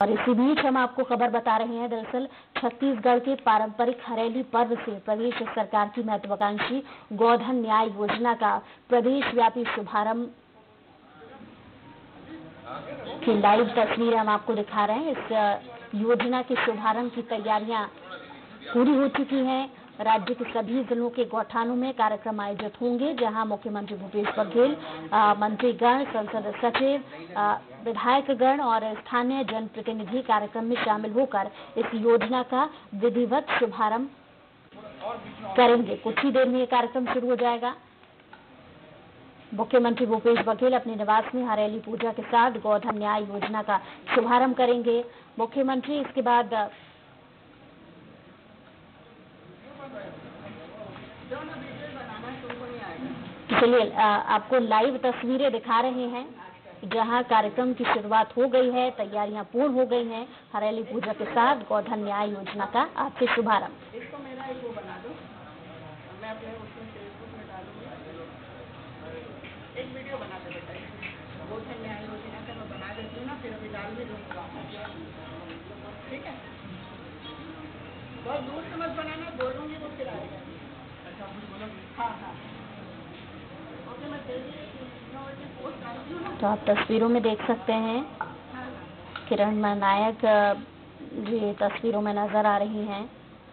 और इसी बीच हम आपको खबर बता रहे हैं, दरअसल छत्तीसगढ़ के पारंपरिक हरेली पर्व से प्रदेश सरकार की महत्वाकांक्षी गोधन न्याय योजना का प्रदेश व्यापी शुभारंभ की लाइव तस्वीर हम आपको दिखा रहे हैं। इस योजना के शुभारंभ की तैयारियां पूरी हो चुकी हैं। राज्य के सभी जिलों के गौठानों में कार्यक्रम आयोजित होंगे, जहां मुख्यमंत्री भूपेश बघेल, मंत्रीगण, संसद सचिव, विधायकगण और स्थानीय जनप्रतिनिधि कार्यक्रम में शामिल होकर इस योजना का विधिवत शुभारंभ करेंगे। कुछ ही देर में ये कार्यक्रम शुरू हो जाएगा। मुख्यमंत्री भूपेश बघेल अपने निवास में हरेली पूजा के साथ गोधन न्याय योजना का शुभारंभ करेंगे। मुख्यमंत्री इसके बाद चलिए आपको लाइव तस्वीरें दिखा रहे हैं, जहां कार्यक्रम की शुरुआत हो गई है, तैयारियां पूर्ण हो गई हैं। हरेली पूजा के साथ गोधन न्याय योजना का आज से शुभारंभ। इसको मेरा एक वो बना दो, मैं अपने उसमें फेसबुक में डालूंगी, एक वीडियो बना दो बेटा। गोधन न्याय योजना का मैं बना देती हूँ ना, फिर अभी डाल भी दूंगा, ठीक है। बहुत दूर से मत बनाना, बोलूंगी वो फिर आएगा। अच्छा कुछ बोलोगे? हाँ। तो आप तस्वीरों में देख सकते हैं, किरण नायक जी तस्वीरों में नजर आ रही हैं।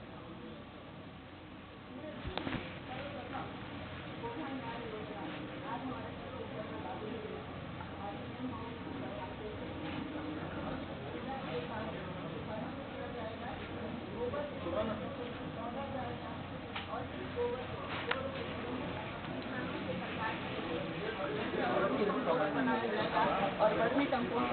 और वर्मी कंपोस्ट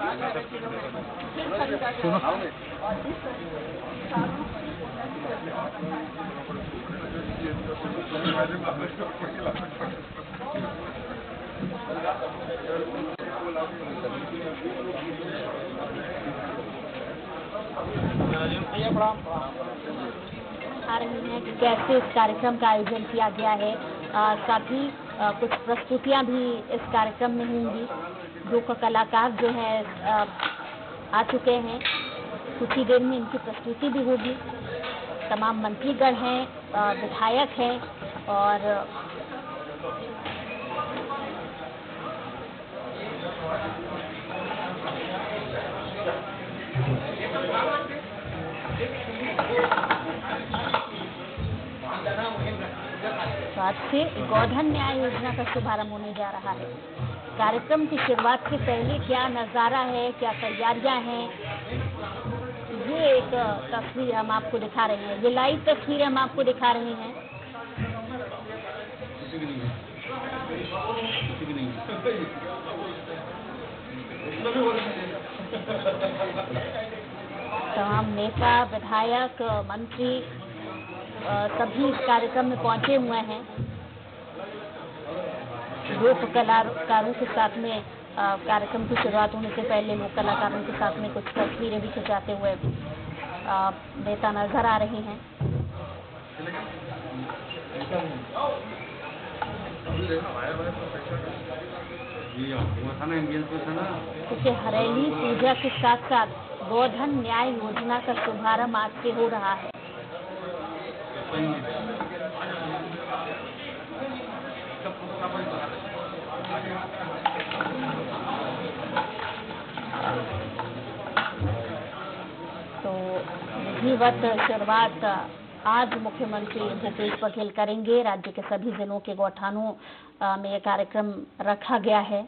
आ रही हैं कि कैसे इस कार्यक्रम का आयोजन किया गया है। साथ ही कुछ प्रस्तुतियां भी इस कार्यक्रम में होंगी। दो कलाकार जो है आ चुके हैं, कुछ ही देर में इनकी प्रस्तुति भी होगी। तमाम मंत्रीगण हैं, विधायक हैं और तो आज से गोधन न्याय योजना का शुभारंभ होने जा रहा है। कार्यक्रम की शुरुआत से पहले क्या नज़ारा है, क्या तैयारियां हैं, ये एक तस्वीर हम आपको दिखा रहे हैं। ये लाइव तस्वीर हम आपको दिखा रहे हैं। तमाम नेता, विधायक, मंत्री सभी इस कार्यक्रम में पहुंचे हुए हैं। लोक कलाकारों के साथ में कार्यक्रम की शुरुआत होने से पहले लोक कलाकारों के साथ में कुछ तस्वीरें भी खिंचाते हुए नेता नजर आ रहे हैं। क्योंकि हरेली पूजा के साथ साथ गोधन न्याय योजना का शुभारंभ आज से हो रहा है। तो विधिवत शुरुआत आज मुख्यमंत्री भूपेश बघेल करेंगे। राज्य के सभी जिलों के गौठानों में यह कार्यक्रम रखा गया है।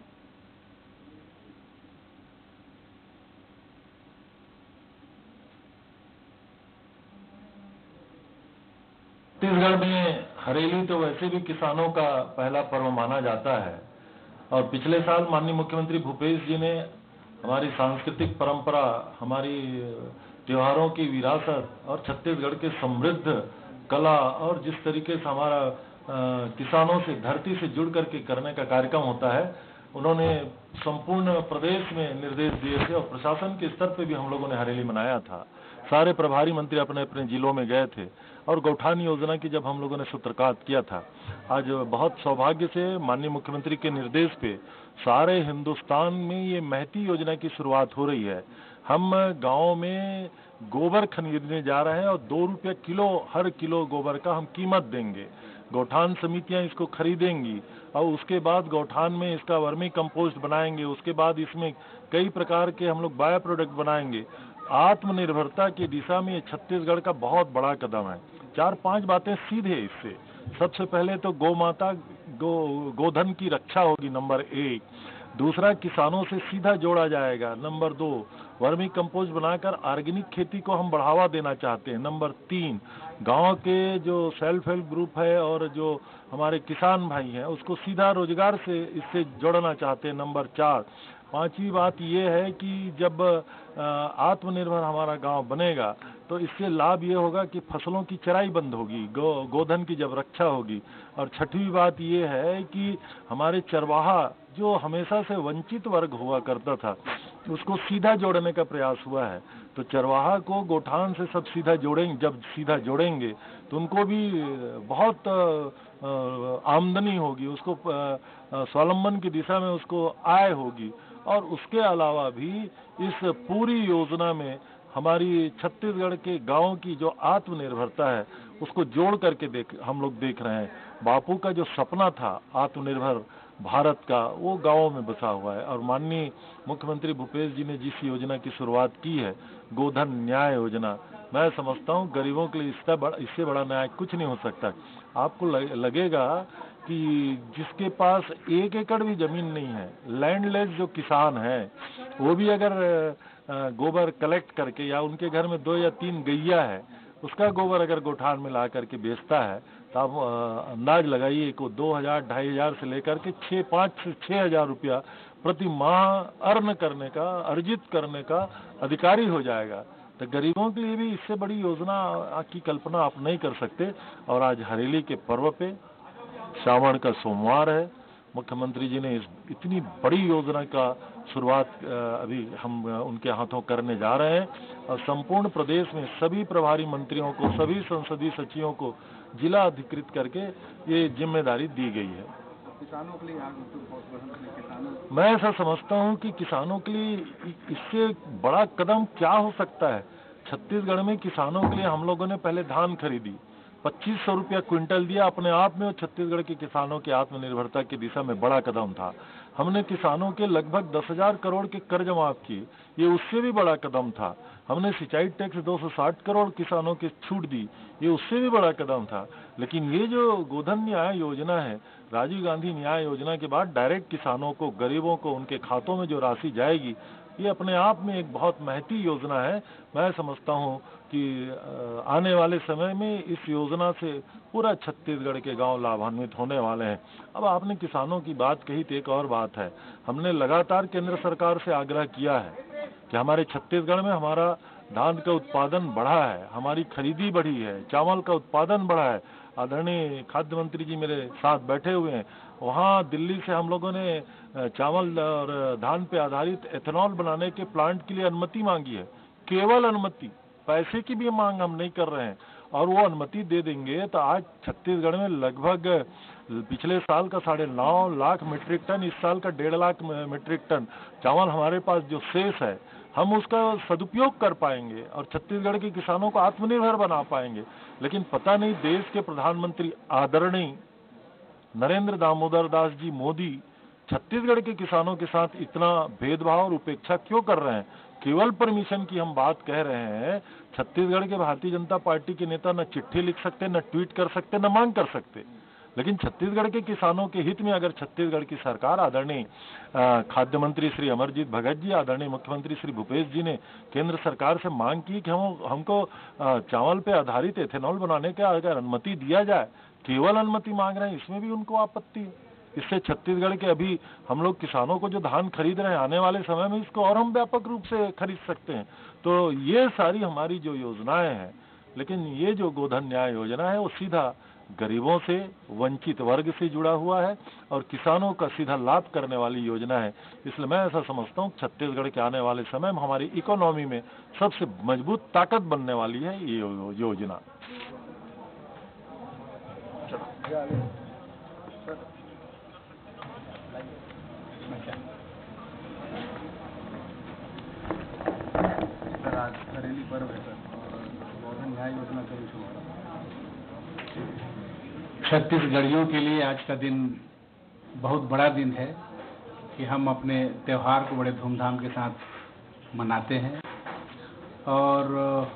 छत्तीसगढ़ में हरेली तो वैसे भी किसानों का पहला पर्व माना जाता है और पिछले साल माननीय मुख्यमंत्री भूपेश जी ने हमारी सांस्कृतिक परंपरा, हमारी त्योहारों की विरासत और छत्तीसगढ़ के समृद्ध कला और जिस तरीके से हमारा किसानों से, धरती से जुड़ करके करने का कार्यक्रम होता है, उन्होंने संपूर्ण प्रदेश में निर्देश दिए थे और प्रशासन के स्तर पे भी हम लोगों ने हरेली मनाया था। सारे प्रभारी मंत्री अपने अपने जिलों में गए थे और गौठान योजना की जब हम लोगों ने सूत्रपात किया था, आज बहुत सौभाग्य से माननीय मुख्यमंत्री के निर्देश पे सारे हिंदुस्तान में ये महती योजना की शुरुआत हो रही है। हम गाँव में गोबर खरीदने जा रहे हैं और 2 रुपये किलो हर किलो गोबर का हम कीमत देंगे। गौठान समितियां इसको खरीदेंगी और उसके बाद गौठान में इसका वर्मी कंपोस्ट बनाएंगे। उसके बाद इसमें कई प्रकार के हम लोग बायो प्रोडक्ट बनाएंगे। आत्मनिर्भरता की दिशा में ये छत्तीसगढ़ का बहुत बड़ा कदम है। 4-5 बातें सीधे इससे। सबसे पहले तो गौ माता गोधन की रक्षा होगी, नंबर 1। दूसरा, किसानों से सीधा जोड़ा जाएगा, नंबर 2। वर्मी कंपोस्ट बनाकर ऑर्गेनिक खेती को हम बढ़ावा देना चाहते हैं, नंबर 3। गांव के जो सेल्फ हेल्प ग्रुप है और जो हमारे किसान भाई हैं उसको सीधा रोजगार से इससे जोड़ना चाहते हैं, नंबर 4। 5वीं बात ये है कि जब आत्मनिर्भर हमारा गांव बनेगा तो इससे लाभ ये होगा कि फसलों की चराई बंद होगी, गोधन की जब रक्षा होगी। और 6वीं बात ये है कि हमारे चरवाहा जो हमेशा से वंचित वर्ग हुआ करता था उसको सीधा जोड़ने का प्रयास हुआ है। तो चरवाहा को गोठान से सब सीधा जोड़ेंगे, जब सीधा जोड़ेंगे तो उनको भी बहुत आमदनी होगी, उसको स्वावलंबन की दिशा में उसको आय होगी। और उसके अलावा भी इस पूरी योजना में हमारी छत्तीसगढ़ के गांव की जो आत्मनिर्भरता है उसको जोड़ करके हम लोग देख रहे हैं। बापू का जो सपना था आत्मनिर्भर भारत का, वो गांवों में बसा हुआ है। और माननीय मुख्यमंत्री भूपेश जी ने जिस योजना की शुरुआत की है, गोधन न्याय योजना, मैं समझता हूँ गरीबों के लिए इससे बड़ा न्याय कुछ नहीं हो सकता। आपको लगेगा कि जिसके पास 1 एकड़ भी जमीन नहीं है, लैंडलेस जो किसान है, वो भी अगर गोबर कलेक्ट करके या उनके घर में 2 या 3 गैया है, उसका गोबर अगर गोठान में ला करके बेचता है तो आप अंदाज लगाइए को 2,000-2,500 से लेकर के 5,000 से 6,000 रुपया प्रति माह अर्जित करने का अधिकारी हो जाएगा। तो गरीबों के लिए भी इससे बड़ी योजना की कल्पना आप नहीं कर सकते। और आज हरेली के पर्व पे श्रावण का सोमवार है, मुख्यमंत्री जी ने इतनी बड़ी योजना का शुरुआत अभी हम उनके हाथों करने जा रहे हैं। और संपूर्ण प्रदेश में सभी प्रभारी मंत्रियों को, सभी संसदीय सचिवों को जिला अधिकृत करके ये जिम्मेदारी दी गई है। किसानों के लिए मैं ऐसा समझता हूं कि किसानों के लिए इससे बड़ा कदम क्या हो सकता है। छत्तीसगढ़ में किसानों के लिए हम लोगों ने पहले धान खरीदी, 2500 रुपया क्विंटल दिया, अपने आप में छत्तीसगढ़ के किसानों की आत्मनिर्भरता की दिशा में बड़ा कदम था। हमने किसानों के लगभग 10,000 करोड़ के कर्ज माफ किए, ये उससे भी बड़ा कदम था। हमने सिंचाई टैक्स 260 करोड़ किसानों की छूट दी, ये उससे भी बड़ा कदम था। लेकिन ये जो गोधन न्याय योजना है, राजीव गांधी न्याय योजना के बाद डायरेक्ट किसानों को, गरीबों को उनके खातों में जो राशि जाएगी, ये अपने आप में एक बहुत महती योजना है। मैं समझता हूँ कि आने वाले समय में इस योजना से पूरा छत्तीसगढ़ के गांव लाभान्वित होने वाले हैं। अब आपने किसानों की बात कही तो एक और बात है, हमने लगातार केंद्र सरकार से आग्रह किया है कि हमारे छत्तीसगढ़ में हमारा धान का उत्पादन बढ़ा है, हमारी खरीदी बढ़ी है, चावल का उत्पादन बढ़ा है। आदरणीय खाद्य मंत्री जी मेरे साथ बैठे हुए हैं, वहाँ दिल्ली से हम लोगों ने चावल और धान पे आधारित एथेनॉल बनाने के प्लांट के लिए अनुमति मांगी है। केवल अनुमति, पैसे की भी मांग हम नहीं कर रहे हैं। और वो अनुमति दे देंगे तो आज छत्तीसगढ़ में लगभग पिछले साल का 9.5 लाख मीट्रिक टन, इस साल का 1.5 लाख मीट्रिक टन चावल हमारे पास जो शेष है, हम उसका सदुपयोग कर पाएंगे और छत्तीसगढ़ के किसानों को आत्मनिर्भर बना पाएंगे। लेकिन पता नहीं देश के प्रधानमंत्री आदरणीय नरेंद्र दामोदर दास जी मोदी छत्तीसगढ़ के किसानों के साथ इतना भेदभाव और उपेक्षा क्यों कर रहे हैं। केवल परमिशन की हम बात कह रहे हैं, छत्तीसगढ़ के भारतीय जनता पार्टी के नेता न चिट्ठी लिख सकते, न ट्वीट कर सकते, न मांग कर सकते। लेकिन छत्तीसगढ़ के किसानों के हित में अगर छत्तीसगढ़ की सरकार, आदरणीय खाद्य मंत्री श्री अमरजीत भगत जी, आदरणीय मुख्यमंत्री श्री भूपेश जी ने केंद्र सरकार से मांग की कि हमको चावल पे आधारित एथेनॉल बनाने का अगर अनुमति दिया जाए, केवल अनुमति मांग रहे हैं, इसमें भी उनको आपत्ति है। इससे छत्तीसगढ़ के अभी हम लोग किसानों को जो धान खरीद रहे हैं, आने वाले समय में इसको और हम व्यापक रूप से खरीद सकते हैं। तो ये सारी हमारी जो योजनाएं हैं, लेकिन ये जो गोधन न्याय योजना है वो सीधा गरीबों से, वंचित वर्ग से जुड़ा हुआ है और किसानों का सीधा लाभ करने वाली योजना है। इसलिए मैं ऐसा समझता हूँ छत्तीसगढ़ के आने वाले समय में हमारी इकोनॉमी में सबसे मजबूत ताकत बनने वाली है ये योजना। अच्छा। आज हरेली पर्व है सर, और गोधन न्याय योजना का भी शुभारंभ। छत्तीसगढ़ियों के लिए आज का दिन बहुत बड़ा दिन है कि हम अपने त्यौहार को बड़े धूमधाम के साथ मनाते हैं, और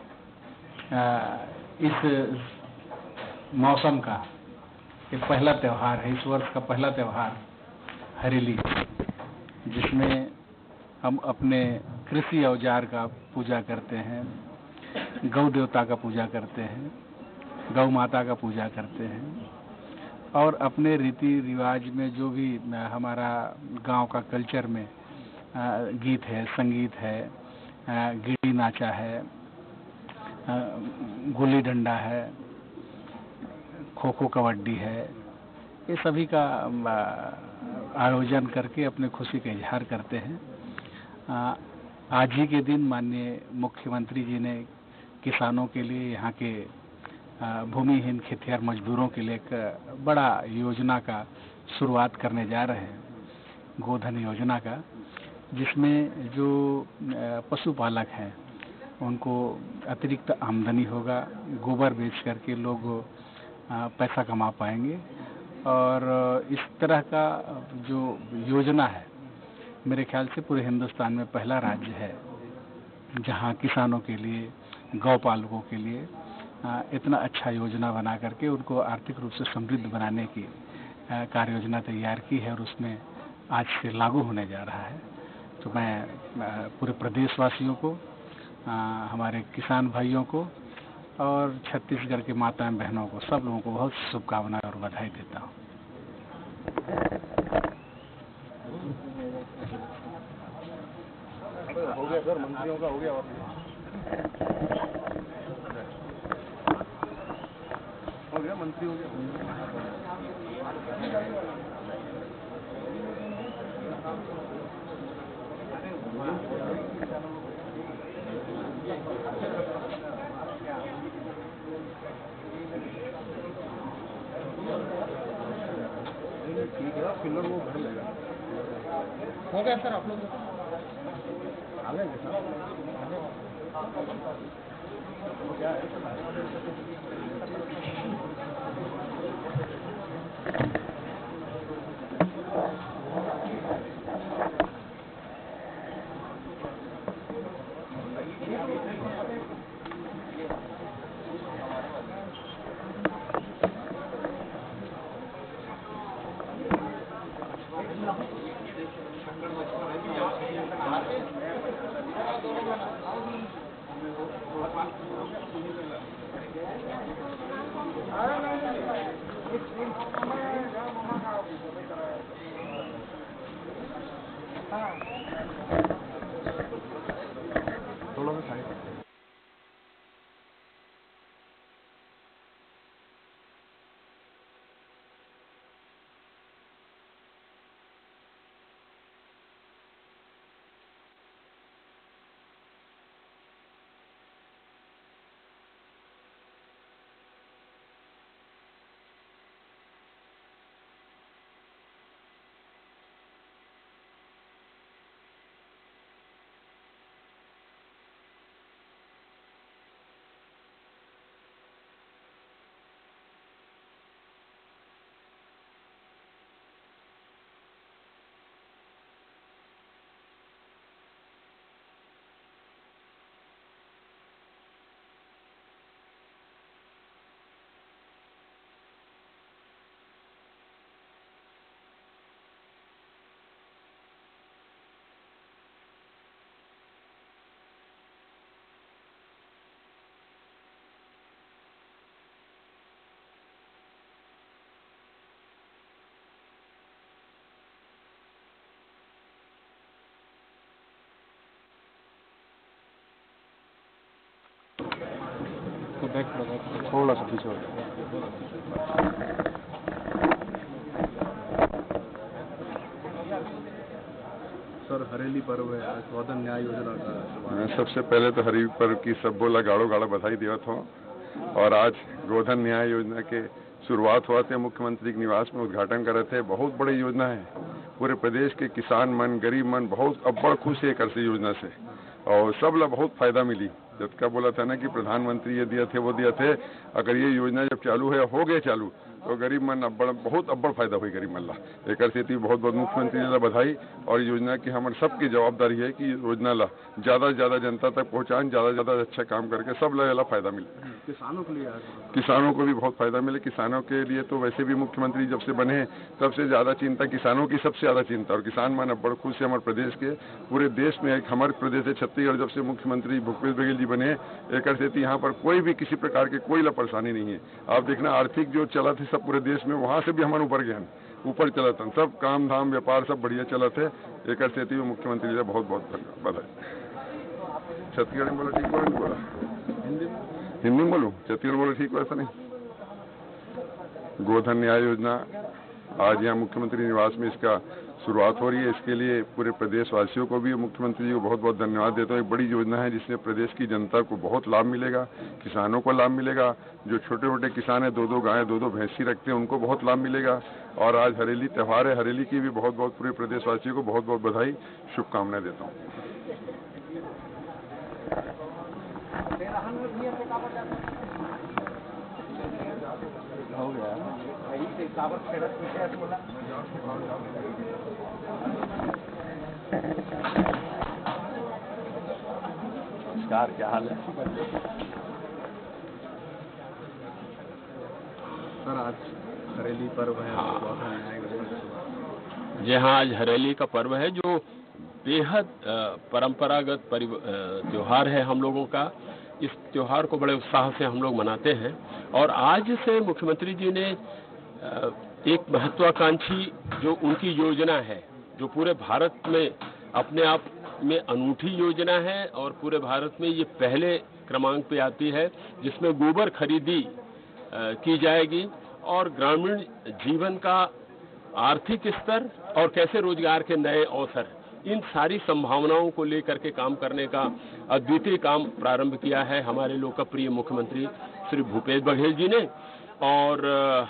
इस मौसम का ये पहला त्यौहार है, इस वर्ष का पहला त्यौहार हरेली, जिसमें हम अपने कृषि औजार का पूजा करते हैं, गौ देवता का पूजा करते हैं, गौ माता का पूजा करते हैं, और अपने रीति रिवाज में जो भी हमारा गांव का कल्चर में गीत है, संगीत है, गिड़ी नाचा है, गुल्ली डंडा है, खो खो कबड्डी है, ये सभी का आयोजन करके अपने खुशी का इजहार करते हैं। आज ही के दिन माननीय मुख्यमंत्री जी ने किसानों के लिए, यहाँ के भूमिहीन खेतिहर मजदूरों के लिए एक बड़ा योजना का शुरुआत करने जा रहे हैं, गोधन योजना का, जिसमें जो पशुपालक हैं उनको अतिरिक्त आमदनी होगा, गोबर बेच करके लोग पैसा कमा पाएंगे। और इस तरह का जो योजना है, मेरे ख्याल से पूरे हिंदुस्तान में पहला राज्य है जहां किसानों के लिए, गौ पालकों के लिए इतना अच्छा योजना बना करके उनको आर्थिक रूप से समृद्ध बनाने की कार्य योजना तैयार की है, और उसमें आज से लागू होने जा रहा है। तो मैं पूरे प्रदेशवासियों को, हमारे किसान भाइयों को और छत्तीसगढ़ के माताएं बहनों को, सब लोगों को बहुत शुभकामनाएं और बधाई देता हूँ। हो गया सर, मंत्रियों का हो गया, और हो गया, मंत्री हो गया। ठीक है, फिलहाल वो भर लेगा। हो गया सर, आप लोग आ गए सर, क्या है? थोड़ा सा साइड थोड़ा सा पीछे हो जाए। सर, हरेली पर्व है आज, गोधन न्याय योजना का। सबसे पहले तो हरेली पर्व की सब बोला गाड़ो गाड़ा बधाई देवत हूँ। और आज गोधन न्याय योजना के शुरुआत हुआ थे, मुख्यमंत्री के निवास में उद्घाटन करे थे। बहुत बड़ी योजना है, पूरे प्रदेश के किसान मन, गरीब मन बहुत अब्बड़ खुश है कर योजना से। और सब ला बहुत फायदा मिली। जब का बोला था ना कि प्रधानमंत्री ये दिए थे वो दिए थे, अगर ये योजना जब चालू है हो गए चालू तो गरीब मन बहुत अब्बड़ फायदा हुई गरीब मन ला। एक बहुत बहुत मुख्यमंत्री ला बधाई। और योजना की हमारे सबकी जवाबदारी है कि योजना ला ज्यादा से ज्यादा जनता तक पहुँचाएं, ज्यादा से ज्यादा अच्छा काम करके सब ला फायदा मिले। किसानों के लिए किसानों को भी बहुत फायदा मिले। किसानों के लिए तो वैसे भी मुख्यमंत्री जब से बने तब से ज्यादा चिंता किसानों की, सबसे ज्यादा चिंता। और किसान मन बड़ खुश है हमारे प्रदेश के, पूरे देश में। एक हमारे प्रदेश है छत्तीसगढ़, जब से मुख्यमंत्री भूपेश बघेल जी बने एक से यहाँ पर कोई भी किसी प्रकार के कोई परेशानी नहीं है। आप देखना आर्थिक जो चला थे सब पूरे देश में, वहाँ से भी हमारे ऊपर गए, ऊपर चला था, सब काम धाम व्यापार सब बढ़िया चला थे। एक से मुख्यमंत्री से बहुत बहुत बधाई। छत्तीसगढ़ में बोला ठीक बोला, हिंदी में बोलूं, छत्तीसगढ़ बोले ठीक वैसा नहीं। गोधन न्याय योजना आज यहाँ मुख्यमंत्री निवास में इसका शुरुआत हो रही है। इसके लिए पूरे प्रदेशवासियों को भी, मुख्यमंत्री जी को बहुत बहुत धन्यवाद देता हूँ। एक बड़ी योजना है जिसमें प्रदेश की जनता को बहुत लाभ मिलेगा, किसानों को लाभ मिलेगा। जो छोटे छोटे किसान हैं, 2-2 गायें 2-2 भैंसी रखते हैं, उनको बहुत लाभ मिलेगा। और आज हरेली त्यौहार है, हरेली की भी बहुत बहुत पूरे प्रदेशवासियों को बहुत बहुत बधाई, शुभकामनाएं देता हूँ। हो गया नमस्कार, क्या हाल है सर? आज हरेली पर्व है। जी हाँ, आज हरेली का पर्व है जो बेहद परंपरागत त्योहार है हम लोगों का। इस त्योहार को बड़े उत्साह से हम लोग मनाते हैं। और आज से मुख्यमंत्री जी ने एक महत्वाकांक्षी जो उनकी योजना है, जो पूरे भारत में अपने आप में अनूठी योजना है और पूरे भारत में ये पहले क्रमांक पे आती है, जिसमें गोबर खरीदी की जाएगी और ग्रामीण जीवन का आर्थिक स्तर और कैसे रोजगार के नए अवसर, इन सारी संभावनाओं को लेकर के काम करने का अद्वितीय काम प्रारंभ किया है हमारे लोकप्रिय मुख्यमंत्री श्री भूपेश बघेल जी ने। और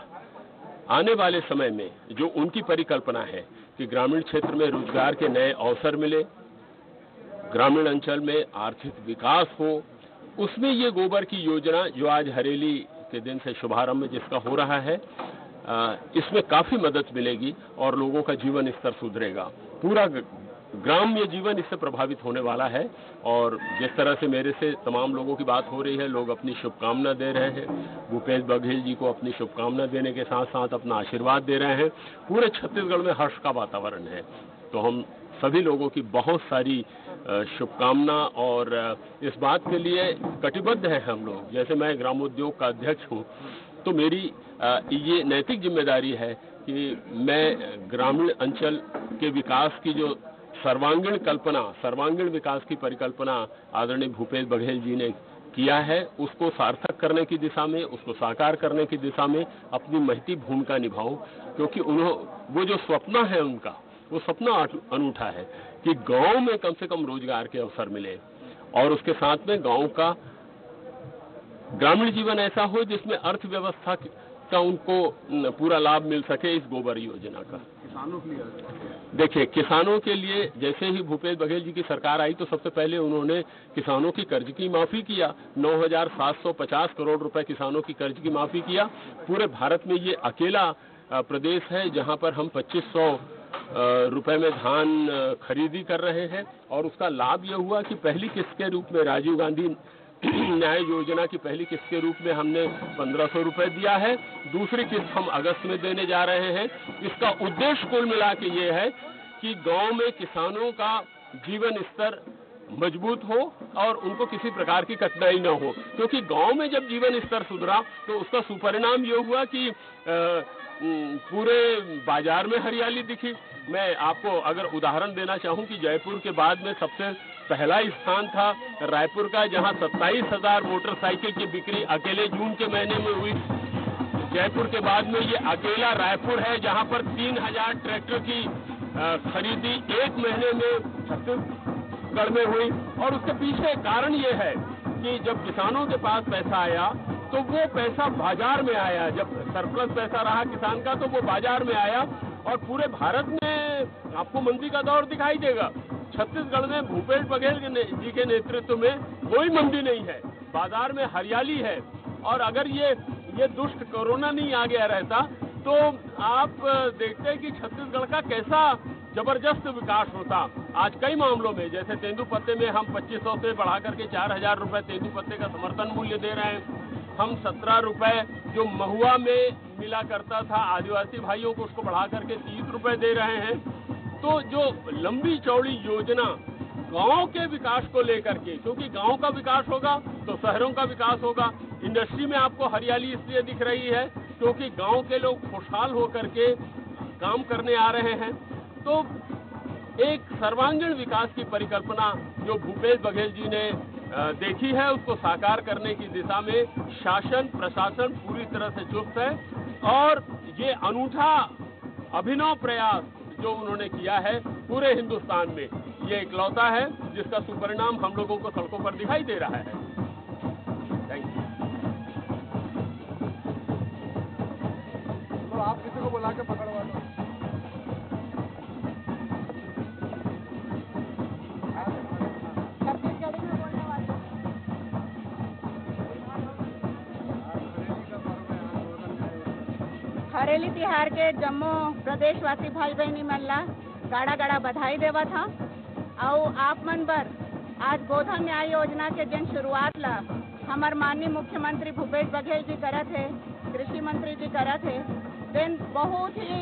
आने वाले समय में जो उनकी परिकल्पना है कि ग्रामीण क्षेत्र में रोजगार के नए अवसर मिले, ग्रामीण अंचल में आर्थिक विकास हो, उसमें ये गोबर की योजना जो आज हरेली के दिन से शुभारंभ जिसका हो रहा है, इसमें काफी मदद मिलेगी और लोगों का जीवन स्तर सुधरेगा। पूरा ग्राम्य जीवन इससे प्रभावित होने वाला है। और जिस तरह से मेरे से तमाम लोगों की बात हो रही है, लोग अपनी शुभकामना दे रहे हैं, भूपेश बघेल जी को अपनी शुभकामना देने के साथ साथ अपना आशीर्वाद दे रहे हैं। पूरे छत्तीसगढ़ में हर्ष का वातावरण है। तो हम सभी लोगों की बहुत सारी शुभकामना और इस बात के लिए कटिबद्ध हैं हम लोग। जैसे मैं ग्रामोद्योग का अध्यक्ष हूँ, तो मेरी ये नैतिक जिम्मेदारी है कि मैं ग्रामीण अंचल के विकास की जो सर्वांगीण कल्पना, सर्वांगीण विकास की परिकल्पना आदरणीय भूपेश बघेल जी ने किया है, उसको सार्थक करने की दिशा में, उसको साकार करने की दिशा में अपनी महती भूमिका निभाऊं। क्योंकि वो जो सपना है उनका, वो सपना अनूठा है कि गांव में कम से कम रोजगार के अवसर मिले और उसके साथ में गांव का ग्रामीण जीवन ऐसा हो जिसमें अर्थव्यवस्था का उनको पूरा लाभ मिल सके इस गोबर योजना का। किसानों के लिए देखिए, किसानों के लिए जैसे ही भूपेश बघेल जी की सरकार आई तो सबसे पहले उन्होंने किसानों की कर्ज की माफी किया। 9,750 करोड़ रुपए किसानों की कर्ज की माफी किया। पूरे भारत में ये अकेला प्रदेश है जहां पर हम 2500 रुपए में धान खरीदी कर रहे हैं। और उसका लाभ यह हुआ कि पहली किस्त के रूप में राजीव गांधी न्याय योजना की पहली किस्त के रूप में हमने 1500 रुपए दिया है। दूसरी किस्त हम अगस्त में देने जा रहे हैं। इसका उद्देश्य कुल मिला के ये है कि गांव में किसानों का जीवन स्तर मजबूत हो और उनको किसी प्रकार की कठिनाई न हो। क्योंकि गांव में जब जीवन स्तर सुधरा तो उसका सुपरिणाम ये हुआ कि पूरे बाजार में हरियाली दिखी। मैं आपको अगर उदाहरण देना चाहूं कि जयपुर के बाद में सबसे पहला स्थान था रायपुर का, जहां 27,000 मोटरसाइकिल की बिक्री अकेले जून के महीने में हुई। जयपुर के बाद में ये अकेला रायपुर है जहां पर 3,000 ट्रैक्टर की खरीदी एक महीने में छत्तीसगढ़ में हुई। और उसके पीछे कारण ये है कि जब किसानों के पास पैसा आया तो वो पैसा बाजार में आया। जब सरप्लस पैसा रहा किसान का तो वो बाजार में आया। और पूरे भारत में आपको मंदी का दौर दिखाई देगा। छत्तीसगढ़ में भूपेश बघेल जी के नेतृत्व में कोई मंदी नहीं है, बाजार में हरियाली है। और अगर ये दुष्ट कोरोना नहीं आ गया रहता तो आप देखते हैं कि छत्तीसगढ़ का कैसा जबरदस्त विकास होता। आज कई मामलों में, जैसे तेंदुपत्ते में हम 2500 से बढ़ा करके 4000 रुपए तेंदुपत्ते का समर्थन मूल्य दे रहे हैं। हम 17 रुपए जो महुआ में मिला करता था आदिवासी भाइयों को, उसको बढ़ा करके 30 रुपए दे रहे हैं। तो जो लंबी चौड़ी योजना गांव के विकास को लेकर के, क्योंकि गांव का विकास होगा तो शहरों का विकास होगा। इंडस्ट्री में आपको हरियाली इसलिए दिख रही है क्योंकि गांव के लोग खुशहाल होकर के काम करने आ रहे हैं। तो एक सर्वांगीण विकास की परिकल्पना जो भूपेश बघेल जी ने देखी है, उसको साकार करने की दिशा में शासन प्रशासन पूरी तरह से चुस्त है। और ये अनूठा अभिनव प्रयास जो उन्होंने किया है पूरे हिंदुस्तान में, ये इकलौता है जिसका सुपरिणाम हम लोगों को सड़कों पर दिखाई दे रहा है। Thank you. तो आप किसी को बुला के पकड़वा लो। हरेली तिहार के जम्मू प्रदेशवासी भाई बहनी मन ला गाड़ा गाड़ा बधाई देवा था। और आप मन बर आज गोधन न्याय योजना के जिन शुरुआत ला हमार माननीय मुख्यमंत्री भूपेश बघेल जी करत है, कृषि मंत्री जी करत है, दिन बहुत ही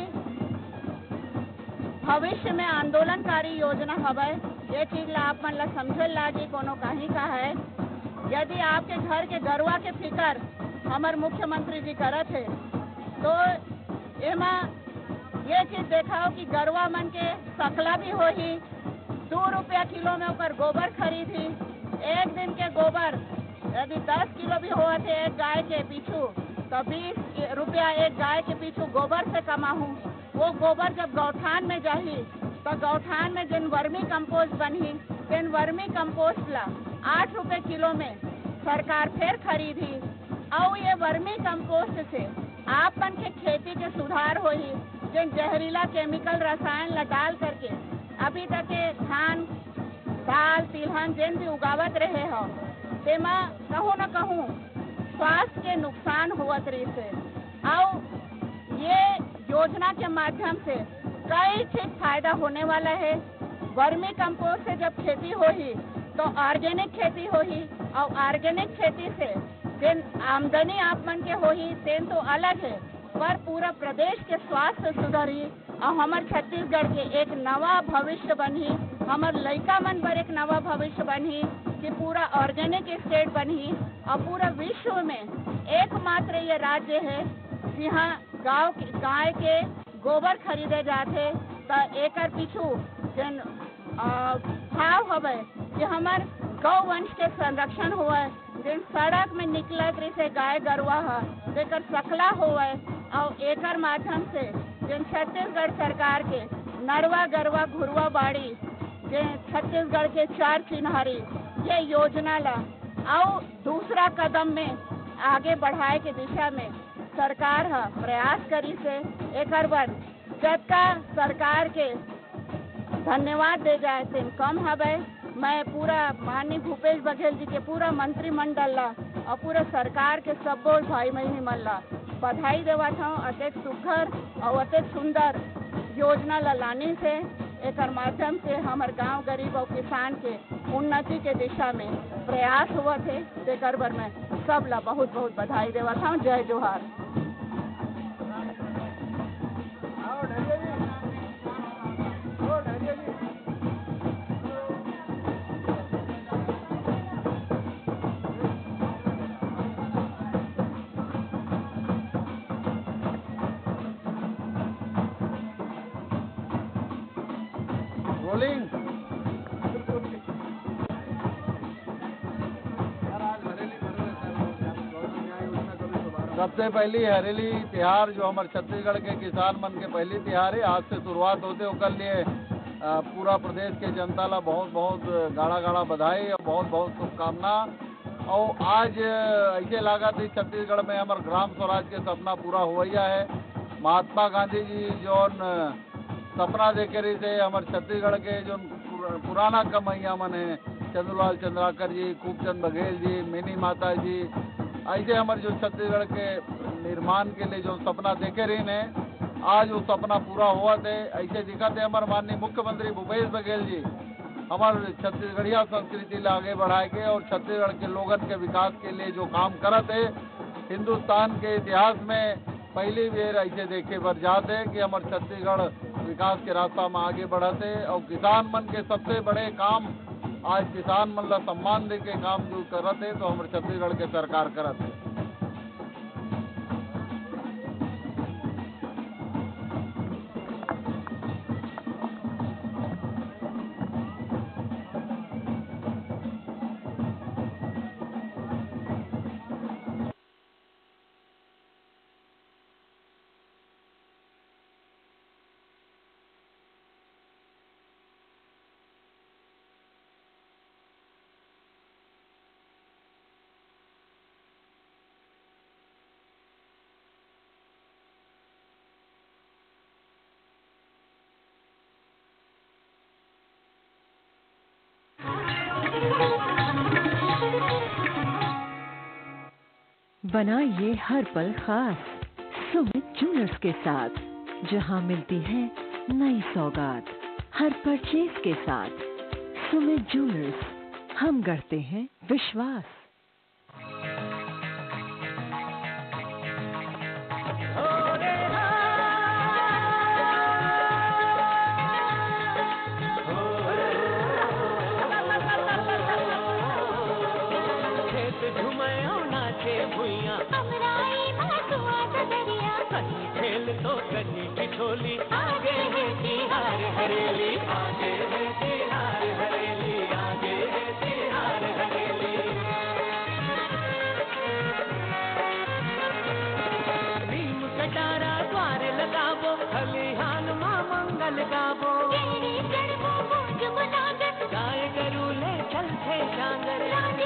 भविष्य में आंदोलनकारी योजना हवय। ये चीज ला आप मन ला समझल लागी कोनो कहीं का है। यदि आपके घर के गरवा के फिकर हमार मुख्यमंत्री जी करत है तो एमा ये चीज देखाओ कि गरवा मन के सकला भी हो ही 2 रुपया किलो में ऊपर गोबर खरीदी। एक दिन के गोबर यदि 10 किलो भी हो थे एक गाय के पीछू तो 20 रुपया एक गाय के पीछू गोबर से कमाहूँ। वो गोबर जब गौठान में जाही तो गौठान में जिन वर्मी कंपोस्ट बनी, जिन वर्मी कंपोस्ट ला 8 रुपये किलो में सरकार फिर खरीदी। और ये वर्मी कंपोस्ट से आप मन के खेती के सुधार होही। जिन जहरीला केमिकल रसायन ला डाल करके अभी तक के धान दाल तिलहन जिन भी उगावत रहे हो तेमा कहूँ न कहूँ स्वास्थ्य के नुकसान हुआ रही से। और ये योजना के माध्यम से कई चीज फायदा होने वाला है। वर्मी कंपोस्ट से जब खेती होही तो ऑर्गेनिक खेती होही और ऑर्गेनिक खेती से जिन आमदनी आप मन के होही तेन तो अलग है, पर पूरा प्रदेश के स्वास्थ्य सुधरी और हमार छत्तीसगढ़ के एक नवा भविष्य बनी, हमार लड़का मन पर एक नवा भविष्य बनी कि पूरा ऑर्गेनिक स्टेट बनी। और पूरा विश्व में एकमात्र ये राज्य है जहाँ गाय के गोबर खरीदे जाते तो एकर पीछू जिन भाव हवे कि हमार गौ वंश के संरक्षण हुआ, जिन सड़क में निकलत रही से गाय गरवा जेकर सकला हुआ और एकर माध्यम से जिन छत्तीसगढ़ सरकार के नरवा गरवा घुरवा बाड़ी जिन छत्तीसगढ़ के 4 चिन्हारी ये योजना ला और दूसरा कदम में आगे बढ़ाए के दिशा में सरकार प्रयास करी से एकर बर जतका सरकार के धन्यवाद दे जाए तेन कम हवे। मैं पूरा माननीय भूपेश बघेल जी के पूरा मंत्रिमंडल ला और पूरा सरकार के सबो भाई बहनी मन ला बधाई देवत हूँ। अतेक सुघर और अतेक सुंदर योजना ला लाने से एकर माध्यम से हमार गांव गरीब और किसान के उन्नति के दिशा में प्रयास हुआ थे। तेकर बर मैं सब ला बहुत बहुत बधाई देवत हूँ। जय जोहार। सबसे पहली हरेली तिहार जो हमारे छत्तीसगढ़ के किसान मन के पहली तिहार है, आज से शुरुआत होते ओकर लिए पूरा प्रदेश के जनता ला बहुत बहुत गाड़ा गाड़ा बधाई और बहुत बहुत शुभकामना। और आज ऐसे लागत है छत्तीसगढ़ में हमारे ग्राम स्वराज के सपना पूरा हुआ है। महात्मा गांधी जी जो सपना देखे रही थे हमारे छत्तीसगढ़ के जो पुराना कमैया मन है, चंद्रलाल चंद्राकर जी, खूबचंद बघेल जी, मिनी माता जी, ऐसे हमारे जो छत्तीसगढ़ के निर्माण के लिए जो सपना देखे रहे हैं, आज वो सपना पूरा हुआ थे। ऐसे दिखा थे हमारे माननीय मुख्यमंत्री भूपेश बघेल जी हमारे छत्तीसगढ़िया संस्कृति ला आगे बढ़ाए के और छत्तीसगढ़ के लोगन के विकास के लिए जो काम करत है, हिंदुस्तान के इतिहास में पहली बार ऐसे देखे पर जाते कि हमारे छत्तीसगढ़ विकास के रास्ता में आगे बढ़ते और किसान मन के सबसे बड़े काम आज किसान मन ला सम्मान दे के काम जो करते तो हमारे छत्तीसगढ़ के सरकार करते। बनाइए हर पल खास सुमित ज्वेलर्स के साथ, जहां मिलती है नई सौगात हर परचेज के साथ। सुमित ज्वेलर्स, हम गढ़ते हैं विश्वास। तो कहीं ठिठोली आगे है तिहार हरेली, आगे है तिहार हरेली, आगे है तिहार हरेली। नीम कटारा द्वार लगावो, खलिहान मां मंगल गावो, गाय गरूले चलते डांगर,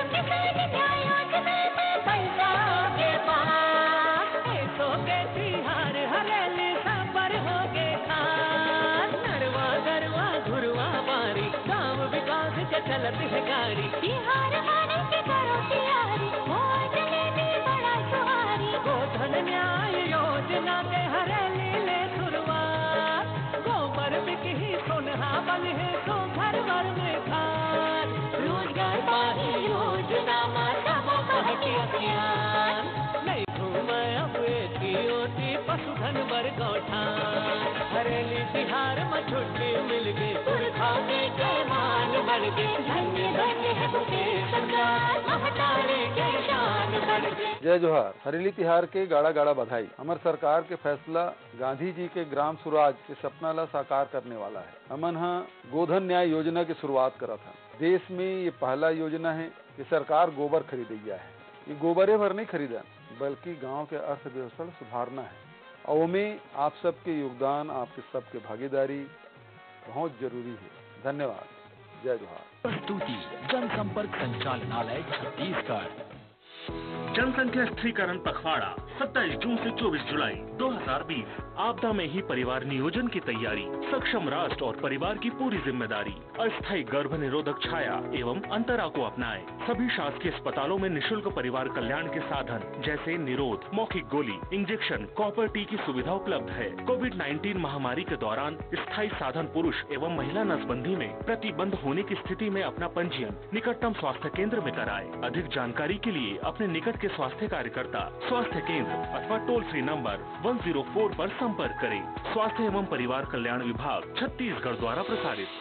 पैसा के पास पैसों के तिहार हरेली सांबर हो गे खान। नरवा गरवा घुरवा बारी, गाँव विकास के चलत है गाड़ी, तिहार माने के करो तैयारी, हो जलेबी बड़ा सुहारी। गोधन न्याय योजना के हरेली ले शुरुआत, गोबर बिकही सोनहा बन है तो घर वर में खान। रोजगार पाही योजना माता वो कहती अभियान, नहीं घूम अब ओटी पशुधन बर गौठान। हरेली तिहार में छुट्टी मिल गई, पुरखा के मान बढ़ गए, धन्य धन्य है मुकेश सरकार, महतारे के शान बढ़ गए। जय जोहार। हरेली तिहार के गाड़ा गाड़ा बधाई। हमारे सरकार के फैसला गांधी जी के ग्राम स्वराज के सपना ला साकार करने वाला है। हमन गोधन न्याय योजना की शुरुआत करा था। देश में ये पहला योजना है कि सरकार गोबर खरीदिया है। ये गोबरे भर नहीं खरीदा, बल्कि गांव के अर्थव्यवस्था सुधारना है और में आप सबके योगदान, आपके सबके भागीदारी बहुत जरूरी है। धन्यवाद। जय जोहार। प्रस्तुति जनसंपर्क संचालनालय छत्तीसगढ़। जनसंख्या स्थिरीकरण पखवाड़ा 27 जून से 24 जुलाई 2020। आपदा में ही परिवार नियोजन की तैयारी, सक्षम राष्ट्र और परिवार की पूरी जिम्मेदारी। अस्थायी गर्भ निरोधक छाया एवं अंतरा को अपनाएं। सभी शासकीय अस्पतालों में निशुल्क परिवार कल्याण के साधन जैसे निरोध, मौखिक गोली, इंजेक्शन, कॉपर टी की सुविधा उपलब्ध है। कोविड-19 महामारी के दौरान स्थायी साधन पुरुष एवं महिला नसबंदी में प्रतिबंध होने की स्थिति में अपना पंजीयन निकटतम स्वास्थ्य केंद्र में कराएं। अधिक जानकारी के लिए अपने निकट के स्वास्थ्य कार्यकर्ता, स्वास्थ्य केंद्र अथवा टोल फ्री नंबर 104 पर संपर्क करें। स्वास्थ्य एवं परिवार कल्याण विभाग छत्तीसगढ़ द्वारा प्रसारित।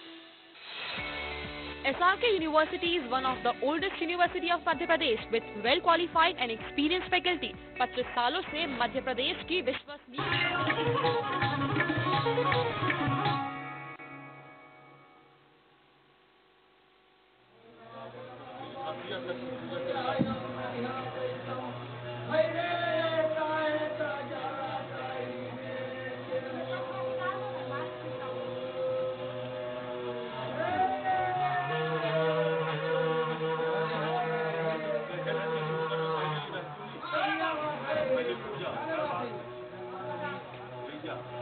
SRK University is one of the oldest university of Madhya Pradesh with well qualified and experienced faculty. 25 सालों से मध्य प्रदेश की विश्वसनीय Yeah.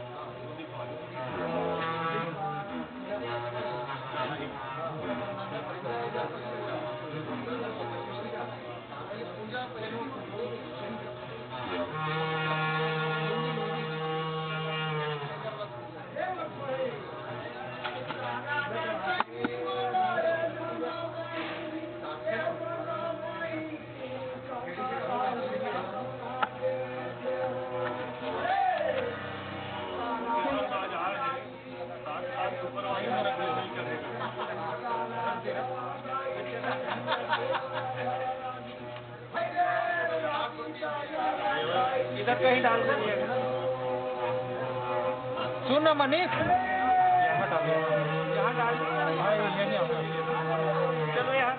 इधर कहीं डाल दो। सुन ना मनीष, यहाँ डाल दो, यहाँ डाल दो। हाँ ये नहीं होगा। चलो यार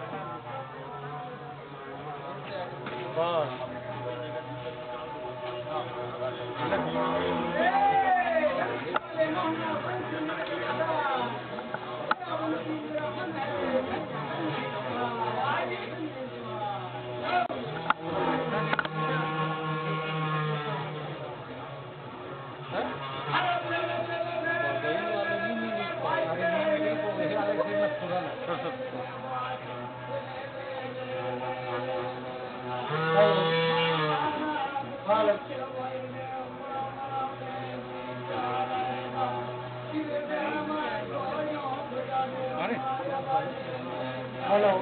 बस हेलो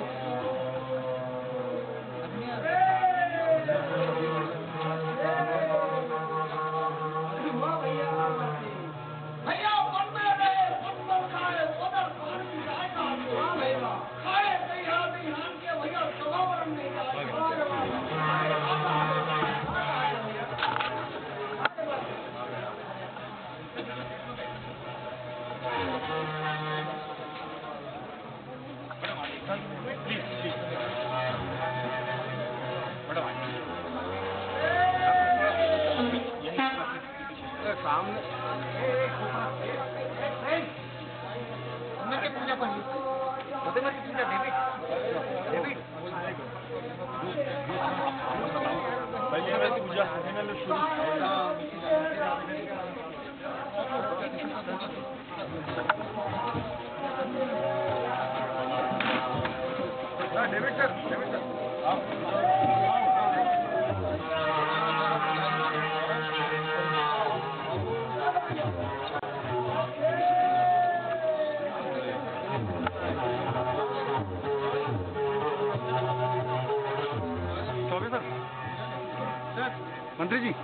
मंत्री जी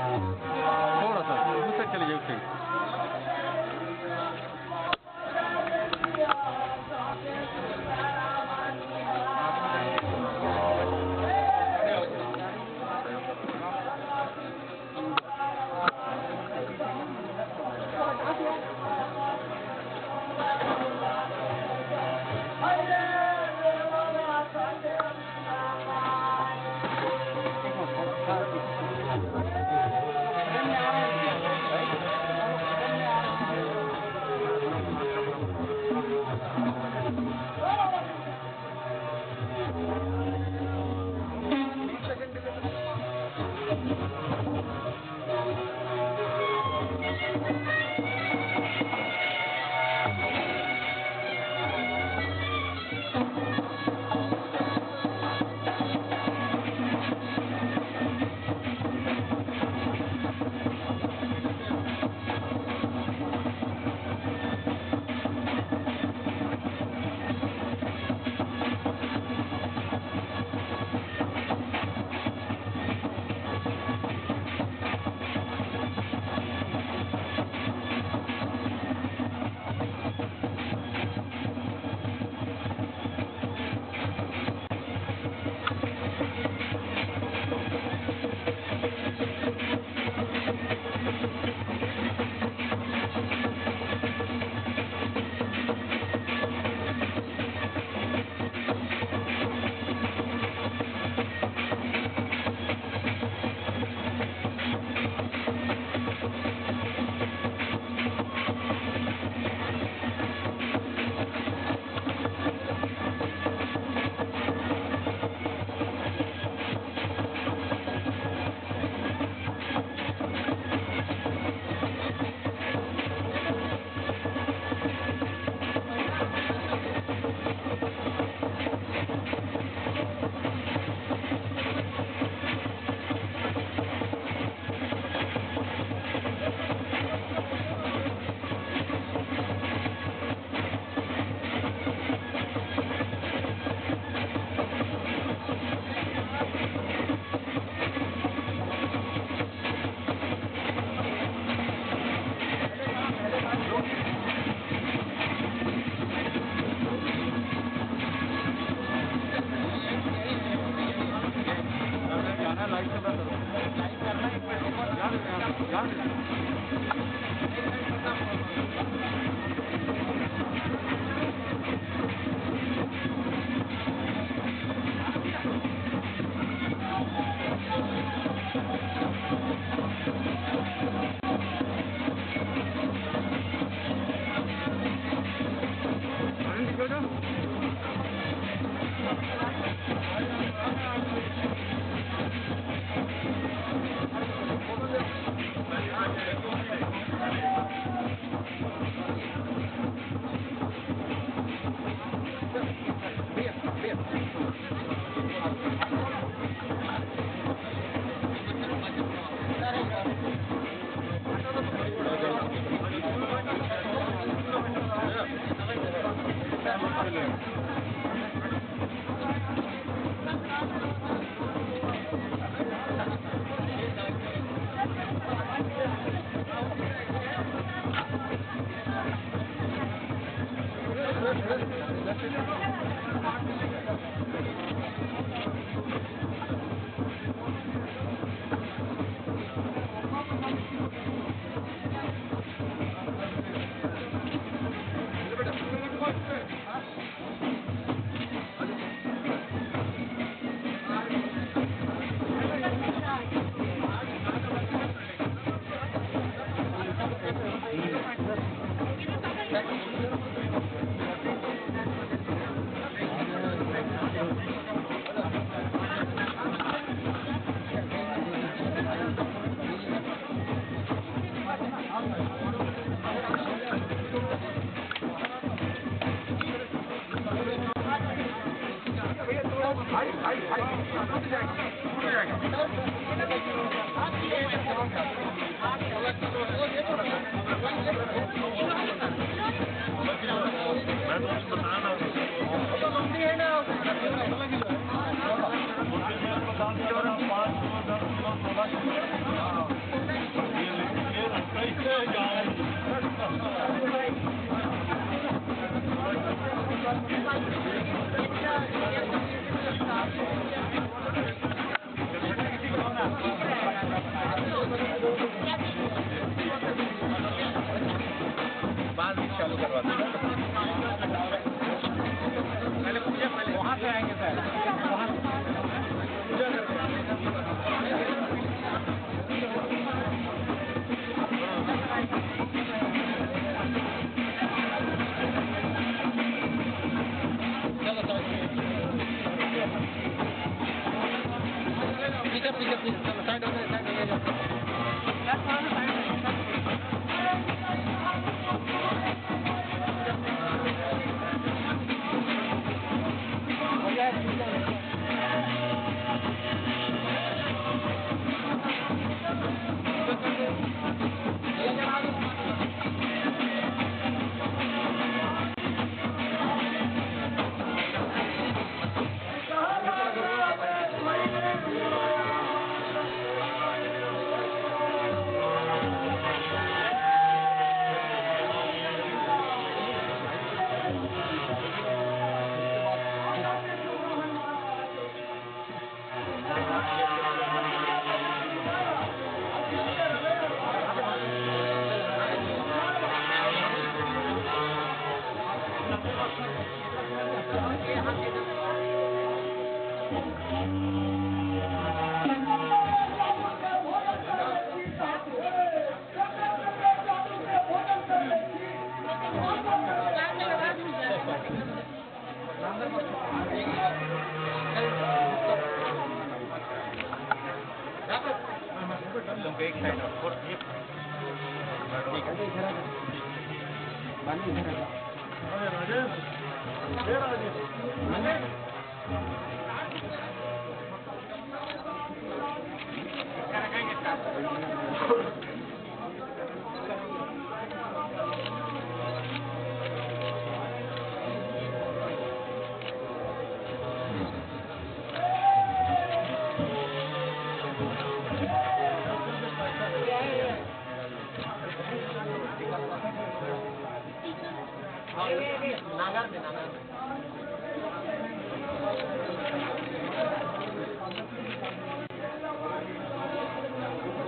थोड़ा सा मुझसे चले जाओ सही। लाइट करना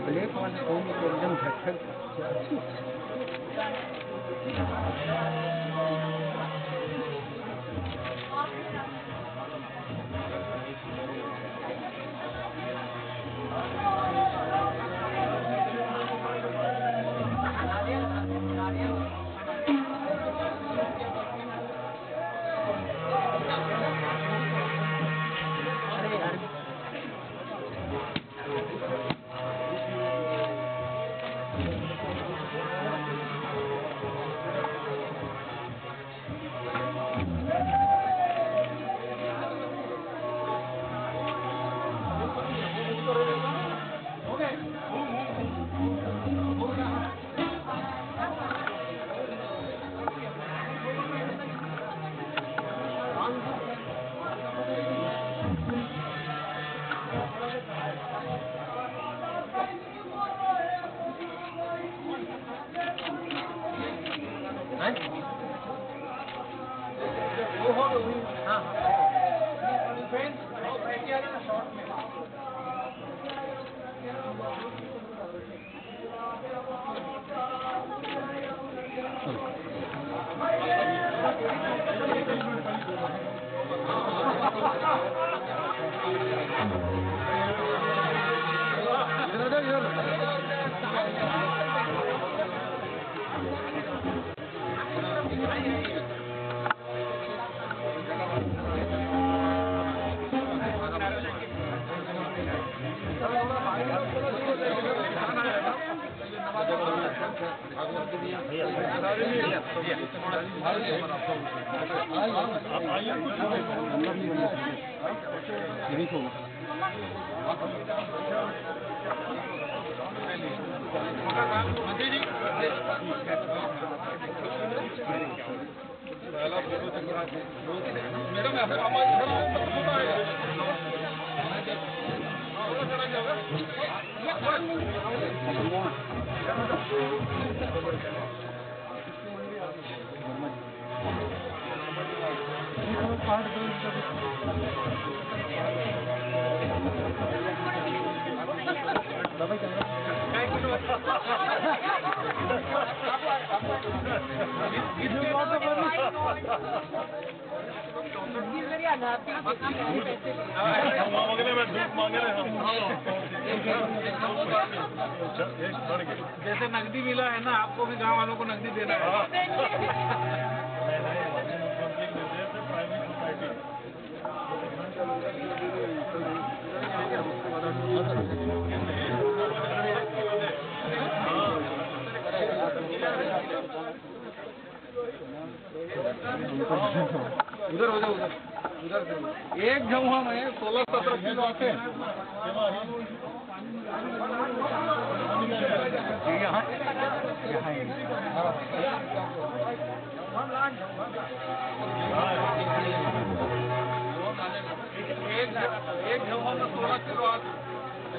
ब्लैक वाले सोने के एकदम झटझट जैसे नकदी मिला है ना, आपको भी गांव वालों को नकदी देना है। उधर हो जाओ, उधर एक जमुआ में 16-17 किलो आते हैं। एक जमुआ में 16 किलो आते हैं।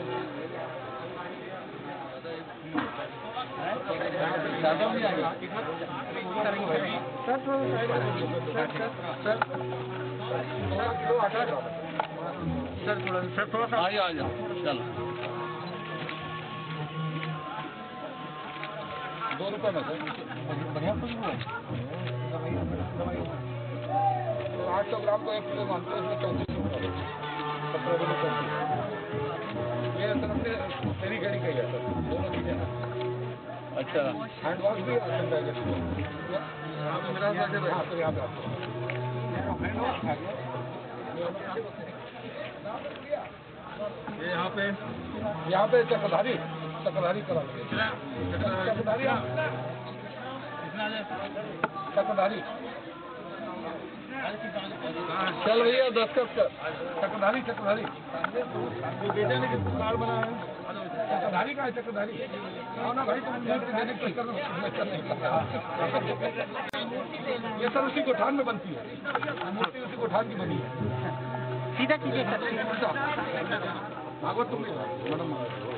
ज्यादा भी आएगा सर थोड़ा सा आ जाओ। चलो 2 रुपये में सर बढ़िया खुशबू है। 800 ग्राम को 1 किलो मानते हैं, इसमें 34 रुपये ये सर हमने तेरी घड़ी का ही है सर, दोनों चीजें हैं। अच्छा, हैंड वॉश भी ऑप्शन रहेगा। मेरा हाँ सर यहाँ पे आपको हैंड वॉश खा गया ये यहाँ पे चक्रधारी करा चक्रधारी चल भैया 10 कप चक्रधारी बेटे ने कार्ड बनाया है। चक्रधारी का है चक्रधारी ना भाई, तुम देने की चक्कर में ये सर उसी कोठान में बनती है, मूर्ति उसी कोठान की बनी है। सीधा कीजिए भागवत तुम मैडम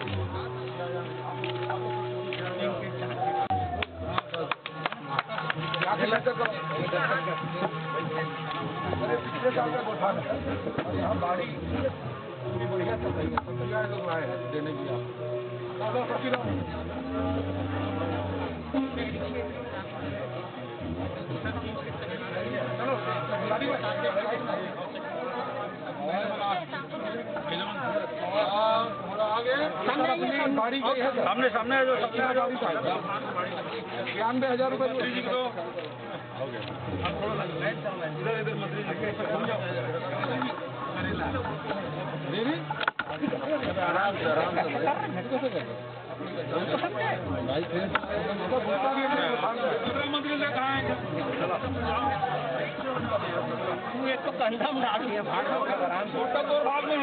पिछले साल का कोठान है और यहाँ बाड़ी पूरी बढ़िया चल रही है। देने की आप सामने सामने जो 92,000 रुपये इधर मंत्री आराम से मंत्री ने कहा है एक तो कंधा में डाल दिया भाड़ छोटा तो भाग में है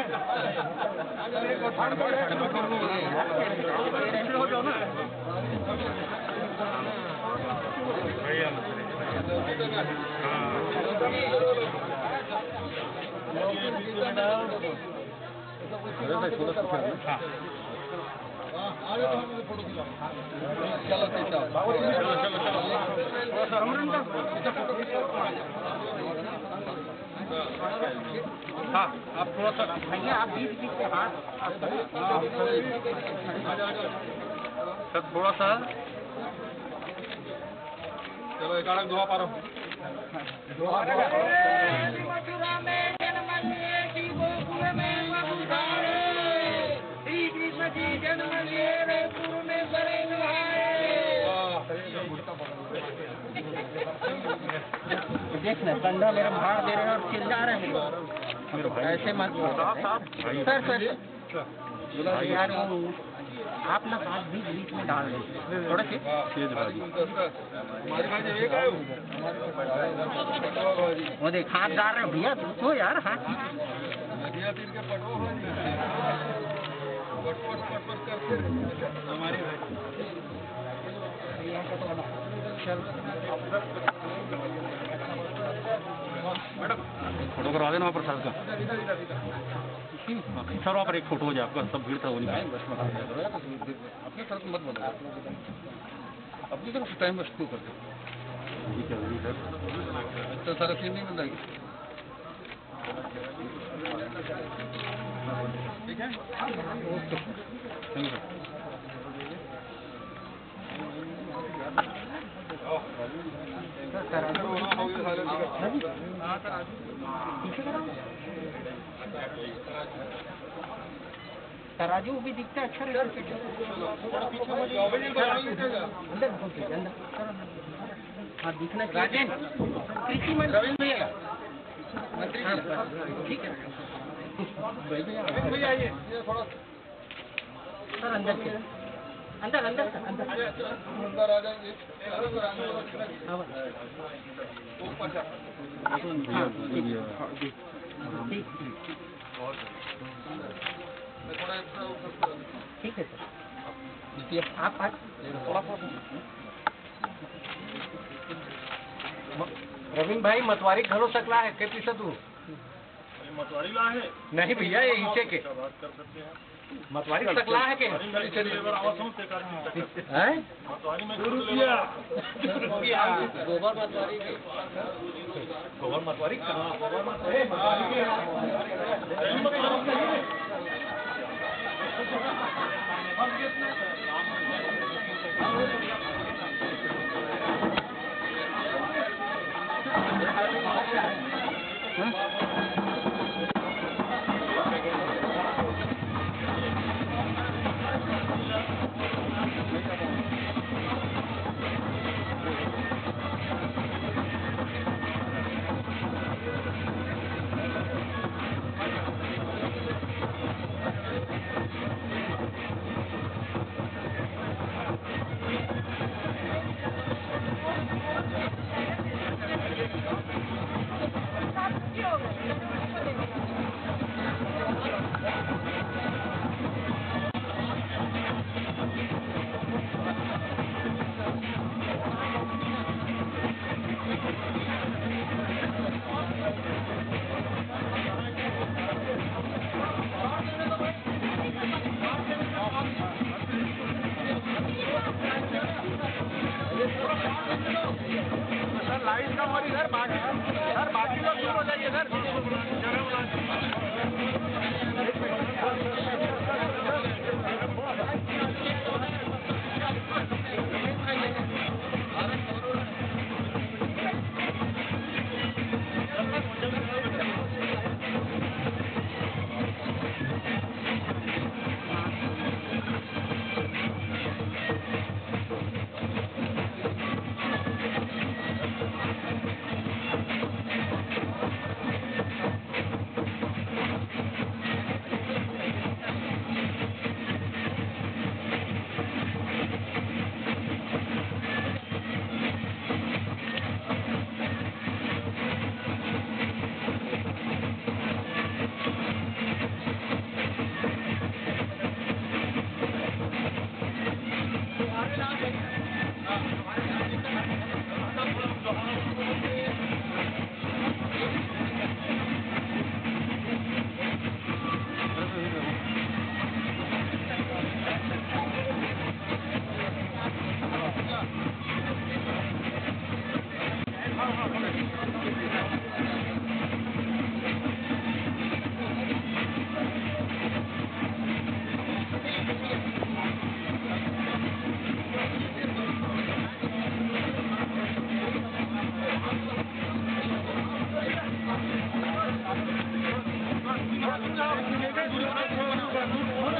हाँ आप थोड़ा सा भैया आप बीच के हाथ सर थोड़ा सा चलो एक आड़ दुआ पारो देखना कंधा मेरा भाड़ दे रहे हैं और चिल्ला रहे हैं ऐसे मत सर यार आप ना हाथ बीच में डाल रहे थोड़े से वो देख हाथ डाल रहे भैया तो यार हाथ मैडम फोटो करवा देना प्रसाद का सर वहाँ पर एक फोटो हो जाए आपका सब भीड़ था वो नहीं अपने तरफ मत बताओ अपनी तरफ टाइम वेस्ट क्यों करते ठीक है इतना सारा सीन नहीं बनाएगी ठीक है ओके थैंक यू तराजू भी दिखता है अच्छा अंदर हाँ दिखना राजेंद्र कृषि मंत्री भैया ठीक है भैया आइए थोड़ा सर अंदर से अंदर अंदर अंदर आ जाएंगे ठीक है सर आप रविंद्र भाई मतवारी घरों सकला है के पीछे तू मतवारी ला है नहीं भैया ये ईंटे के बात कर सकते हैं मतवारी सकला है के मतवारी में गोबर मतवारी गोबर मतवारी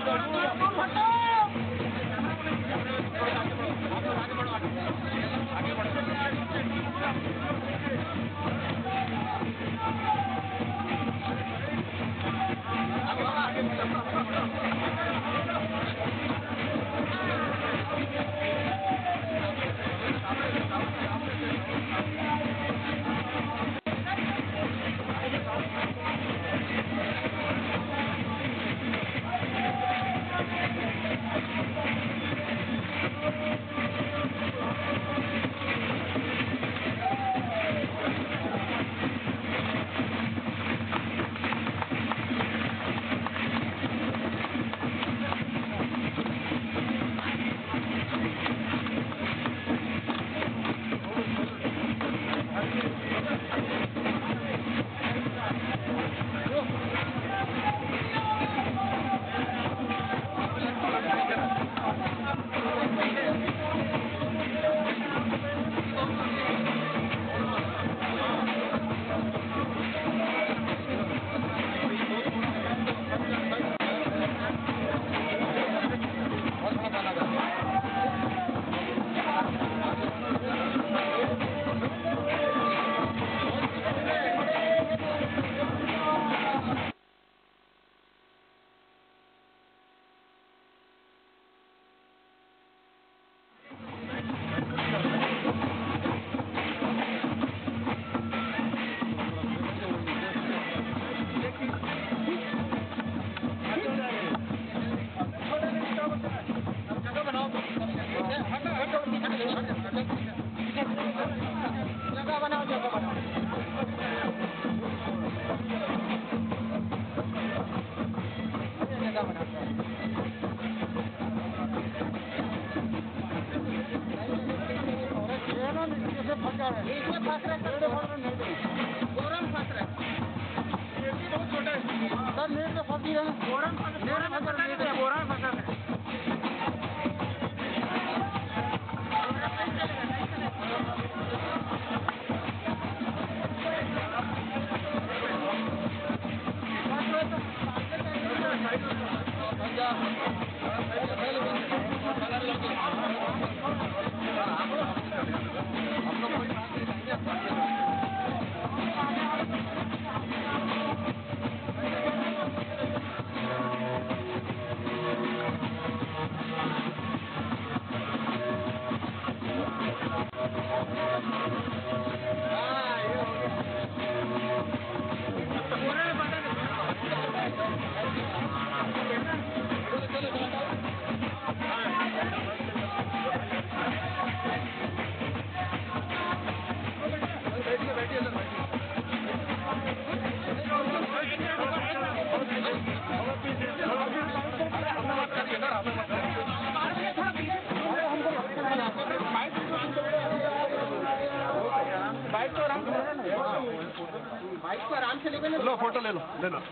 लो फोटो ले लो ले लो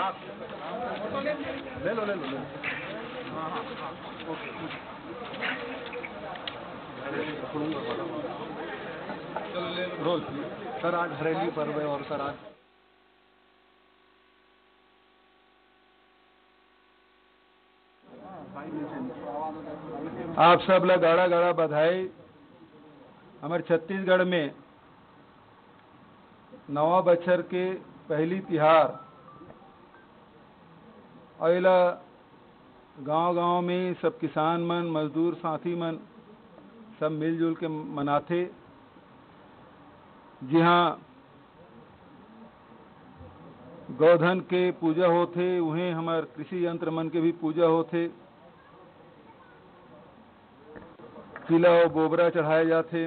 ले लो ले लो ले लो रोल सर आज हरेली पर्व है और सर आज आप सब ला गाड़ा गाड़ा बधाई। हमारे छत्तीसगढ़ में नवा बछर के पहली तिहार अला गांव-गांव में सब किसान मन मजदूर साथी मन सब मिलजुल के मनाथे। जहाँ गौधन के पूजा होथे उहें हमार कृषि यंत्र मन के भी पूजा होथे। तिला और बोबरा चढ़ाए जाते।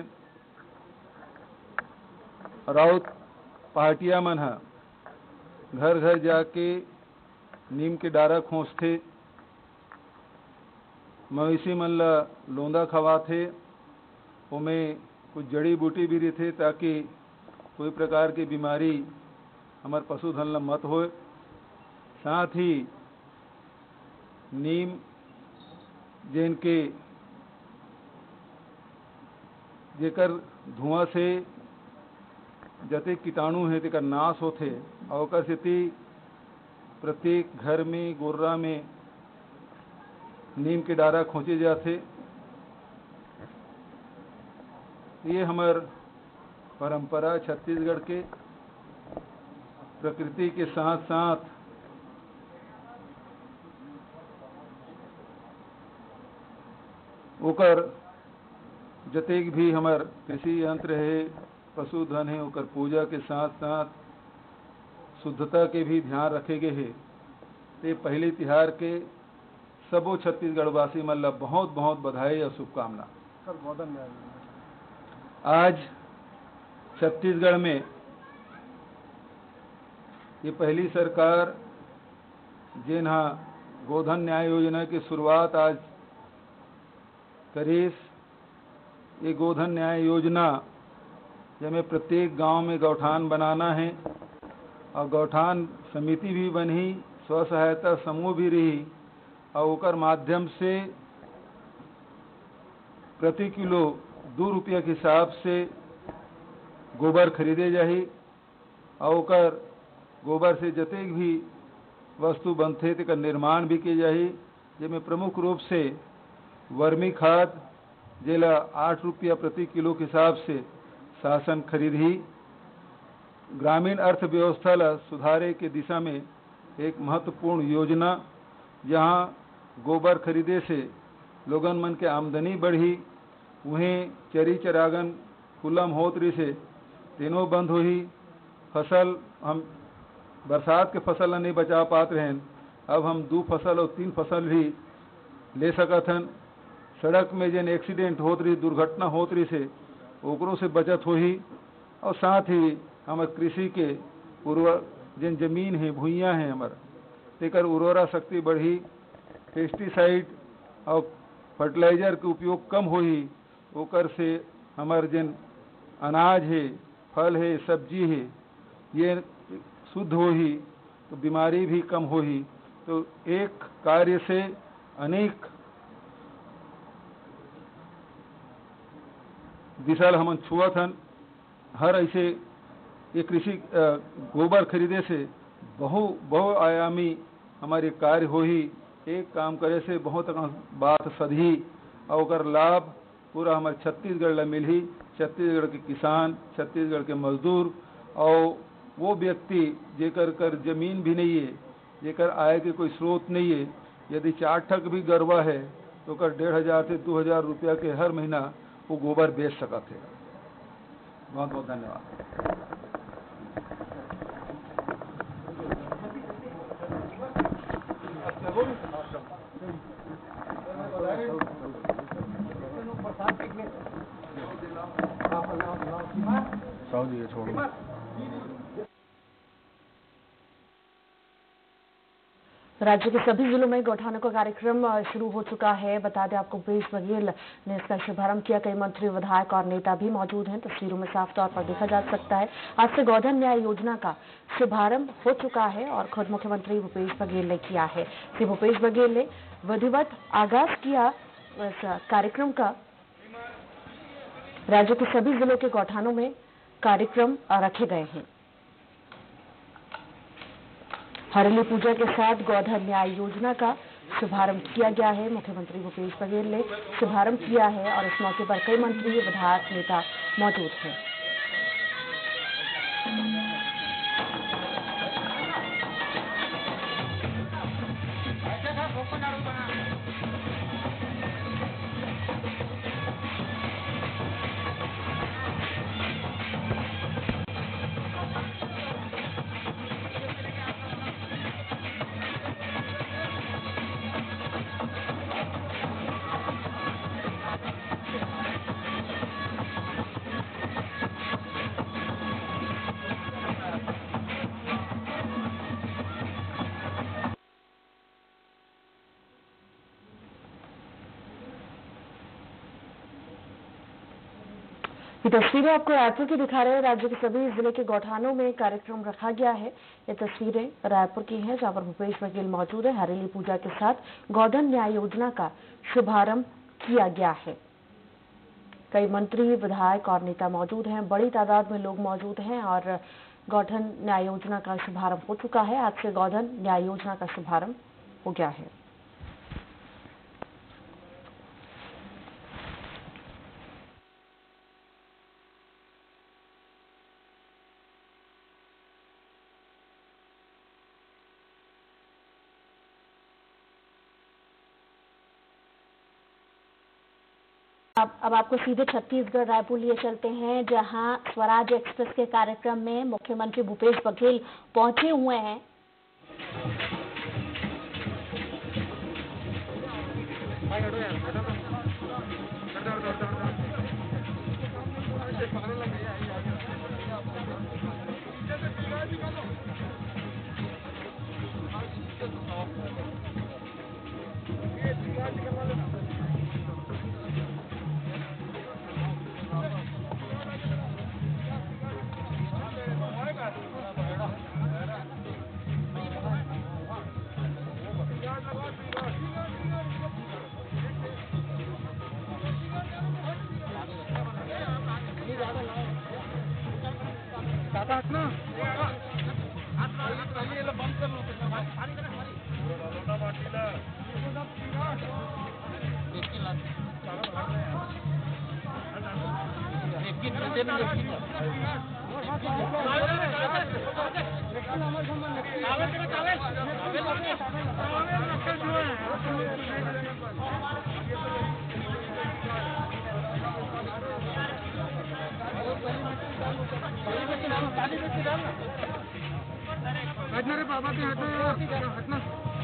राउत पार्टिया मन है घर घर जाके नीम के डारा खोसथे। मवेशी मन ला लोंदा खवाथे। उमें कुछ जड़ी बूटी भी रहते ताकि कोई प्रकार की बीमारी हमार पशुधन ला मत होए। साथ ही नीम जिनके जेकर धुआं से जते कीटाणु है तेकर नाश होथे और ओकर सेती प्रत्येक घर में गोर्रा में नीम के डारा खोचे जाते। ये हमार परंपरा छत्तीसगढ़ के प्रकृति के साथ साथ ओकर जतेक भी हमार कृषि यंत्र है, पशुधन है, ओकर पूजा के साथ साथ शुद्धता के भी ध्यान रखे गए है। ते पहले तिहार के सबो छत्तीसगढ़ वासी मन ला बहुत बहुत बधाई और शुभकामना। आज छत्तीसगढ़ में ये पहली सरकार जिन्हा गोधन न्याय योजना की शुरुआत आज करीस। ये गोधन न्याय योजना जिसमें प्रत्येक गांव में गौठान बनाना है और गौठान समिति भी बनी, स्व सहायता समूह भी रही और ओकर माध्यम से प्रति किलो 2 रुपया के हिसाब से गोबर खरीदे जाही और ओकर गोबर से जतेक भी वस्तु बनते तेकर निर्माण भी किए जाही। जिसमें प्रमुख रूप से वर्मी खाद जेला 8 रुपया प्रति किलो के हिसाब से शासन खरीदी। ग्रामीण अर्थव्यवस्था ला सुधारे के दिशा में एक महत्वपूर्ण योजना, जहां गोबर खरीदे से लोगन मन के आमदनी बढ़ी, वहीं चरी चरागन कुलम होत रही से तीनों बंद हुई। फसल हम बरसात के फसल नहीं बचा पाते रहें, अब हम 2 फसल और 3 फसल भी ले सकत हन। सड़क में जिन एक्सीडेंट होत रही, दुर्घटना होत रही से ओकरों से बचत होही और साथ ही हमारे कृषि के उर्वर जिन जमीन है, भूइयाँ हैं हमारा, तेकर उर्वरा शक्ति बढ़ी। पेस्टिसाइड और फर्टिलाइजर के उपयोग कम होही, ओकर से हमार जिन अनाज है, फल है, सब्जी है, ये शुद्ध होही तो बीमारी भी कम होही। तो एक कार्य से अनेक दिशा हम छुअत हन। हर ऐसे ये कृषि गोबर खरीदे से बहुआयामी हमारे कार्य होही। एक काम करे से बहुत बात सधी और ओकर लाभ पूरा हमारे छत्तीसगढ़ ला मिलही। छत्तीसगढ़ के किसान, छत्तीसगढ़ के मजदूर और वो व्यक्ति जेकर कर जमीन भी नहीं है, जेकर आय के कोई स्रोत नहीं है, यदि 4 ठक भी गरवा है तो कर 1500 से 2000 रुपया के हर महीना वो गोबर बेच सकते हैं। बहुत बहुत धन्यवाद। राज्य के सभी जिलों में गौठानों का कार्यक्रम शुरू हो चुका है। बता दें आपको, भूपेश बघेल ने इसका शुभारंभ किया। कई मंत्री, विधायक और नेता भी मौजूद हैं। तस्वीरों में साफ तौर पर देखा जा सकता है आज से गोधन न्याय योजना का शुभारंभ हो चुका है और खुद मुख्यमंत्री भूपेश बघेल ने किया है। श्री भूपेश बघेल ने विधिवत आगाज किया इस कार्यक्रम का। राज्य के सभी जिलों के गौठानों में कार्यक्रम रखे गए हैं। हरेली पूजा के साथ गोधन न्याय योजना का शुभारंभ किया गया है। मुख्यमंत्री भूपेश बघेल ने शुभारंभ किया है और इस मौके पर कई मंत्री, विधायक, नेता मौजूद हैं। ये तस्वीरें आपको रायपुर की दिखा रहे हैं। राज्य के सभी जिले के गौठानों में कार्यक्रम रखा गया है। ये तस्वीरें रायपुर की हैं, जहां पर भूपेश बघेल मौजूद है। हरेली पूजा के साथ गोधन न्याय योजना का शुभारंभ किया गया है। कई मंत्री, विधायक और नेता मौजूद हैं। बड़ी तादाद में लोग मौजूद हैं और गोधन न्याय योजना का शुभारंभ हो चुका है। आज से गोधन न्याय योजना का शुभारंभ हो गया है। अब आपको सीधे छत्तीसगढ़ रायपुर लिए चलते हैं, जहां स्वराज एक्सप्रेस के कार्यक्रम में मुख्यमंत्री भूपेश बघेल पहुंचे हुए हैं। हटना रे बाबा के हटना।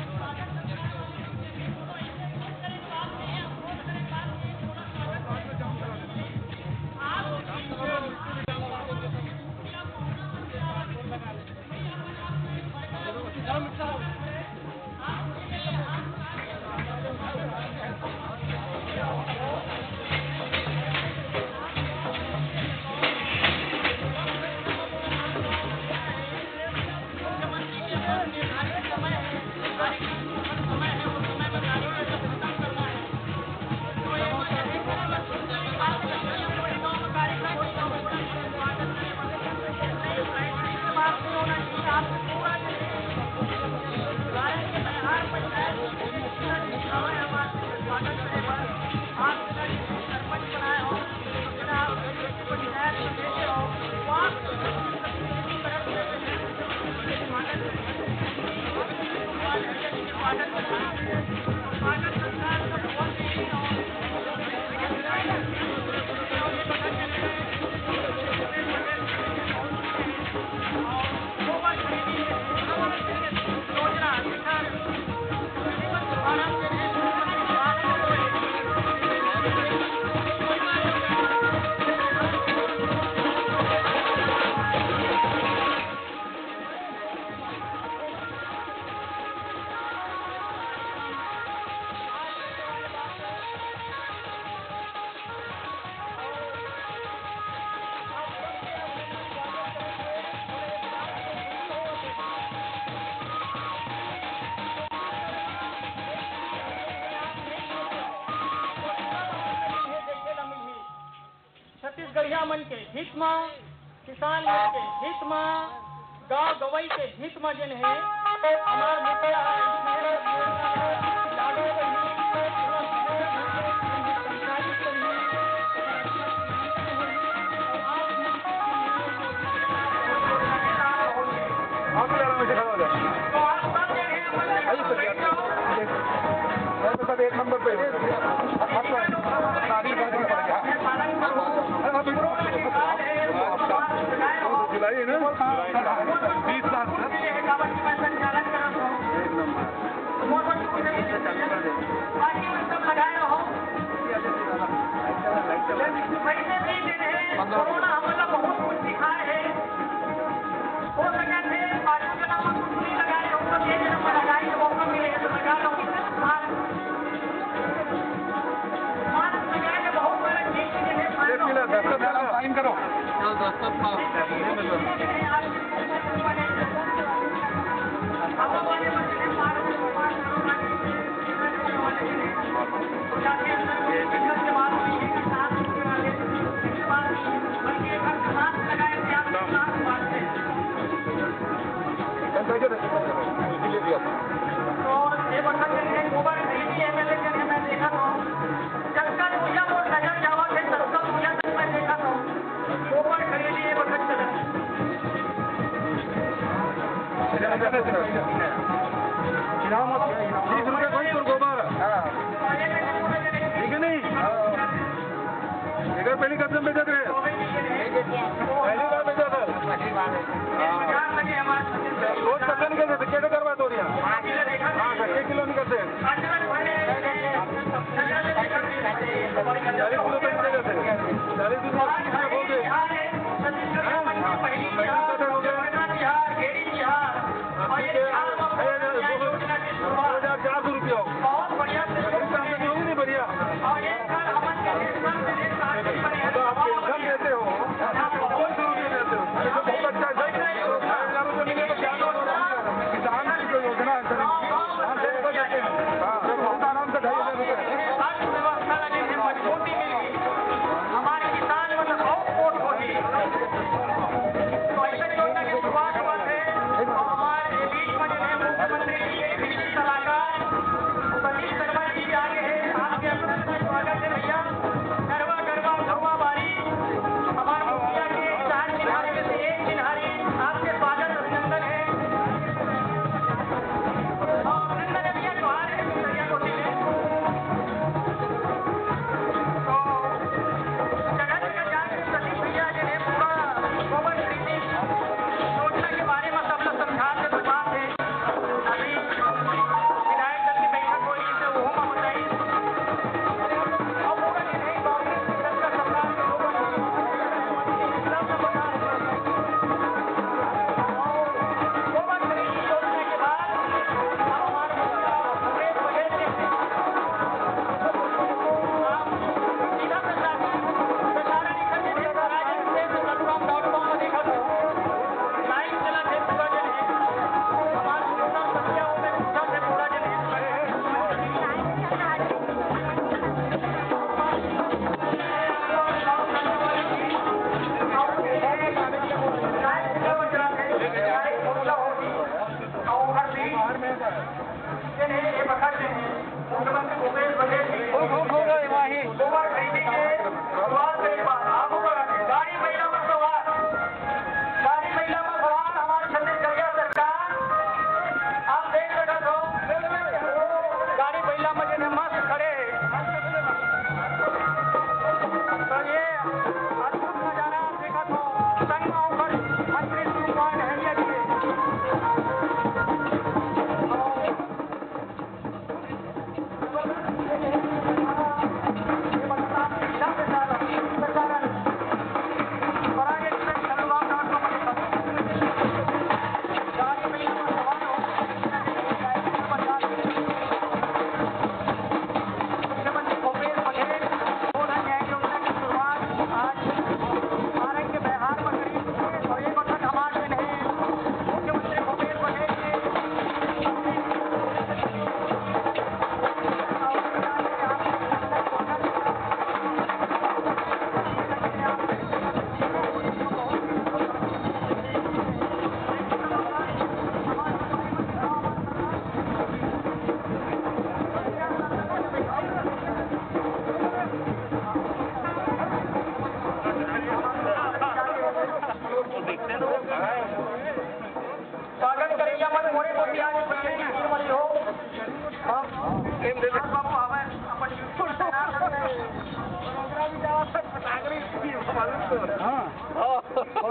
छत्तीसगढ़िया मन के हित में, किसान मन के हित में, गाँव गवई के हित में जन है हमार मुखिया एक नंबर पे जुलाई ना 20 लाख साइन करो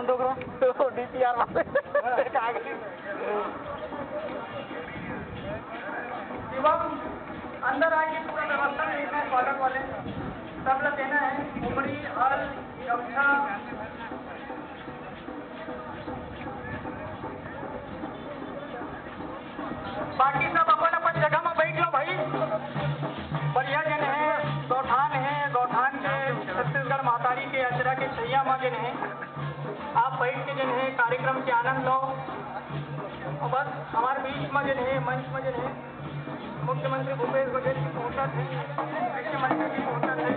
DPR वाले शिवम अंदर आके पूरा व्यवस्था देखना है, स्वागत वाले सब लोग देना है, उमड़ी हल गमछा बाकी सब अपन अपन जगह में बैठ लो भाई। बढ़िया जन है, गौठान है, गौठान के छत्तीसगढ़ महतारी के अचरा के छैया माँ जन है, आप बैठ के जन है कार्यक्रम के आनंद लो। और बस हमारे बीच में जन है, मंच में जन है मुख्यमंत्री भूपेश बघेल की पहुंचत है, मुख्यमंत्री की पहुंचत है,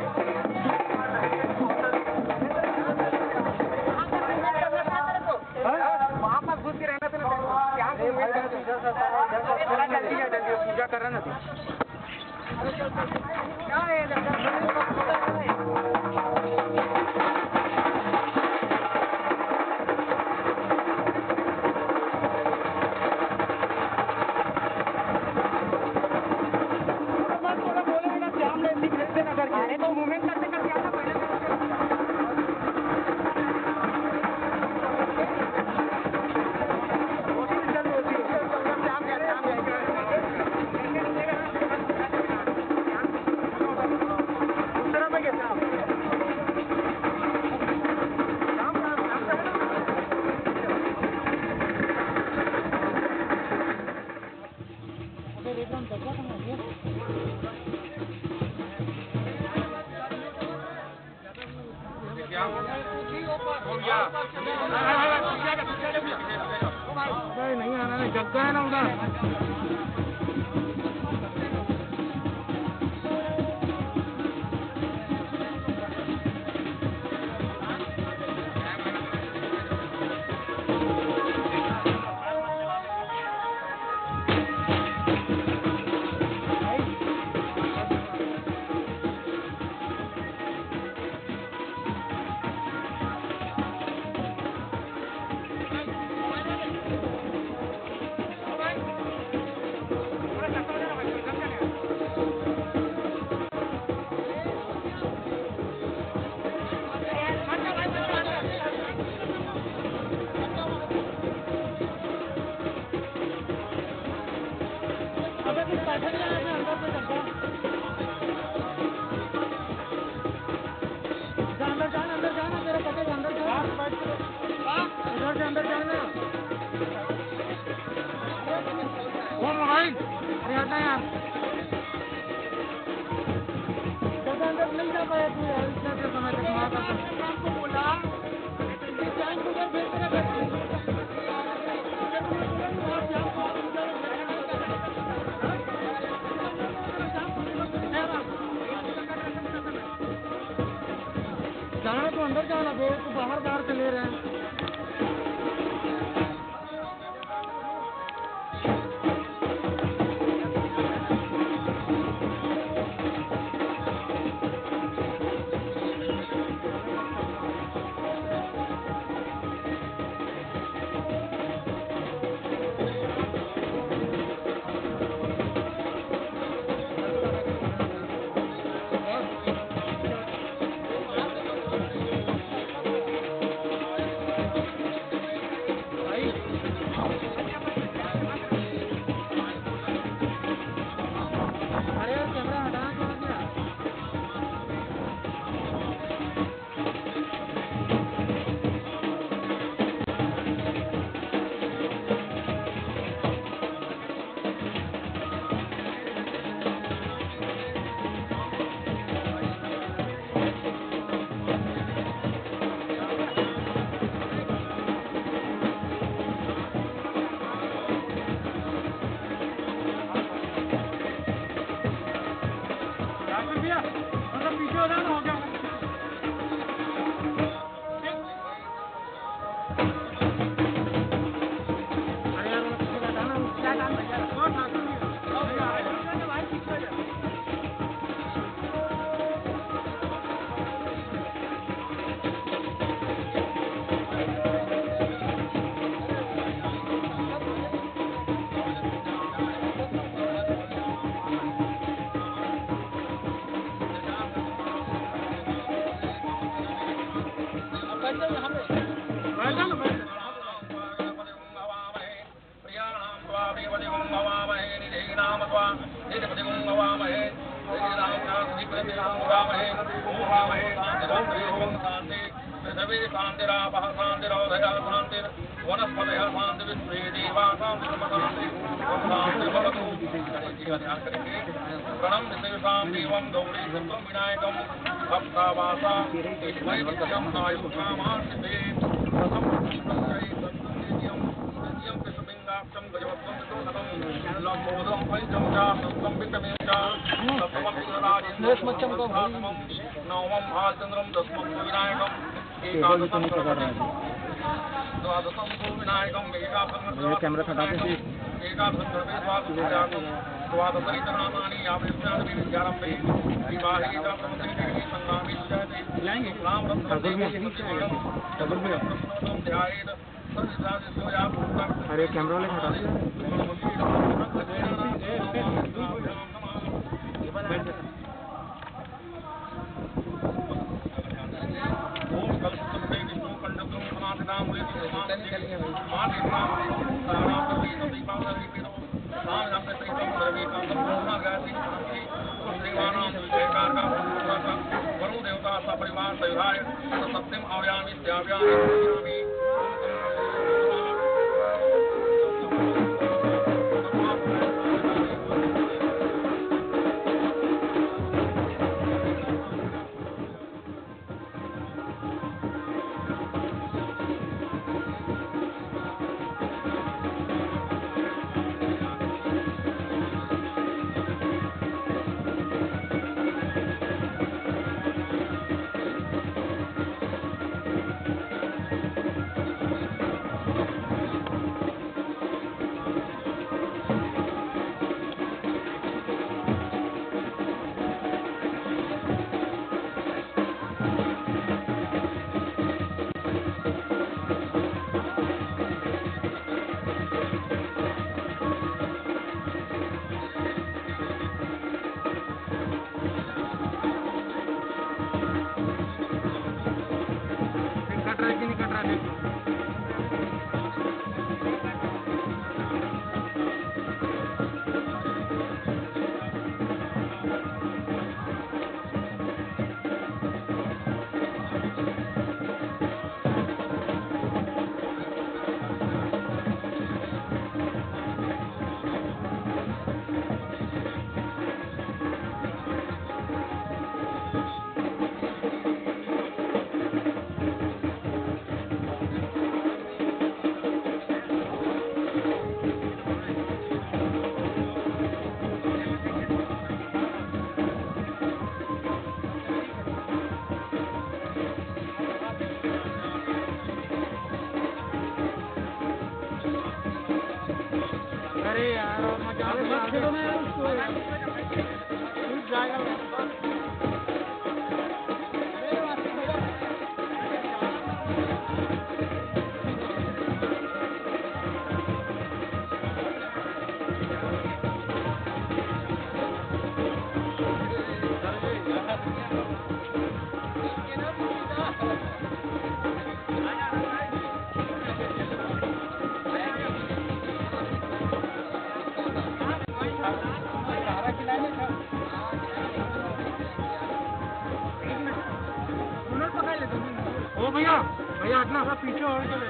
वहाँ पर घुस के रहना तो यहाँ पूजा कर रहा ना क्या है अरे तो मूवमेंट करते करते आना पहले नहीं आना है, जगह है ना उधर। जाना तो अंदर जाना, तो बाहर बाहर से ले रहे हैं। हवामहे शान्तिरोम शान्ति पृथिवी शान्तिरापः शान्तिरोदयः शान्तिर् वनस्पतयः शान्ति विश्वे देवा शान्तिर्मशान्ति शान्तिर्भवतु। ध्यान करेंगे। प्रणम विशेषां देवं गौरी सर्वं विनायकं भक्तावासा वैवत्यं आयुष्कामार्थिते कृष्णपिंगाक्षं गजवत्वं विशोधनं लम्बोदरं पंचम च सप्तम विक्रमें च सप्तमं विघ्नराजं नवमं भालचंद्रं दशमं विनायकं एकादशं द्वादशं विनायकं एकादशं सर्वेश्वासुजातं द्वादशैतनामानि यावृष्णानि विद्यारम्भे विवाहे च प्रमुखैः संग्रामे सुजाते राम रत्नं ध्यायेत् अरे कैमरा वाले हटा वरुण देवता सपरिवार सयुधाय सत्यम आव्यामि त्याव्यामि भैया भैया हटना पीछे और चले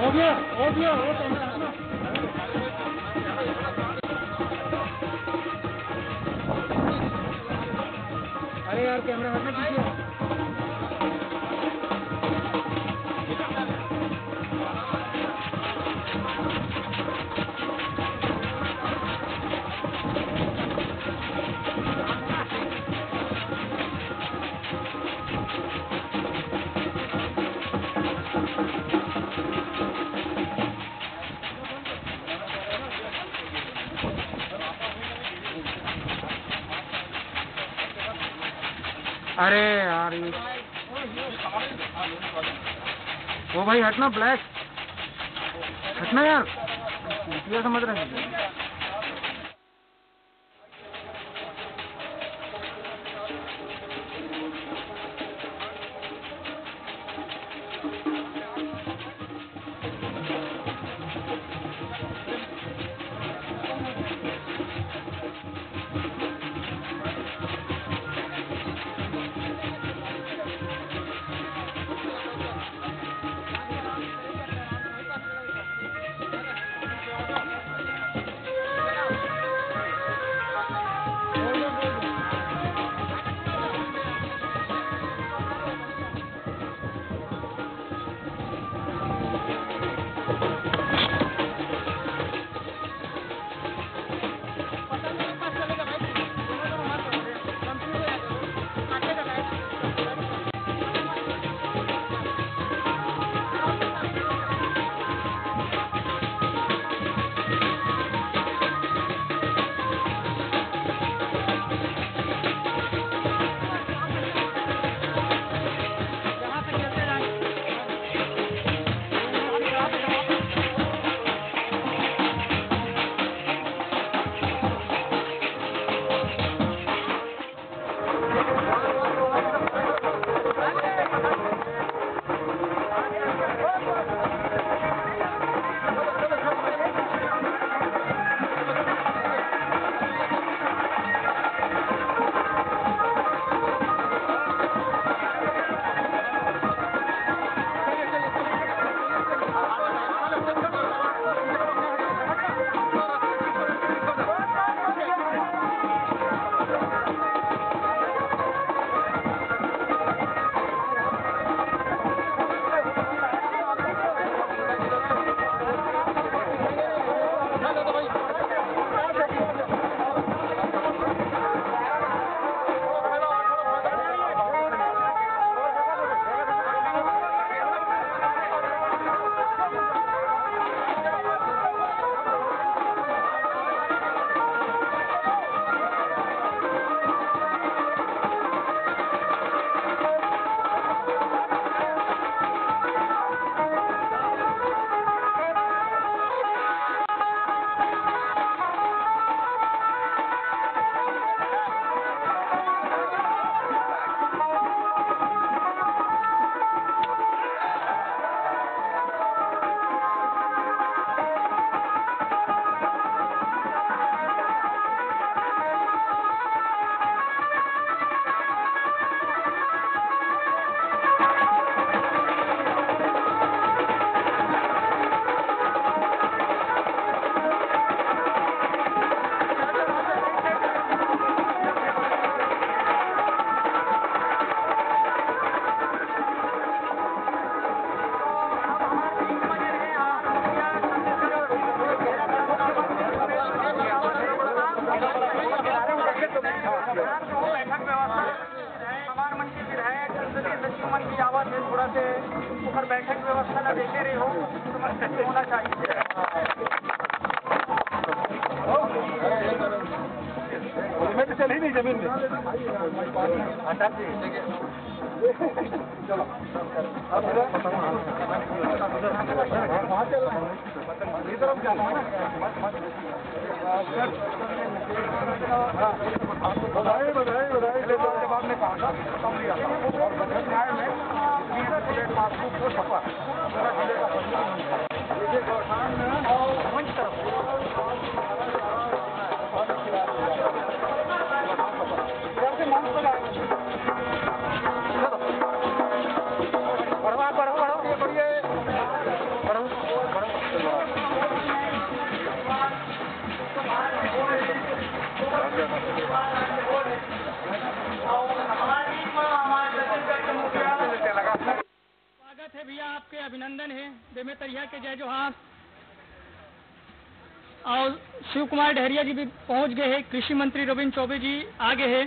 हो गया वो कैमरा हटना। अरे यार कैमरा हटना पीछे। अरे यार वो भाई हटना, ब्लैक हटना यार, क्या समझ रहे हैं। ऊपर बैठक व्यवस्था न देखे रहे हो तो होना चाहिए। मैं तो चल ही नहीं जमीन में। चलो वहाँ चल रहा है इस तरफ जाना है। बधाई बधाई बधाई जब आपने कहा था तब लिया था और बजट न्याय में पासबुक को छपा जिले का गौठान में मंच बढ़ो बढ़ो बढ़ो ये बढ़िए बढ़ो आपके अभिनंदन है। बेमे तरिया के जय जोहार। और शिव कुमार डहरिया जी भी पहुंच गए हैं। कृषि मंत्री रविंद्र चौबे जी आगे हैं।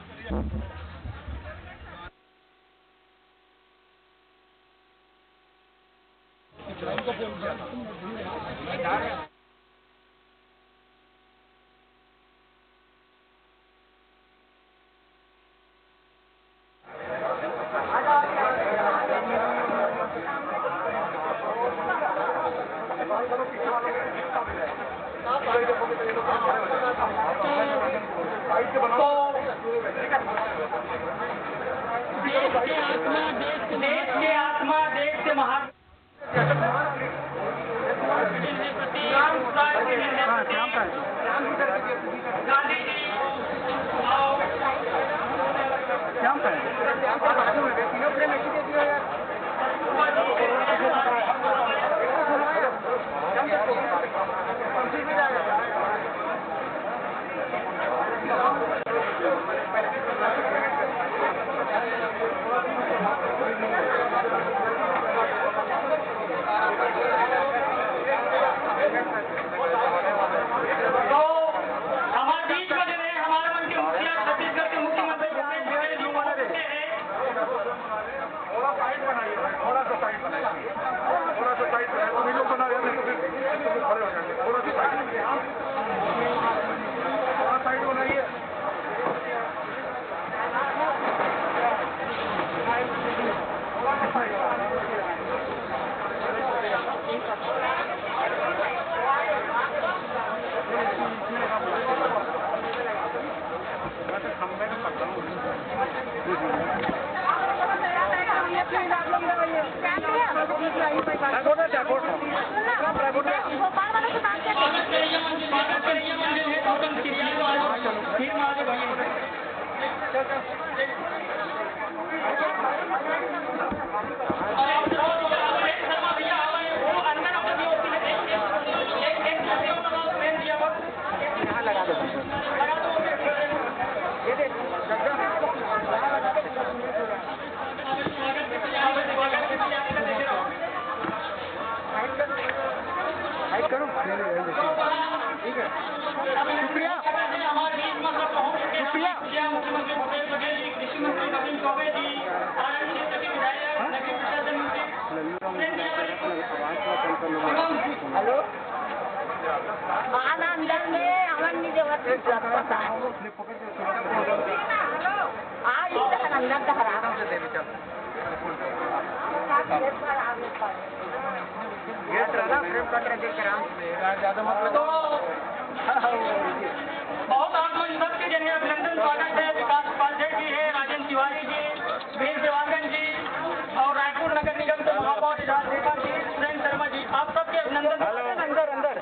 बहुत आगमन सबके जने अभिनंदन स्वागत है। विकास उपाध्याय जी है, राजेंद्र तिवारी जी, वीर देवांगन जी और रायपुर नगर निगम के महापौर शेखर जी, सुरेंद्र शर्मा जी, आप सबके अभिनंदन। अंदर अंदर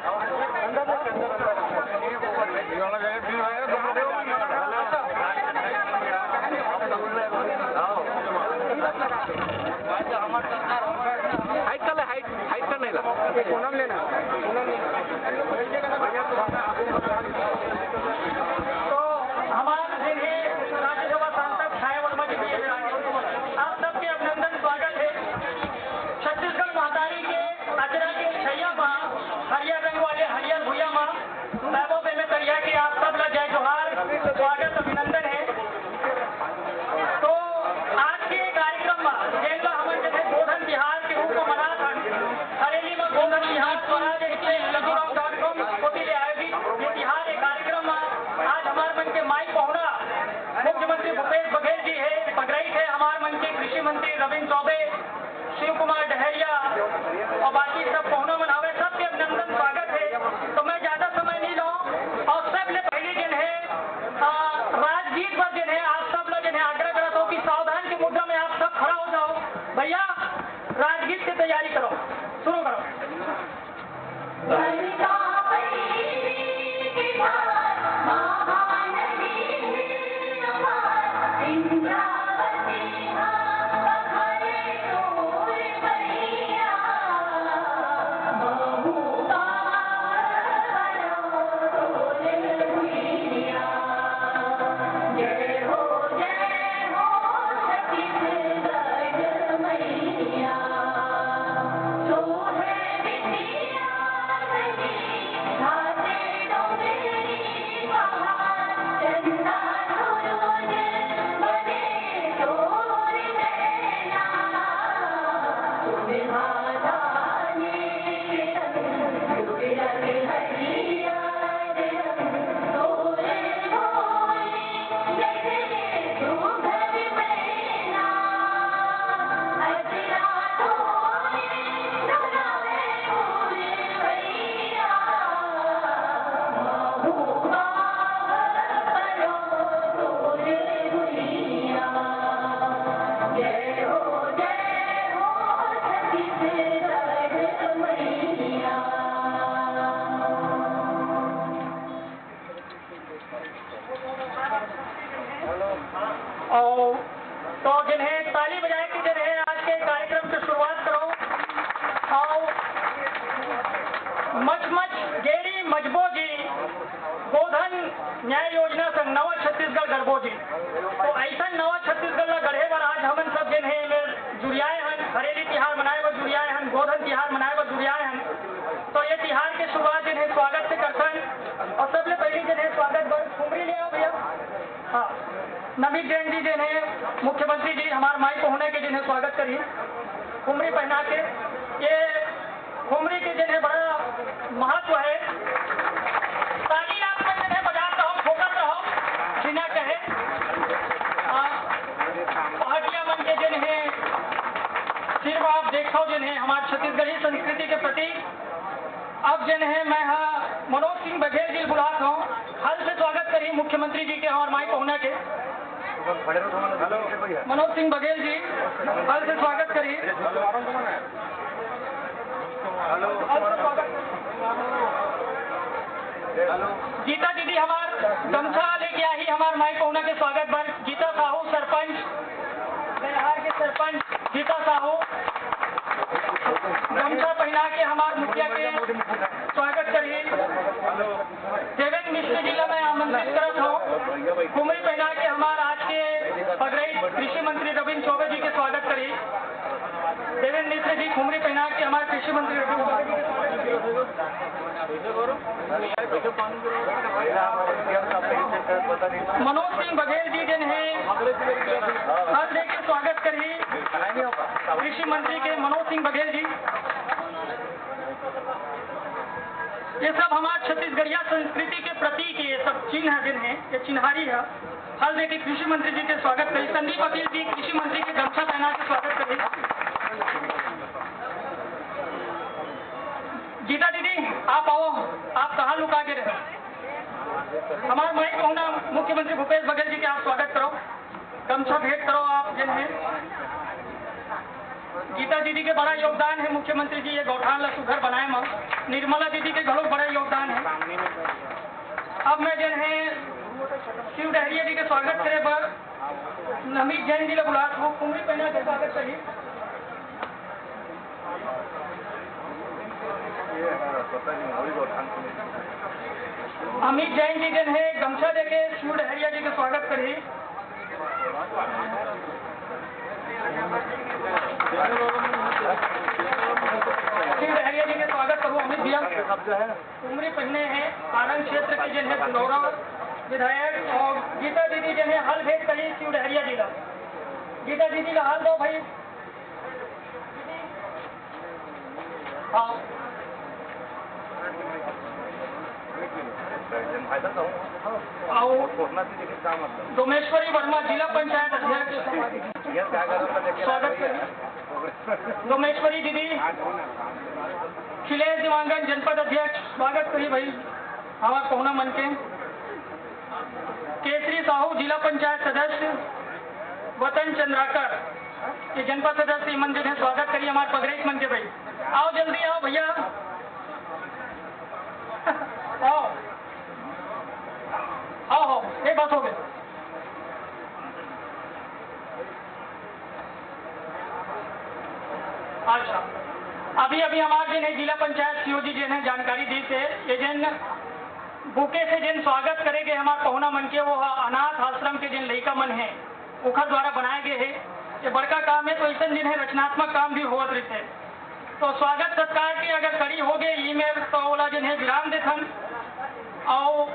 हाइट करने ला पूनम लेना तो हमारा राज्यसभा सांसद छाया वर्मा जी, आप सबके अभिनंदन स्वागत है। छत्तीसगढ़ महातारी के अजरा के छैया माँ, हरियर रंग वाले हरियर भूया माँ, साहबों में तरिया के आप सब का जय जोहार, स्वागत अभिनंदन है। तो आज के कार्यक्रम में जेनला हमें जैसे गोधन बिहार के रूप में मना था हरेली में गोधन बिहार स्वराज लघुराम.com को भी आयोजित मचमच गेड़ी मजबोजी गोधन न्याय योजना संग नवा छत्तीसगढ़ गढ़बोजी। तो ऐसा नवा छत्तीसगढ़ ला गढ़े बर आज हमन सब जन है जुड़ियाए हन, हरेली तिहार मनाए बर जुड़ियाए हन, गोधन तिहार मनाए बर जुड़ियाए हन। तो ये तिहार के शुरुआत जन है स्वागत से करथन और सबले पहले जन है स्वागत बर खुमरी ले आओ भैया। हाँ, नमित जैन जी जन है मुख्यमंत्री जी हमारे माई को होने के जन है स्वागत करी खुमरी पहना के। ये खुमरी के जन है बड़ा महत्व है। ताली आप जन है बजाते रहो, ठोकत रहो, बिना कहे। पहाड़िया मन के जन है सिर्फ आप देखो जन है हमारे छत्तीसगढ़ी संस्कृति के प्रति। अब जन है मैं मनोज सिंह बघेल जी बुलात हूँ, हल से स्वागत करी मुख्यमंत्री जी के और माई पहुना के। मनोज सिंह बघेल जी हल से स्वागत करी। गीता दीदी हमार गमछा लेके आई हमार माई पहुना के स्वागत पर। गीता साहू सरपंच बिहार के सरपंच गीता साहू गमछा पहना के हमारे मुखिया के स्वागत करिए। देवेंद्र मिश्र जिला में आमंत्रित करत हूँ, कुमरी पहना के हमारे आज के पगड़ई कृषि मंत्री रविंद्र चौबे जी के स्वागत करिए। देवेंद्र मिश्र जी कुमरी पहना के हमारे कृषि मंत्री रविंद्र चौबे जी के स्वागत मनोज सिंह बघेल जी जन है हल दे के स्वागत करिए कृषि मंत्री के मनोज सिंह बघेल जी। ये सब हमारे छत्तीसगढ़िया संस्कृति के प्रतीक ये सब चिन्ह जिन है, ये चिन्हारी है। हल दे के कृषि मंत्री जी के स्वागत करिए। संदीप अकील जी कृषि मंत्री के गमछा पहना के स्वागत करिए। गीता दीदी आप आओ, आप कहाँ लुका के रहे? हमारे माई कहना मुख्यमंत्री भूपेश बघेल जी के आप स्वागत करो, गमछा भेंट करो आप जिन है। गीता दीदी के बड़ा योगदान है मुख्यमंत्री जी ये गौठान ला सुघर बनाए में। निर्मला दीदी के घरों बड़ा योगदान है। अब मैं जन है शिव डहरिया जी के स्वागत करे पर नमित जैन जी ने बुला वो कुमरी पहना के स्वागत करिए। अमित जैन जी जन है गमछा देके शिव डहरिया जी के स्वागत करिए। शिव डहरिया जी के स्वागत करूँ। अमित भैया कुमरी पहने हैं आनंद क्षेत्र के जन है गंडौरा विधायक और गीता दीदी जन है हल भेंट करी शिव डहरिया जी का। गीता दीदी का हल दो भाई। हाँ डोमेश्वरी वर्मा जिला पंचायत अध्यक्ष स्वागत करिए। डोमेश्वरी दीदी खिलेश दिवांगन जनपद अध्यक्ष स्वागत करिए भाई हमारे कोहना मन के। केसरी साहू जिला पंचायत सदस्य वतन चंद्राकर ये जनपद सदस्य मंदिर है स्वागत करिए हमारे पगरेट मन के भाई। आओ जल्दी आओ भैया आओ आओ हो एक बात हो गई। अच्छा अभी अभी हमारे जिन है जिला पंचायत सीओजी जिन है जानकारी दी से ये जिन बुके से जिन स्वागत करेंगे हमारे पहुना मन के वो अनाथ आश्रम के जिन लड़का मन है उखर द्वारा बनाए गए है। ये बड़का काम है तो ऐसा जिन है रचनात्मक काम भी होत रहते। तो स्वागत सत्कार की अगर कड़ी हो गए ईमेल तो ओला जिन है विराम देथन आओ।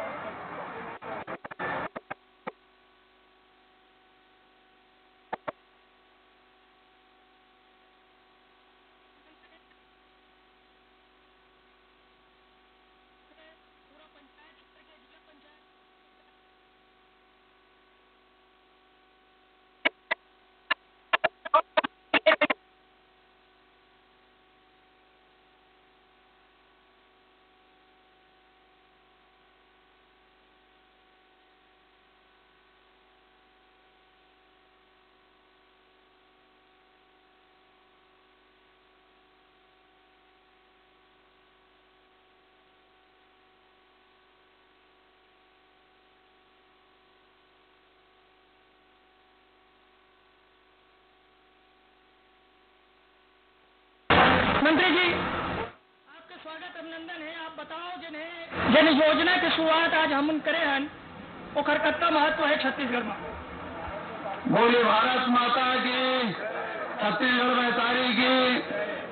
मंत्री जी आपका स्वागत अभिनंदन है। आप बताओ जिन्हें जिन योजना की शुरुआत आज हम करे हैं वो कलकत्ता महत्व है छत्तीसगढ़ में। बोले भारत माता की, छत्तीसगढ़ में तारी की।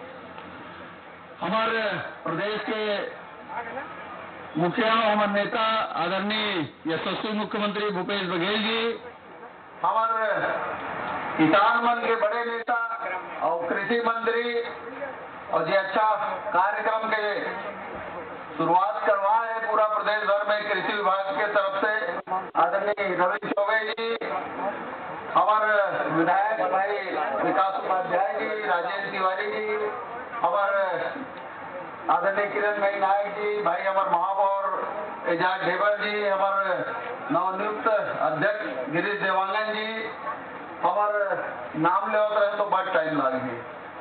हमारे प्रदेश के मुखिया हमारे नेता आदरणीय यशस्वी मुख्यमंत्री भूपेश बघेल जी, हमारे किसान मन के बड़े नेता और कृषि मंत्री, और जो अच्छा कार्यक्रम के शुरुआत करवा है पूरा प्रदेश भर में कृषि विभाग के तरफ से आदरणीय रविंद्र चौबे जी, हमारे विधायक भाई विकास उपाध्याय जी, राजेश तिवारी जी, हमारे आदरणीय किरण भाई नायक जी, भाई हमारे महापौर एजाज ढेबर जी, हमारे नवनियुक्त अध्यक्ष गिरीश देवांगन जी, हमारे नाम ले रहे तो बहुत टाइम लगेगी।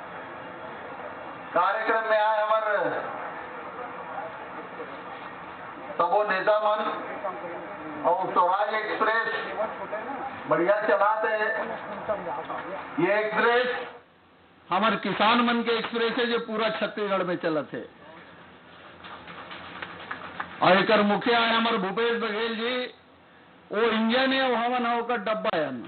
कार्यक्रम में आए हमारे सबो नेता मन और स्वराज एक्सप्रेस बढ़िया चलाते हैं। ये एक्सप्रेस हमारे किसान मन के एक्सप्रेस है जो पूरा छत्तीसगढ़ में चलत है। और एक मुखिया है हमारे भूपेश बघेल जी, वो इंजन है, वो हवन होकर डब्बा है।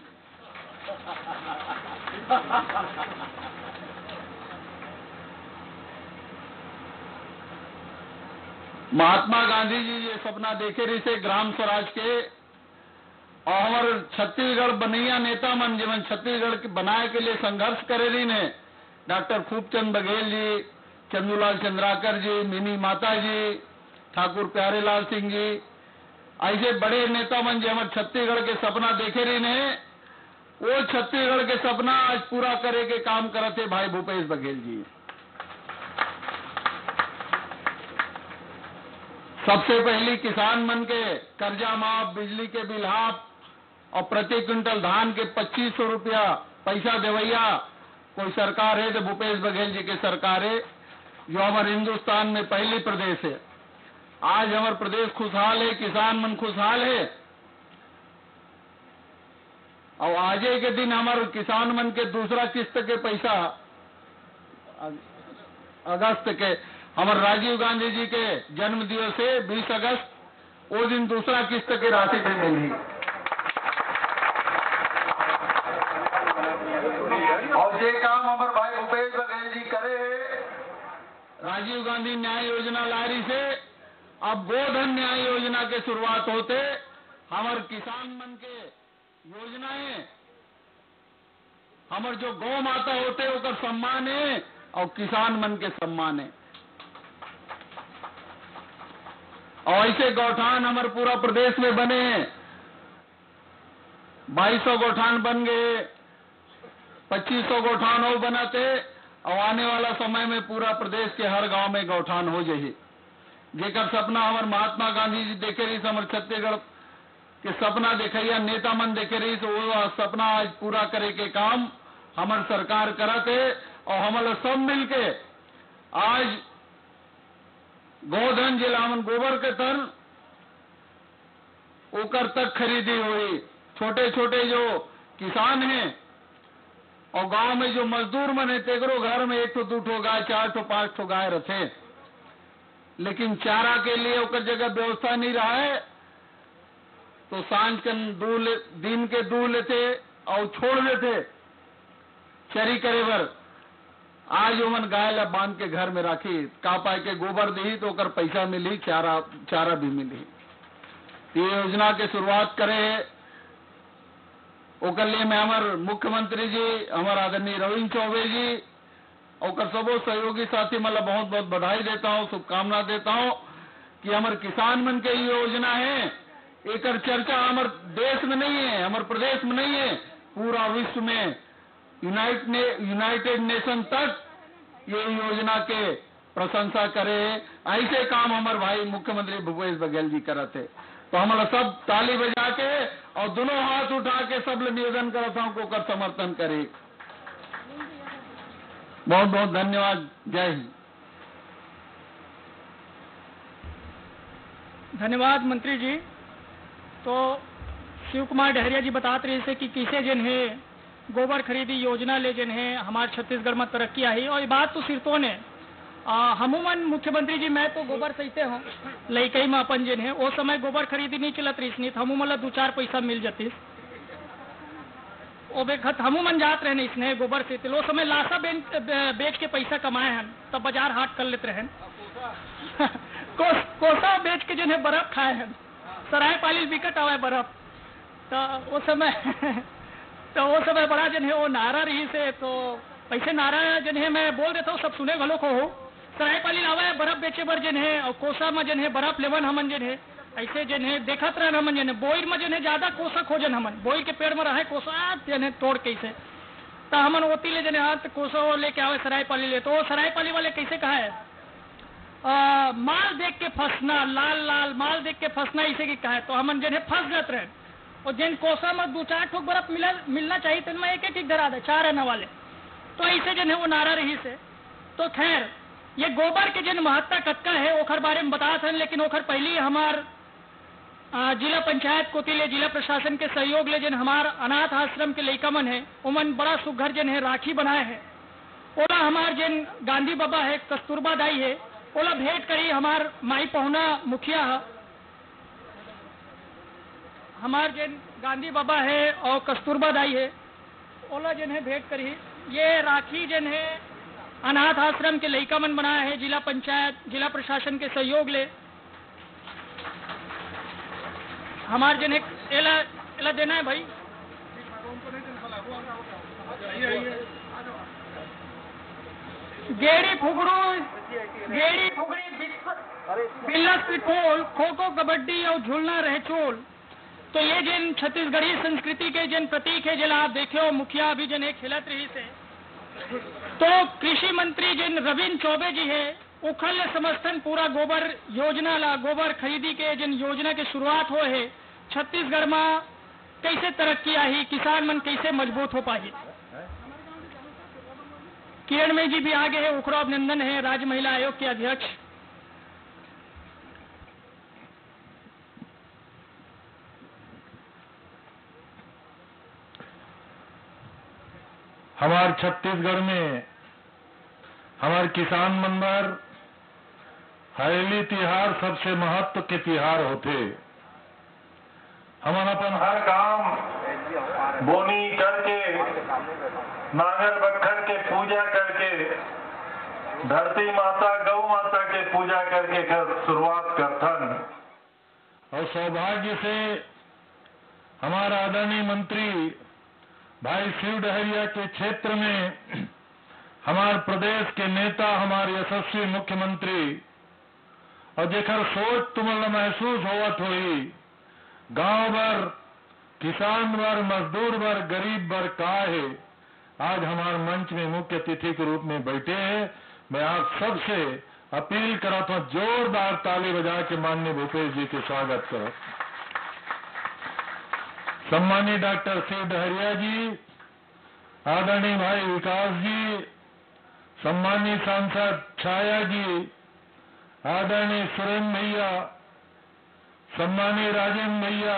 महात्मा गांधी जी ये सपना देखे रही से ग्राम स्वराज के, और हमारे छत्तीसगढ़ बनैया नेता मन जीवन छत्तीसगढ़ के बनाए के लिए संघर्ष करे रही ने, डॉक्टर खूबचंद बघेल जी, चंदूलाल चंद्राकर जी, मिनी माता जी, ठाकुर प्यारेलाल सिंह जी, ऐसे बड़े नेता मन जो हमारे छत्तीसगढ़ के सपना देखे रही ने, वो छत्तीसगढ़ के सपना आज पूरा करे के काम करते भाई भूपेश बघेल जी। सबसे पहली किसान मन के कर्जा माफ, बिजली के बिल हाफ और प्रति क्विंटल धान के 2500 रुपया पैसा देवैया कोई सरकार है तो भूपेश बघेल जी की सरकार है, जो हमारे हिंदुस्तान में पहली प्रदेश है। आज हमारा प्रदेश खुशहाल है, किसान मन खुशहाल है, और आज के दिन हमारे किसान मन के दूसरा किस्त के पैसा अगस्त के हमारे राजीव गांधी जी के जन्म दिवस है 20 अगस्त, वो दिन दूसरा किस्त की राशि भी मिली। और ये काम हमारे भाई भूपेश बघेल जी करे है। राजीव गांधी न्याय योजना लारी से अब गोधन न्याय योजना के शुरुआत होते, हमारे किसान मन के योजनाएं, हमारे जो गौ माता होते उनका सम्मान है और किसान मन के सम्मान है। और ऐसे गौठान हमारे पूरा प्रदेश में बने हैं, 2200 गौठान बन गए, 2500 गौठान और बनाते, और आने वाला समय में पूरा प्रदेश के हर गांव में गौठान हो जाए। जेकर सपना हमारे महात्मा गांधी जी देखे रही, हमारे छत्तीसगढ़ के सपना देखैया नेता मन देखे रही, तो वो सपना आज पूरा करे के काम हमारे सरकार करते, और हमारे सब मिलके आज गोधन जिला मन गोबर के तन ओकर तक खरीदी हुई। छोटे छोटे जो किसान हैं और गांव में जो मजदूर मन है, तेगरो घर में 1 2 ठो गाय, 4 ठो 5 ठो गाय रखे, लेकिन चारा के लिए ओकर जगह व्यवस्था नहीं रहा है, तो सांझ के दिन के दूध लेते और छोड़ देते चरी करे बर। आज उमन गाय ला बांध के घर में राखी, का पाए के गोबर दी तो ओकर पैसा मिली, चारा भी मिली। ये योजना के शुरुआत करे, ओकर लिए मैं हमारे मुख्यमंत्री जी, हमारे आदरणीय रविंद्र चौबे जी, और सबो सहयोगी साथी मतलब बहुत बहुत बधाई देता हूँ, शुभकामना देता हूँ कि हमारे किसान मन के योजना है। एक चर्चा हमारे देश में नहीं है, हमारे प्रदेश में नहीं है, पूरा विश्व में यूनाइटेड नेशन तक ये योजना के प्रशंसा करे। ऐसे काम हमारे भाई मुख्यमंत्री भूपेश बघेल जी करते, तो हमारा सब ताली बजा के और दोनों हाथ उठा के सब निवेदन करता हूँ को कर समर्थन करे। बहुत बहुत धन्यवाद। जय हिंद। धन्यवाद मंत्री जी। तो शिव कुमार डहरिया जी बताते रहे थे कि किसे जिन्हें गोबर खरीदी योजना ले जिन्हें हमारे छत्तीसगढ़ में तरक्की आई, और ये बात तो सिरतों ने हमूमन मुख्यमंत्री जी मैं तो गोबर सहीते हूँ लइकई में अपन जिन है वो समय गोबर खरीदी नहीं चलत रही नहीं हमूमन ला 2-4 पैसा मिल जाती वो बेखत हमूमन जात रहे इसने गोबर से वो समय लाशा बेच के पैसा कमाए हैं तब बाजार हाट कर लेते रहे कोसा बेच के जिन्हें बर्फ खाए हैं सराय पाली बिकट आवे बर्फ तो वो समय बड़ा जिन्हें वो नारा रही से तो पैसे नारा जिन्हें मैं बोल देता हूँ सब सुने वालों को हो सराय पाली लावे बर्फ बेचे बर जिन्हें और कोसा में जिन्हें बर्फ लेवन हमन जिन्हें ऐसे जिन्हें देखत रहे हमन जिन्हें बोईर में जिन्हें ज्यादा कोसा खोजन हमन बोईर के पेड़ में रहे कोसा जिन्हें तोड़ कैसे तो हमन ओती ले जिन्हें हाथ कोसा लेके आवे सराय पाली ले तो सराय पाली वाले कैसे कहा है माल देख के फंसना लाल लाल माल देख के फंसना इसे की कहा है तो हमन जिन्हें फंस जाते रहे और जिन कोसा में 2-4 ठोक बर्फ मिलना चाहिए तो मैं एक धरा दे 4 रहने वाले तो ऐसे जिन्हें वो नारा रही से तो खैर ये गोबर के जिन महत्ता कतका है ओखर बारे में बता थे लेकिन ओखर पहली हमार जिला पंचायत कोतिले जिला प्रशासन के सहयोग ले जिन हमार अनाथ आश्रम के लइका मन है उमन बड़ा सुघर जिन है राखी बनाए है ओला हमार जिन गांधी बाबा है कस्तूरबा दाई है ओला भेंट करी हमार माई पहुना मुखिया हमार जिन गांधी बाबा है और कस्तूरबा दाई है ओला जिन है भेंट करी ये राखी जिन है अनाथ आश्रम के लइका मन बनाया है जिला पंचायत जिला प्रशासन के सहयोग ले हमार जिन एला देना है भाई गेड़ी फुगड़ी बिल्लक पिठोल खो खो कबड्डी और झूलना रहचोल तो ये जिन छत्तीसगढ़ी संस्कृति के जिन प्रतीक है जिला आप देखे हो मुखिया अभी जिन खेलत रही से तो कृषि मंत्री जिन रविंद्र चौबे जी है उखल समर्थन पूरा गोबर योजना ला गोबर खरीदी के जिन योजना के शुरुआत हो है छत्तीसगढ़ में कैसे तरक्की आई किसान मन कैसे मजबूत हो पाई किरणमयी जी भी आगे है उखरो अभिनंदन है राज्य महिला आयोग के अध्यक्ष हमारे छत्तीसगढ़ में हमारे किसान मंबर हरेली तिहार सबसे महत्व के तिहार होते हमारा अपन हर काम बोनी करके नांगर बखर के पूजा करके धरती माता गौ माता के पूजा करके शुरुआत करथन और सौभाग्य से हमारा आदरणीय मंत्री भाई शिव डहरिया के क्षेत्र में हमारे प्रदेश के नेता हमारे यशस्वी मुख्यमंत्री और जेकर सोच तुमला महसूस होवत हुई गांव भर किसान वर मजदूर वर गरीब वर का है आज हमारे मंच में मुख्य अतिथि के रूप में बैठे हैं मैं आप सबसे अपील करता हूं जोरदार ताली बजा के माननीय भूपेश जी के स्वागत करो सम्मानित डॉक्टर शिव डहरिया जी आदरणीय भाई विकास जी सम्मानित सांसद छाया जी आदरणीय सुरेंद्र भैया सम्मानीय राजेंद्र भैया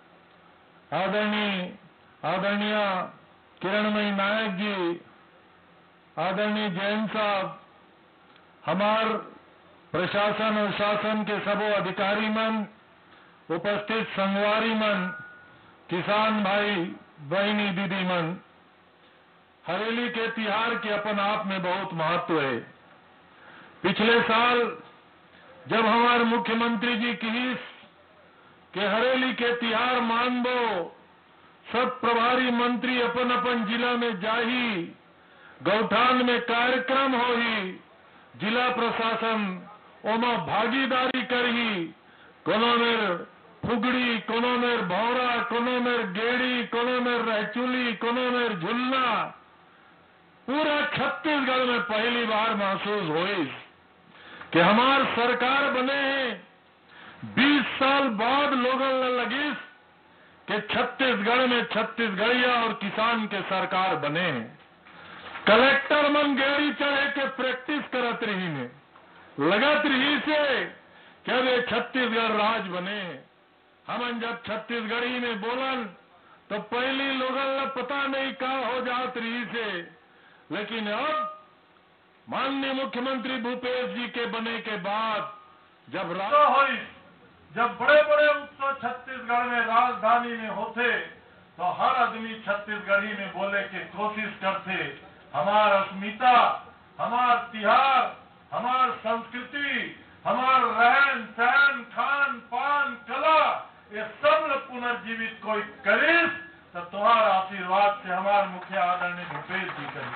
आदरणीय किरणमयी नायक जी आदरणीय जैन साहब हमार प्रशासन और शासन के सबो अधिकारी मन उपस्थित संगवारी मन किसान भाई बहनी दीदी मन हरेली के तिहार के अपन आप में बहुत महत्व है पिछले साल जब हमारे मुख्यमंत्री जी की कि हरेली के तिहार मानबो सब प्रभारी मंत्री अपन अपन जिला में जाही गौठान में कार्यक्रम होही जिला प्रशासन ओमा भागीदारी करही कोनो में फुगड़ी कोनो में भौरा कोनो में गेड़ी कोनो में रहचुली कोनो में झुलना पूरा छत्तीसगढ़ में पहली बार महसूस हुई कि हमार सरकार बने हैं 20 साल बाद लोगों ने लगी कि छत्तीसगढ़ में छत्तीसगढ़िया और किसान के सरकार बने हैं कलेक्टर मन गेड़ी चढ़े के प्रैक्टिस करत रही ने लगत रही से कि अब ये छत्तीसगढ़ राज बने हम जब छत्तीसगढ़ी में बोलन तो पहली लोगों ने पता नहीं क्या हो जात रही से लेकिन अब माननीय मुख्यमंत्री भूपेश जी के बने के बाद जब जब बड़े बड़े उत्सव छत्तीसगढ़ में राजधानी में होते तो हर आदमी छत्तीसगढ़ी में बोले की कोशिश करते। हमार अस्मिता, हमार तिहार, हमार संस्कृति, हमार रहन सहन, खान पान, कला, ये सब पुनर्जीवित कोई करिस तो तुम्हार आशीर्वाद से हमारे मुखिया आदरणीय भूपेश जी करें।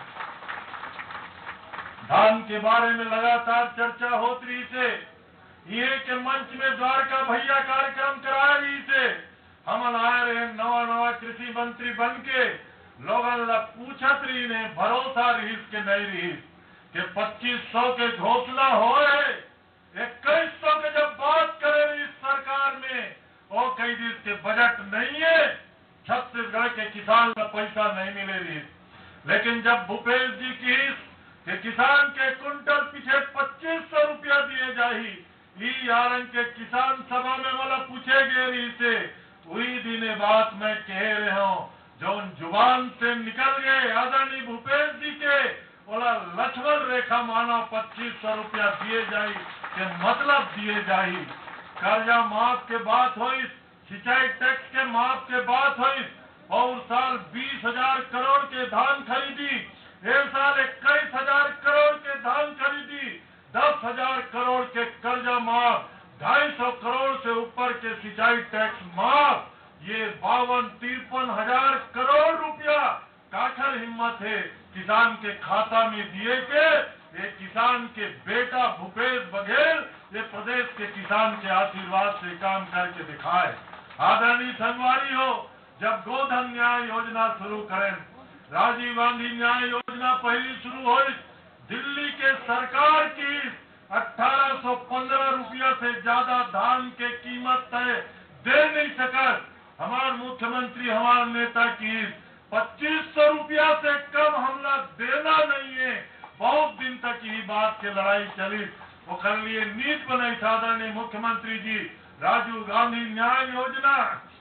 धान के बारे में लगातार चर्चा होती रही से, ये के मंच में द्वारका भैया कार्यक्रम करा रही से, हम आए रहे नवा कृषि मंत्री बन के लोगन ला पूछत रही ने भरोसा रही के नहीं रही कि 2500 के घोषणा हो 2100 के जब बात करे रही सरकार में वो कई दिन के बजट नहीं है, छत्तीसगढ़ के किसान का पैसा नहीं मिले रही। लेकिन जब भूपेश जी की कि किसान के कुंटल पीछे 2500 रुपया दिए जाही, यारंग के किसान सभा में वाला पूछे गए रही से वही दिन बात मैं कह रहे हूँ जो जुबान से निकल गए आदरणीय भूपेश जी के बोला लक्ष्मण रेखा मानो 2500 रुपया दिए जाई के मतलब दिए जाही। कर्जा माफ के बात हुई, सिंचाई टैक्स के माफ के बात हुई, और साल 20,000 करोड़ के धान खरीदी, एक साल 21,000 करोड़ के धान खरीदी, 10,000 करोड़ के कर्जा माफ, 250 करोड़ से ऊपर के सिंचाई टैक्स माफ, ये 52-53,000 करोड़ रुपया काखर हिम्मत है किसान के खाता में दिए के। ये किसान के बेटा भूपेश बघेल ये प्रदेश के किसान के आशीर्वाद से काम करके दिखाए। आदरणीय संगवारी हो, जब गोधन न्याय योजना शुरू करें, राजीव गांधी न्याय योजना पहली शुरू हुई, दिल्ली के सरकार की 1815 रुपया से ज्यादा धान के कीमत तय दे नहीं सका। हमारे मुख्यमंत्री हमारे नेता की 2500 रुपया से कम हमला देना नहीं है। बहुत दिन तक यही बात की लड़ाई चली, वो कर लिए नीति बनाई आदरणीय मुख्यमंत्री जी राजीव गांधी न्याय योजना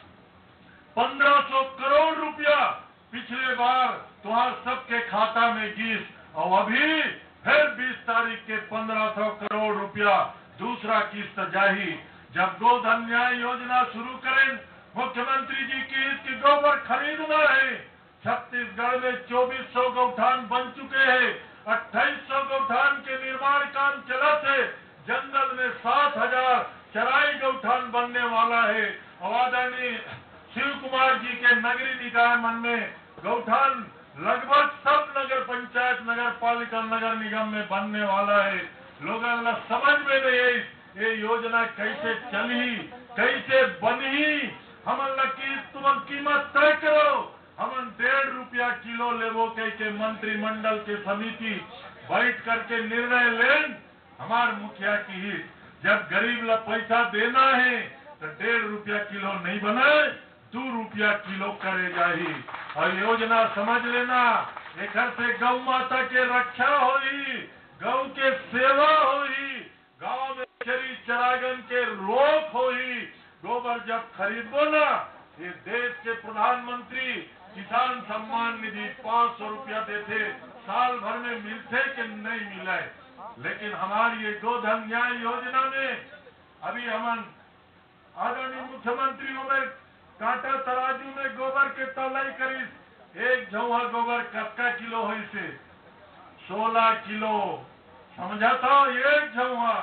1500 करोड़ रुपया पिछले बार तुम्हारे सबके खाता में गीस, और अभी फिर 20 तारीख के 1500 करोड़ रुपया दूसरा किस्त जाही। जब गोधन न्याय योजना शुरू करें, मुख्यमंत्री जी की इसकी गोबर खरीदना है। छत्तीसगढ़ में 2400 गौठान बन चुके हैं, 2800 गौठान के निर्माण काम चला थे, जंगल में 7,000 चराई गौठान बनने वाला है। आदरणीय शिव कुमार जी के नगरीय निकाय मन में गौठान लगभग सब नगर पंचायत, नगर पालिका, नगर निगम में बनने वाला है। लोगों ने समझ में नहीं ये योजना कैसे चली, कैसे बनी। हम की तुम कीमत तय करो, हम 1.5 रुपया किलो लेवो के मंत्रिमंडल के समिति बैठ करके निर्णय लें। हमारे मुखिया की ही जब गरीब ला पैसा देना है तो 1.5 रुपया किलो नहीं बनाए, 2 रुपया किलो करे जाही। और योजना समझ लेना, एक से गौ माता के रक्षा होई, गौ के सेवा होई, गांव में चरी चरागन के रोक होई। गोबर जब खरीदो ना, ये देश के प्रधानमंत्री किसान सम्मान निधि 500 रुपया देते, साल भर में मिलते कि नहीं मिले। लेकिन हमारी ये गोधन न्याय योजना में अभी हम आदरणीय मुख्यमंत्री में कांटा तराजू में गोबर के तौलाई करी, एक झौहा गोबर कतका किलो हो से 16 किलो, समझा था। एक झौहा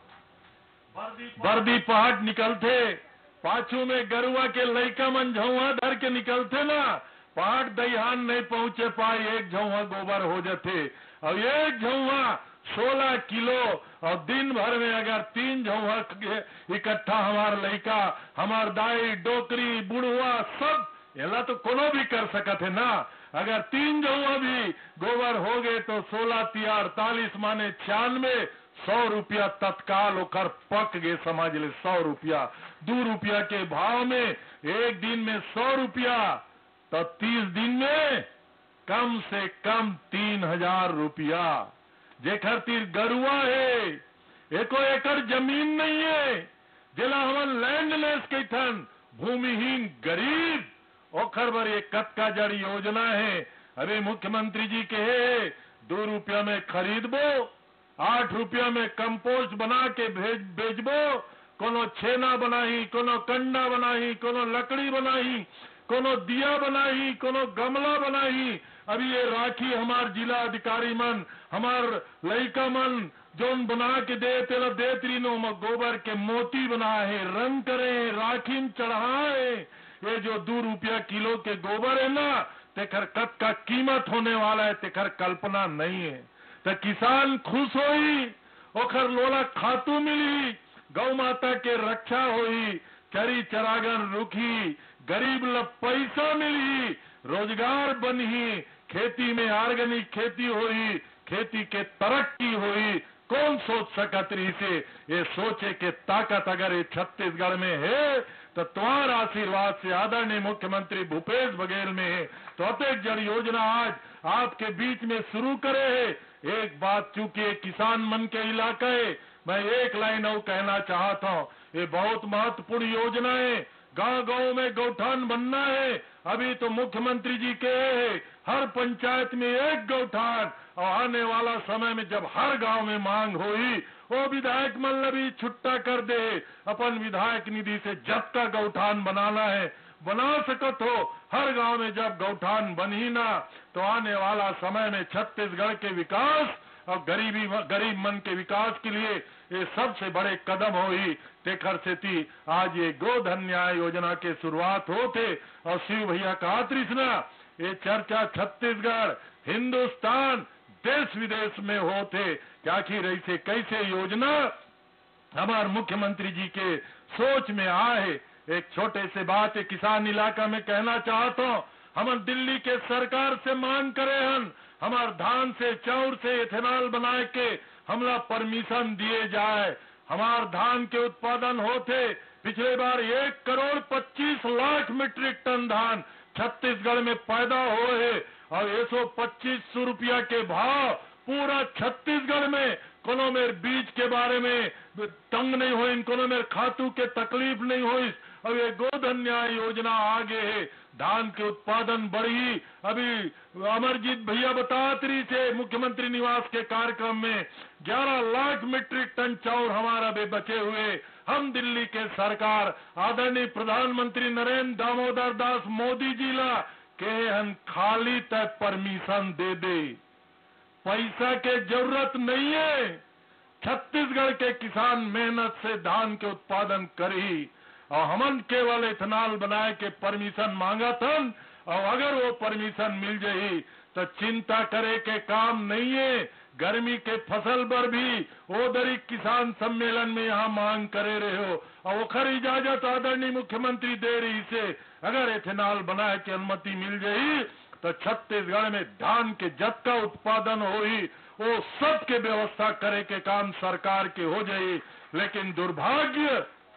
बर्दी पहाड़ निकलते, पाछू में गरुआ के लइका मन झौहा धर के निकलते ना, पहाड़ दहिहान नहीं पहुंचे पाए, एक झौहा गोबर हो जाते। और एक झौहा 16 किलो, और दिन भर में अगर 3 झौहा इकट्ठा हमार लइका, हमार दाई, डोकरी, बुढ़वा सब एला तो कोनो भी कर सकत है ना। अगर 3 झौहा भी गोबर हो गए तो 16 तिया 48 माने 96, 100 रुपया तत्काल होकर पक गए। समझ ले 100 रुपया, 2 रुपया के भाव में एक दिन में 100 रुपया, तो 30 दिन में कम से कम 3,000 रुपया। जेकर तीर गरुआ है, एको एकड़ जमीन नहीं है, जिला हम लैंडलेस के थन, भूमिहीन गरीब, ओखर बर ये कतका जड़ योजना है। अरे मुख्यमंत्री जी कहे 2 रुपया में खरीदबो, 8 रुपया में कंपोस्ट बना के बेचबो, कोनो छेना बनाही, कोनो कंडा बनाही, कोनो लकड़ी बनाही, कोनो दिया बनाही, कोनो गमला बनाही। अभी ये राखी हमार जिला अधिकारी मन, हमार लड़का मन जोन बना के देतरी नो गोबर के मोती बनाए, रंग करे, राखी में चढ़ाए। ये जो 2 रुपया किलो के गोबर है ना, तेखर कत का कीमत होने वाला है, तेखर कल्पना नहीं है। तो किसान खुश होई, ओखर लोला खातू मिली, गौ माता के रक्षा होई, चरी चरागन रुखी, गरीब ल पैसा मिली, रोजगार बनी, खेती में ऑर्गेनिक खेती होई, खेती के तरक्की होई। कौन सोच सकत रही से? ये सोचे के ताकत अगर ये छत्तीसगढ़ में है तो तुम्हारा आशीर्वाद से आदरणीय मुख्यमंत्री भूपेश बघेल में है। तो अत्यधिक जल योजना आज आपके बीच में शुरू करे है। एक बात, चूंकि किसान मन के इलाका है, मैं एक लाइन और कहना चाहता हूँ, ये बहुत महत्वपूर्ण योजना है। गांव-गांव में गौठान बनना है। अभी तो मुख्यमंत्री जी के हर पंचायत में एक गौठान, और आने वाला समय में जब हर गांव में मांग होई, वो विधायक मन भी छुट्टा कर दे, अपन विधायक निधि से जब तक गौठान बनाना है बना सकत हो। हर गांव में जब गौठान बनी ना, तो आने वाला समय में छत्तीसगढ़ के विकास और गरीब मन के विकास के लिए ये सबसे बड़े कदम होई। तेखर से थी आज ये गोधन न्याय योजना के शुरुआत होते, और शिव भैया कहा त्रिष्णा, ये चर्चा छत्तीसगढ़, हिंदुस्तान, देश विदेश में होते, क्या कि रही से कैसे योजना हमारे मुख्यमंत्री जी के सोच में आए। एक छोटे से बात है किसान इलाका में कहना चाहता हूँ, हम दिल्ली के सरकार से मांग करे हन, हमार धान से चाउर से इथेनॉल बनाए के हमला परमिशन दिए जाए। हमार धान के उत्पादन होते, पिछले बार 1,25,00,000 मीट्रिक टन धान छत्तीसगढ़ में पैदा हुए, और 125 रुपया के भाव पूरा छत्तीसगढ़ में। कोनो मेरे बीज के बारे में तंग नहीं हुई, कोनो मेरे खातू के तकलीफ नहीं हुई। अब ये गोधन न्याय योजना आगे है, धान के उत्पादन बढ़ी। अभी अमरजीत भैया बतातरी से मुख्यमंत्री निवास के कार्यक्रम में 11 लाख मीट्रिक टन चाउर हमारा भी बचे हुए। हम दिल्ली के सरकार आदरणीय प्रधानमंत्री नरेंद्र दामोदर दास मोदी जी ला के हम खाली तय परमिशन दे दे, पैसा के जरूरत नहीं है। छत्तीसगढ़ के किसान मेहनत से धान के उत्पादन करी, और हमन केवल इथेनॉल बनाए के परमिशन मांगा था, और अगर वो परमिशन मिल जाई तो चिंता करे के काम नहीं है। गर्मी के फसल पर भी ओदरी किसान सम्मेलन में यहाँ मांग करे रहे हो, और ओखर इजाजत आदरणीय मुख्यमंत्री दे रही से अगर इथेनॉल बनाए की अनुमति मिल जाई तो छत्तीसगढ़ में धान के जत का उत्पादन होई, वो सब के व्यवस्था करे के काम सरकार के हो जाई। लेकिन दुर्भाग्य,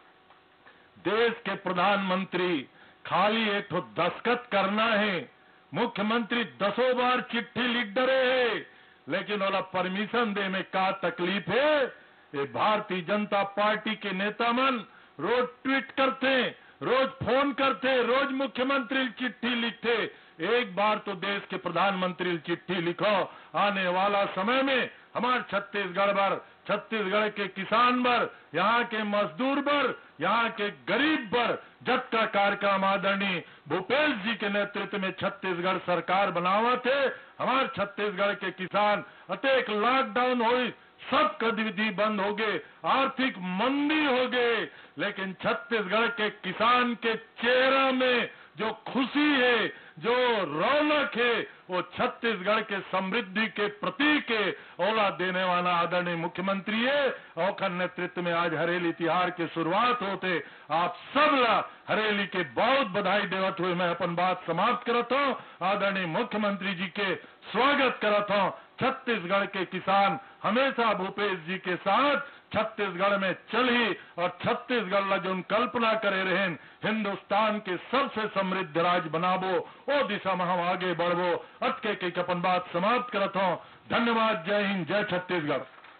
देश के प्रधानमंत्री खाली एक तो दस्तखत करना है, मुख्यमंत्री 10 बार चिट्ठी लिख डरे है, लेकिन वाला परमिशन दे में का तकलीफ है। ये भारतीय जनता पार्टी के नेता मन रोज ट्वीट करते, रोज फोन करते, रोज मुख्यमंत्री चिट्ठी लिखते। एक बार तो देश के प्रधानमंत्री चिट्ठी लिखो, आने वाला समय में हमारे छत्तीसगढ़ के किसान पर, यहाँ के मजदूर पर, यहाँ के गरीब पर जब का कार्यक्रम आदरणीय भूपेश जी के नेतृत्व में छत्तीसगढ़ सरकार बनावा थे। हमारे छत्तीसगढ़ के किसान अतेक लॉकडाउन हुई, सब गतिविधि बंद हो गए, आर्थिक मंदी हो गए, लेकिन छत्तीसगढ़ के किसान के चेहरा में जो खुशी है, जो रौनक है, वो छत्तीसगढ़ के समृद्धि के प्रतीक है। औला देने वाला आदरणीय मुख्यमंत्री है, और नेतृत्व में आज हरेली तिहार की शुरुआत होते। आप सब ला हरेली के बहुत बधाई देवत हुए मैं अपन बात समाप्त करता हूँ। आदरणीय मुख्यमंत्री जी के स्वागत करता हूँ। छत्तीसगढ़ के किसान हमेशा भूपेश जी के साथ छत्तीसगढ़ में चली, और छत्तीसगढ़ ला जो कल्पना करे रहे हिंदुस्तान के सबसे समृद्ध राज्य बनाबो, वो दिशा में हम आगे बढ़बो। अटके के अपन बात समाप्त करता हूँ। धन्यवाद। जय हिंद, जय छत्तीसगढ़।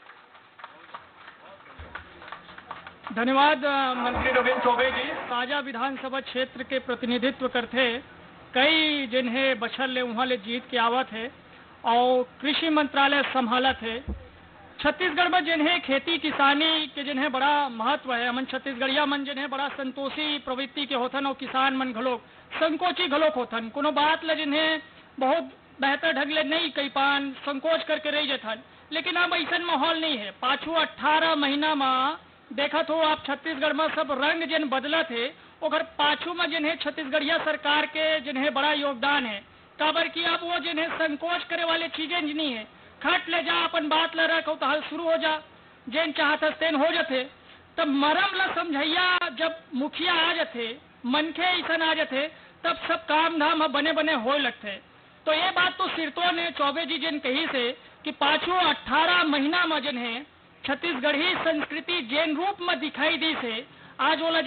धन्यवाद मंत्री रविंद्र चौबे जी। ताजा विधानसभा क्षेत्र के प्रतिनिधित्व करते, कई जिन्हें बछर ले वहाँ ले जीत के आवत है, और कृषि मंत्रालय संभाला थे। छत्तीसगढ़ में जिन्हें खेती किसानी के जिन्हें बड़ा महत्व है, हमन छत्तीसगढ़िया मन जिन्हें बड़ा संतोषी प्रवृत्ति के होथन और किसान मन घलोक संकोची घलोक होथन, कोनो बात ल जिन्हें बहुत बेहतर ढंग ले नहीं कही पान, संकोच करके रह जथन। लेकिन अब ऐसा माहौल नहीं है। पाछू 18 महीना में देखा तो आप छत्तीसगढ़ में सब रंग जिन बदला थे और पाछू में जिन्हें छत्तीसगढ़िया सरकार के जिन्हें बड़ा योगदान है। काबर की अब वो जिन्हें संकोच करे वाले चीजें नहीं है, खट ले जा अपन बात ल रखो तो हल शुरू हो जा, जेन चाहत तेन हो जाते। तब मरम ला समझैया जब मुखिया आ जाते, मनखे ऐसा आ जाते, तब सब काम धाम बने बने हो लगते। तो ये बात तो सिरतो ने चौबे जी जिन कही से कि पाछू 18 महीना में जिन्हें छत्तीसगढ़ी संस्कृति जिन रूप में दिखाई दी से आज वाला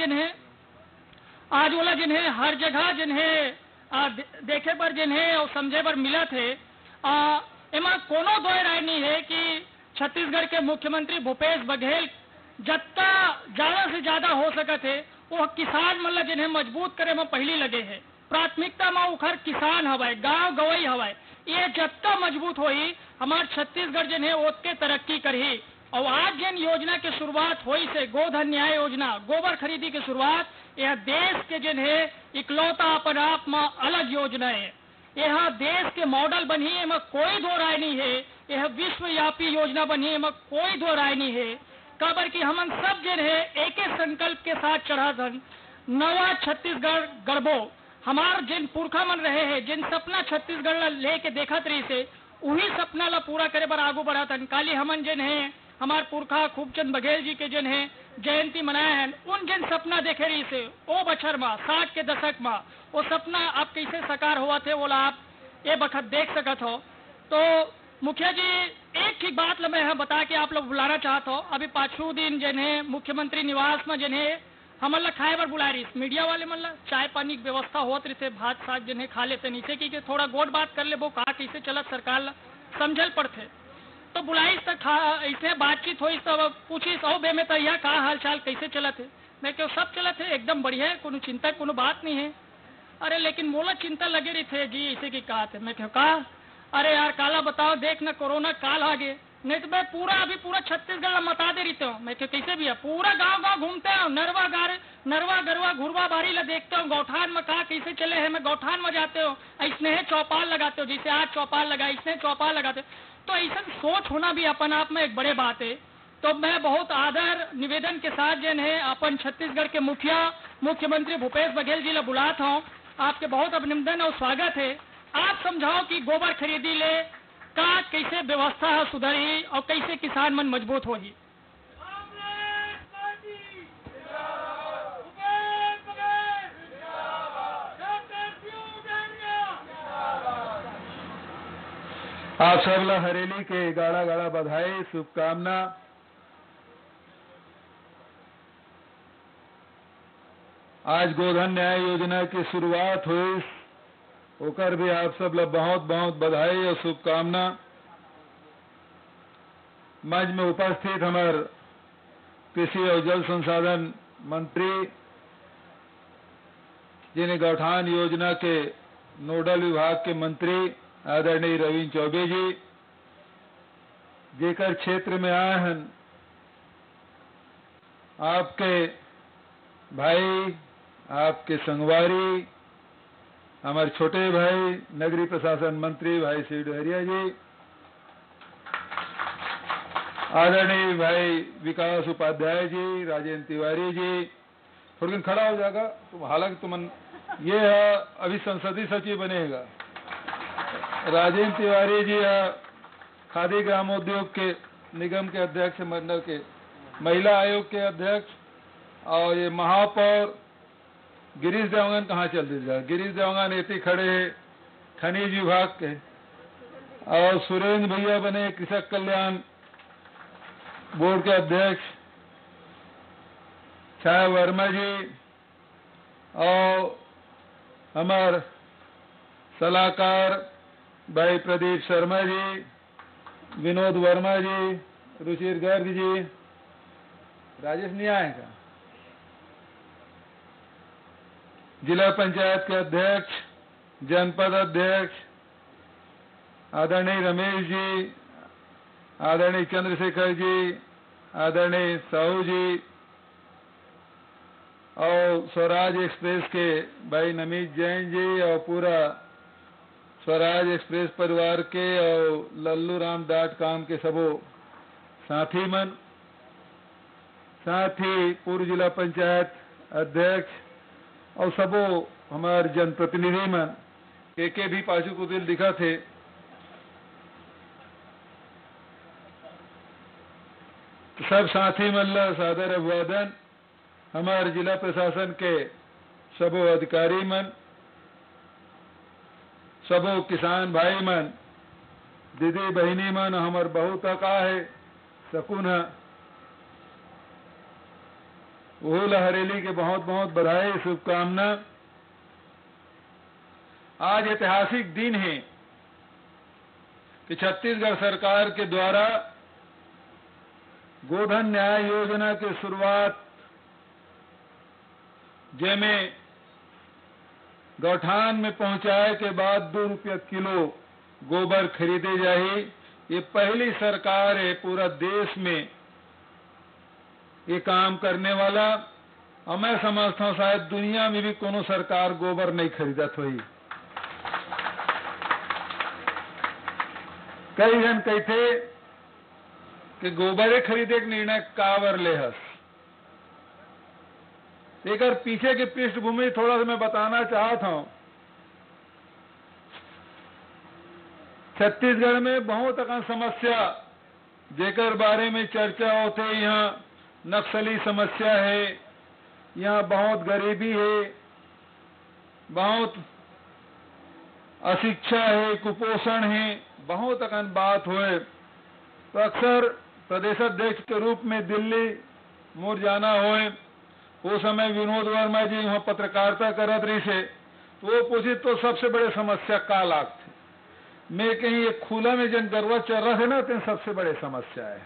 जिन्हें हर जगह जिन्हें देखे पर जिन्हें और समझे पर मिला थे। एमा कोनो दो राय नहीं है कि छत्तीसगढ़ के मुख्यमंत्री भूपेश बघेल जितना ज्यादा से ज्यादा हो सके थे वो किसान मतलब जिन्हें मजबूत करे में पहली लगे है। प्राथमिकता में उखर किसान हवाए, गांव गवई हवाए, ये जितना मजबूत होई हमार छत्तीसगढ़ जिन्हें ओतके तरक्की करही। और आज जिन योजना की शुरुआत हुई से गोधन न्याय योजना, गोबर खरीदी की शुरुआत, यह देश के जिन्हें इकलौता अपन आप में अलग योजना है। यह देश के मॉडल बनी है, में कोई दो राय नहीं है। यह विश्वव्यापी योजना बनी है, में कोई दो राय नहीं है। काबर की हमन सब जिन्हें एक ही संकल्प के साथ चढ़ा धन नवा छत्तीसगढ़ गढ़बो। हमार जिन पुरखा मन रहे हैं, जिन सपना छत्तीसगढ़ लेके देखत रही से वही सपना ला पूरा करे बर आगू बढ़ा धन। काली हमन जिन है हमार पुरखा खूबचंद बघेल जी के जिन है जयंती मनाए हैं, उन जिन सपना देखे रही से ओ बछर में 60 के दशक में वो सपना अब कैसे साकार हुआ थे वो आप ये बखत देख सकत हो। तो मुखिया जी एक ही बात मैं बता के आप लोग बुलाना चाहता हो। अभी पाछू दिन जिन्हें मुख्यमंत्री निवास में जिन्हें हमन ला खाए बर बुला रही, मीडिया वाले मन ला चाय पानी की व्यवस्था होत रही थे, भात साग जिन्हें खा लेते नीचे की थोड़ा गोट बात कर ले वो कहा कैसे चलत सरकार ला समझल पड़ते। तो बुलाई तक ऐसे बातचीत हुई तब पूछी सौ बे में तो यह का हाल चाल कैसे चलत है। मैं क्यों सब चलत है एकदम बढ़िया है, कोनो चिंता कोनो बात नहीं है। अरे लेकिन मोला चिंता लगे रही थे जी ऐसे की कहा थे। मैं क्यों कहा अरे यार काला बताओ देख ना कोरोना काल आ गए, नहीं तो मैं पूरा छत्तीसगढ़ मता दे रही हूँ। मैं क्यों कैसे भी है पूरा गांव घूमते हो, नरवा गरवा घुरवा बारी ला देखते हो, गौठान में कहा कैसे चले है, मैं गौठान में जाते हो ऐसने चौपाल लगाते हो, जैसे आज चौपाल लगा ऐसने चौपाल लगाते। तो ऐसा सोच होना भी अपन आप में एक बड़े बात है। तो मैं बहुत आदर निवेदन के साथ जन है अपन छत्तीसगढ़ के मुख्यमंत्री भूपेश बघेल जी ला बुलाता हूँ। आपके बहुत अभिनंदन और स्वागत है। आप समझाओ कि गोबर खरीदी ले का कैसे व्यवस्था सुधरी और कैसे किसान मन मजबूत होगी। आप सबला हरेली के गाड़ा गाड़ा बधाई शुभकामना। आज गोधन न्याय योजना की शुरुआत हुई, होकर भी आप सब ला बहुत बहुत बधाई और शुभकामना। मंच में उपस्थित हमारे कृषि और जल संसाधन मंत्री जिन्हें गौठान योजना के नोडल विभाग के मंत्री आदरणीय रविंद्र चौबे जी, जेकर क्षेत्र में आए हैं आपके भाई, आपके संगवारी, हमारे छोटे भाई नगरीय प्रशासन मंत्री भाई श्री डहरिया जी, आदरणीय भाई विकास उपाध्याय जी, राजेंद्र तिवारी जी, थोड़ी दिन खड़ा हो जाएगा तुम, हालांकि तुम ये है अभी संसदीय सचिव बनेगा। राजेंद्र तिवारी जी खादी ग्रामोद्योग के निगम के अध्यक्ष, मंडल के महिला आयोग के अध्यक्ष, और ये महापौर गिरीश देवगन कहाँ चल दिया, गिरीश देवगन एती खड़े है खनिज विभाग के, और सुरेंद्र भैया बने कृषक कल्याण बोर्ड के अध्यक्ष, छाया वर्मा जी, और हमार सलाहकार भाई प्रदीप शर्मा जी, विनोद वर्मा जी, रुचिर गर्ग जी, राजेश नहीं आएगा, जिला पंचायत के अध्यक्ष, जनपद अध्यक्ष, आदरणीय रमेश जी, आदरणीय चंद्रशेखर जी, आदरणीय साहू जी और स्वराज एक्सप्रेस के भाई नमित जैन जी और पूरा स्वराज एक्सप्रेस परिवार के और लल्लूराम.com के सबो साथी मन, साथ ही पूर्व जिला पंचायत अध्यक्ष और सबो हमारे जनप्रतिनिधि मन के भी पाछू को दिल दिखा थे। सब साथी मन ला सादर अभिवादन। हमारे जिला प्रशासन के सबो अधिकारी मन, सबो किसान भाई मन, दीदी बहिनी मन, हमार बहुत का है सकून है वो हरेली के बहुत बहुत बधाई, शुभकामना। आज ऐतिहासिक दिन है कि छत्तीसगढ़ सरकार के द्वारा गोधन न्याय योजना की शुरुआत, जिसमें गौठान में पहुंचाए के बाद 2 रुपया किलो गोबर खरीदे जाए। ये पहली सरकार है पूरा देश में ये काम करने वाला, और मैं समझता हूं शायद दुनिया में भी कोनो सरकार गोबर नहीं खरीदत हुई। कई जन कहते कि गोबरे खरीदे के निर्णय कावर ले हस। एक पीछे की पृष्ठभूमि थोड़ा सा मैं बताना चाहता हूं। छत्तीसगढ़ में बहुत अकन समस्या जेकर बारे में चर्चा होते, यहाँ नक्सली समस्या है, यहाँ बहुत गरीबी है, बहुत अशिक्षा है, कुपोषण है, बहुत अकन बात हुए। तो अक्सर प्रदेश अध्यक्ष के रूप में दिल्ली मोर जाना होए, वो समय विनोद वर्मा जी वहाँ पत्रकारिता करत रही से, तो वो पूछी तो सबसे बड़े समस्या का लागते। मैं कहीं ये खुला में जन गरवा चल रहा है ना, तो सबसे बड़े समस्या है।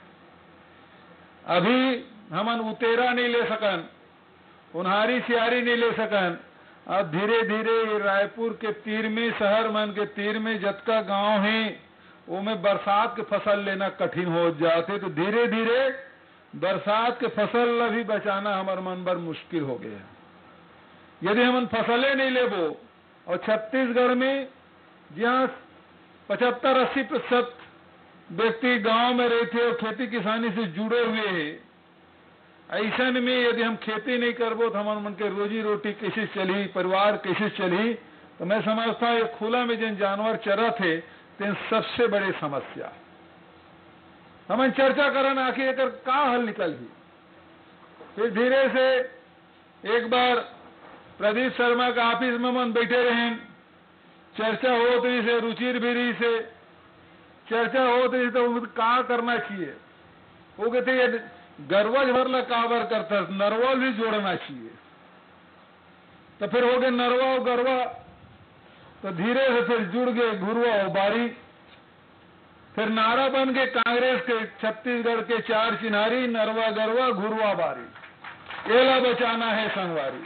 अभी हमन उतेरा नहीं ले सकन, उन्हारी सियारी नहीं ले सकन। अब धीरे धीरे रायपुर के तीर में, शहर मन के तीर में जतका गांव है, वो में बरसात के फसल लेना कठिन हो जाते। तो धीरे धीरे बरसात के फसल भी बचाना हमारे मन पर मुश्किल हो गया। यदि हम फसलें नहीं लेबो, और छत्तीसगढ़ में जहाँ 75-80% व्यक्ति गांव में रहते और खेती किसानी से जुड़े हुए हैं, ऐसा में यदि हम खेती नहीं करबो तो हमारे मन के रोजी रोटी कैसे चली, परिवार कैसे चली। तो मैं समझता हूँ ये खुला में जिन जानवर चरा थे, तीन सबसे बड़ी समस्या। हम चर्चा करन आखिर एक का हल निकल ही। फिर धीरे से एक बार प्रदीप शर्मा का ऑफिस में मन बैठे रहे, चर्चा हो रही से, रुचिर भी रही से चर्चा हो रही, तो का करना चाहिए। वो कहते ये गरवा भरला काबर करता, नरवा भी जोड़ना चाहिए। तो फिर हो गए नरवा और गरवा, तो धीरे से फिर जुड़ गए घुरवा और बारी। फिर नारा बन के कांग्रेस के छत्तीसगढ़ के 4 चिन्हारी, नरवा गरवा घुरवा बारी, एला बचाना है संगवारी।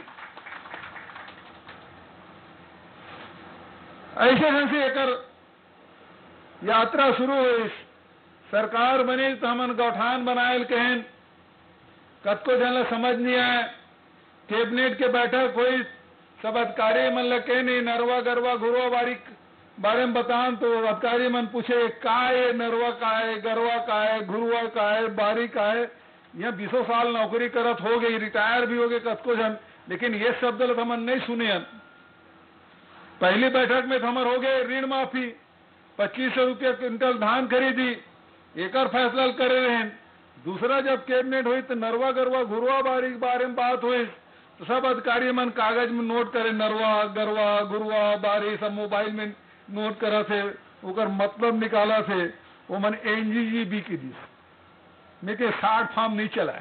ऐसे ढंग से एक यात्रा शुरू हुई। सरकार बनी तो हमन गौठान बनाए कहन, कतको जन समझ नहीं आए। कैबिनेट के बैठक हुई, सब अधिकारी मन लगे नहीं नरवा गरवा घुरवा बारी बारे में बतान। तो अधिकारी मन पूछे का है, नरवा का है, गरवा का है, घुरवा का है, बारी का है। यहाँ 20 साल नौकरी करत हो गई, रिटायर भी हो गए कतको जन, लेकिन ये शब्द हमन नहीं सुने। पहली बैठक में हमर हो गए ऋण माफी, 2500 रुपया क्विंटल धान खरीदी, एक फैसला करे रहे। दूसरा जब कैबिनेट हुई तो नरवा गरवा घुरवा बारी के बारे में बात हुई, तो सब अधिकारी मन कागज में नोट करे, नरवा गरवा घुरवा बारी सब मोबाइल में नोट करा थे, उकर मतलब निकाला थे। वो मन NGGB की दी, मैं के 60 फार्म नहीं चलाए।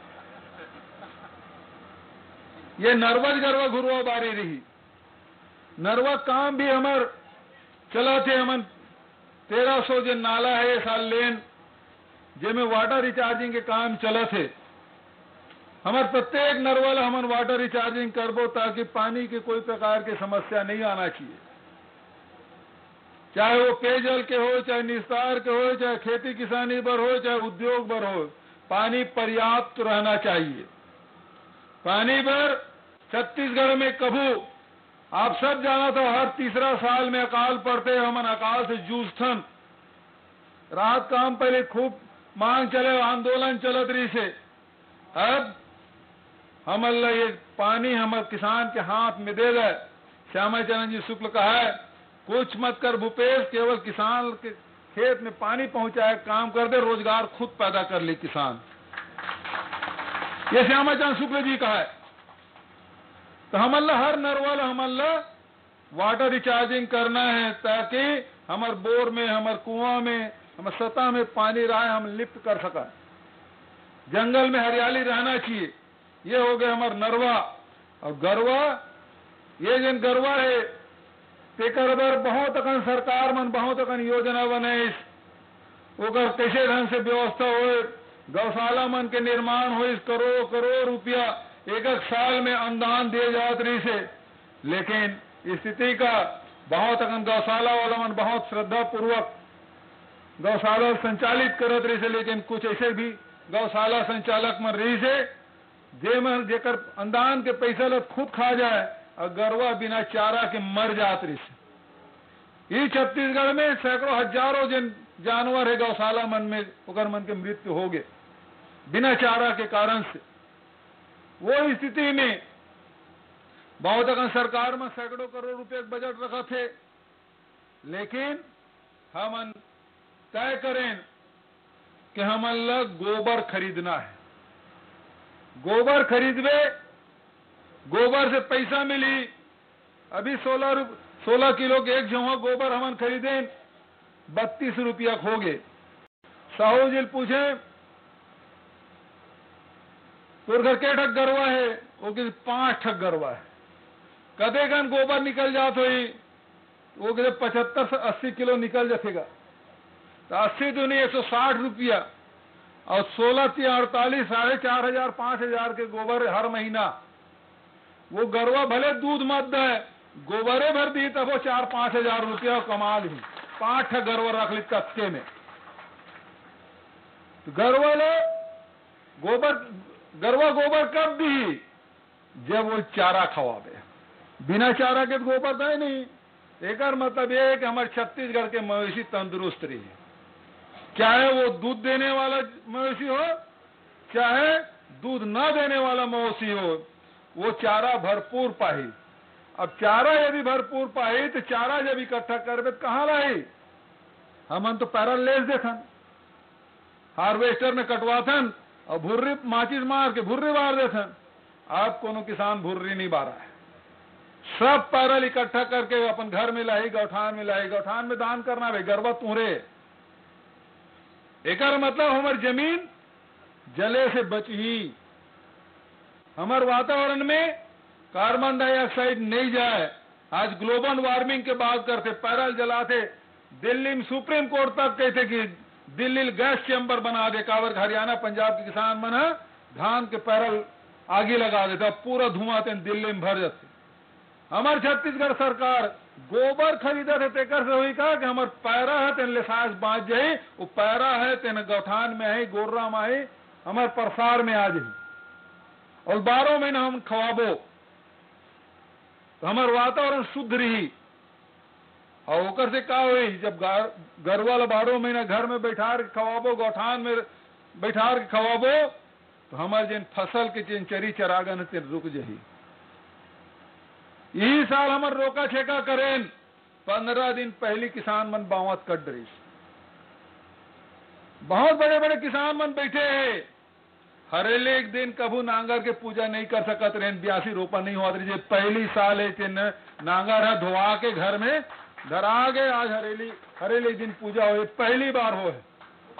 ये नरवा गरवा घुरवा बारी रही। नरवा काम भी हमार चला थे, हमन 1300 जो नाला है ये साल लेन, जिसमें वाटर रिचार्जिंग के काम चला थे। हमारे प्रत्येक नरवाला हमन वाटर रिचार्जिंग करबो, ताकि पानी की कोई प्रकार की समस्या नहीं आना चाहिए। चाहे वो पेयजल के हो, चाहे निस्तार के हो, चाहे खेती किसानी पर हो, चाहे उद्योग पर हो, पानी पर्याप्त रहना चाहिए। पानी पर छत्तीसगढ़ में कभू आप सब जाना था, हर तीसरा साल में अकाल पड़ते, हमन अकाल से जूझथन। रात काम पहले खूब मांग चले, आंदोलन चलत रही से। अब हमन ये पानी हमर किसान के हाथ में दे गए। श्यामा चरण जी शुक्ल कहा है, कुछ मत कर भूपेश, केवल किसान के खेत में पानी पहुंचाए, काम कर दे, रोजगार खुद पैदा कर ले किसान। ये श्यामा चरण शुक्ल जी का है। तो हमन हर नरवाल हमन वाटर रिचार्जिंग करना है, ताकि हमार बोर में, हमार कुआं में, हमार सतह में पानी रहे, हम लिफ्ट कर सका। जंगल में हरियाली रहना चाहिए। ये हो गए हमार नरवा। और गरवा, ये जन गरवा है तेकर बर बहुत अकन सरकार मन बहुत अकन योजना बनाइस। ओकर कैसे ढंग से व्यवस्था हो, गौशाला मन के निर्माण हो, करोड़ करोड़ रुपया एक एक साल में अनुदान दिए जात रही से। लेकिन स्थिति का बहुत अकन गौशाला वाला मन बहुत श्रद्धा पूर्वक गौशाला संचालित करत रही से, लेकिन कुछ ऐसे भी गौशाला संचालक मन रही से जे मन जेकर अनुदान के पैसा ल खुद खा जाए और गरवा बिना चारा के मर जात रही से। ये छत्तीसगढ़ में सैकड़ों हजारों जन जानवर है गौशाला मन में, ओकर मन के मृत्यु हो गए बिना चारा के कारण से। वो स्थिति में बहुत अगर सरकार में सैकड़ों करोड़ रुपए का बजट रखा थे, लेकिन हम तय करें कि हमन लग गोबर खरीदना है। गोबर खरीदवे, गोबर से पैसा मिली। अभी 16 किलो के एक जमा गोबर हमन खरीदे 32 रुपया हो गए। साहू जी पूछे तोर घर के ठक गरवा है? वो किसी 5 ठक गरवा है। कदे गन गोबर निकल जात हुई? वो किसी 75 से 80 किलो निकल जाएगा। तो 80 तो नहीं 160 रुपया और 16 × 48 4,500 5,000 के गोबर हर महीना। वो गरवा भले दूध मत दे, गोबरे भर दी तब वो 4-5 हजार रुपया कमा ली। 5 गरवा रख ली कच्चे में। तो गरवा ले गरवा गोबर कब दी? जब वो चारा खवावे। बिना चारा के गोबर दे नहीं। एक मतलब ये है कि हमारे छत्तीसगढ़ के मवेशी तंदुरुस्त रही, चाहे वो दूध देने वाला मवेशी हो, चाहे दूध न देने वाला मवेशी हो, वो चारा भरपूर पाही। अब चारा यदि भरपूर पाही तो चारा जब इकट्ठा करबे तो कहाँ रही? हमन तो पैरालेस देखन, हार्वेस्टर में कटवाथन और भुर्री माचिस मार के भुर्री बार देथन। अब कोनो किसान भुर्री नहीं बारा है, सब पैरल इकट्ठा करके अपन घर में लाई, गौठान में लाई। गौठान में दान करना भाई, गरबा तुहरे। एक मतलब हमार जमीन जले से बची, हमार वातावरण में कार्बन डाइऑक्साइड नहीं जाए। आज ग्लोबल वार्मिंग के बात करते, पैरल जलाते। दिल्ली में सुप्रीम कोर्ट तक कहते कि दिल्ली गैस चैम्बर बना दे। कावर हरियाणा पंजाब के किसान मन धान के पैरल आगे लगा देता, पूरा धुआं दिल्ली में भर जाते। हमारे छत्तीसगढ़ सरकार गोबर खरीदा थे तेकर से हुई कहा कि हमारे पैरा है तेन लेसास बांध जाए, वो पैरा है तेन गौठान में आई, गोर्रा में आई, हमारे प्रसार में आ जाए और 12 महीना हम खवाबो तो हमारे वातावरण शुद्ध रही। और ओकर से का हुई, जब गरवा 12 महीना घर में बैठा के खवाबो, गौठान में बैठा के खवाबो, तो हमारे जिन फसल के जिन चरी चरागन तेन रुक जाही। यही साल हमार रोका छेका करें 15 दिन पहली किसान मन बावत कट रही। बहुत बड़े बड़े किसान मन बैठे हैं, हरेले एक दिन कभू नांगर के पूजा नहीं कर सकत रहे, 82 रोपा नहीं हुआ रही। पहली साल है नांगर है धोआ के घर में धरा गए। आज हरेली दिन पूजा हो, पहली बार हो है।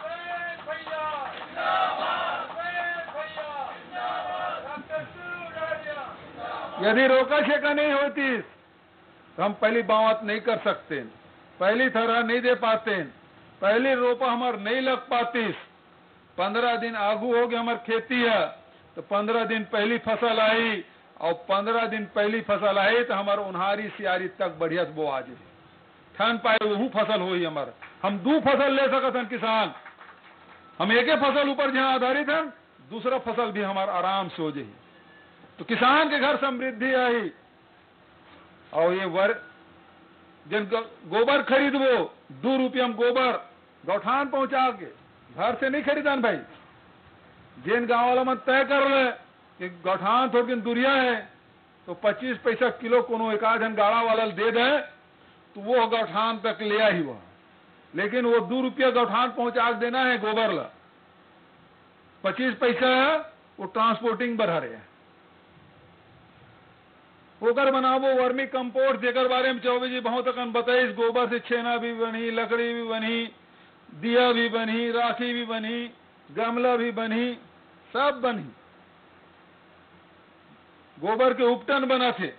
यदि रोका छेका नहीं होती तो हम पहली बावत नहीं कर सकते, पहली थरा नहीं दे पाते, पहली रोपा हमार नहीं लग पाती। 15 दिन आगू हो गए हमार खेती है तो 15 दिन पहली फसल आई और 15 दिन पहली फसल आई तो हमार उन्हारी सियारी तक बढ़िया से बो आ जाए। ठन पाए वहू फसल होई हमार। हम दू फसल ले सकत हन किसान, हम एक फसल ऊपर जहाँ आधारित हैं, दूसरा फसल भी हमार आराम से हो जाए। तो किसान के घर समृद्धि आई। और ये जिन गोबर खरीदबो 2 रुपये में गोबर गौठान पहुंचा के, घर से नहीं खरीदान भाई। जिन गाँव वाला मन तय कर ले कि गौठान थोड़ी दूरिया है तो 25 पैसा किलो कोनो एक आध गाड़ा वाला दे दे तो वो गौठान तक ले आई वह, लेकिन वो 2 रुपया गौठान पहुंचा देना है गोबर ला, 25 पैसा है वो ट्रांसपोर्टिंग बढ़ा रहे हैं। ओकर बनाबो वर्मी कंपोस्ट, जेकर बारे में चौबे जी बहुत अकन बताइस। गोबर से छेना भी बनी, लकड़ी भी बनी, दिया भी बनी, राखी भी बनी, गमला भी बनी, सब बनी। गोबर के उपटन बना थे,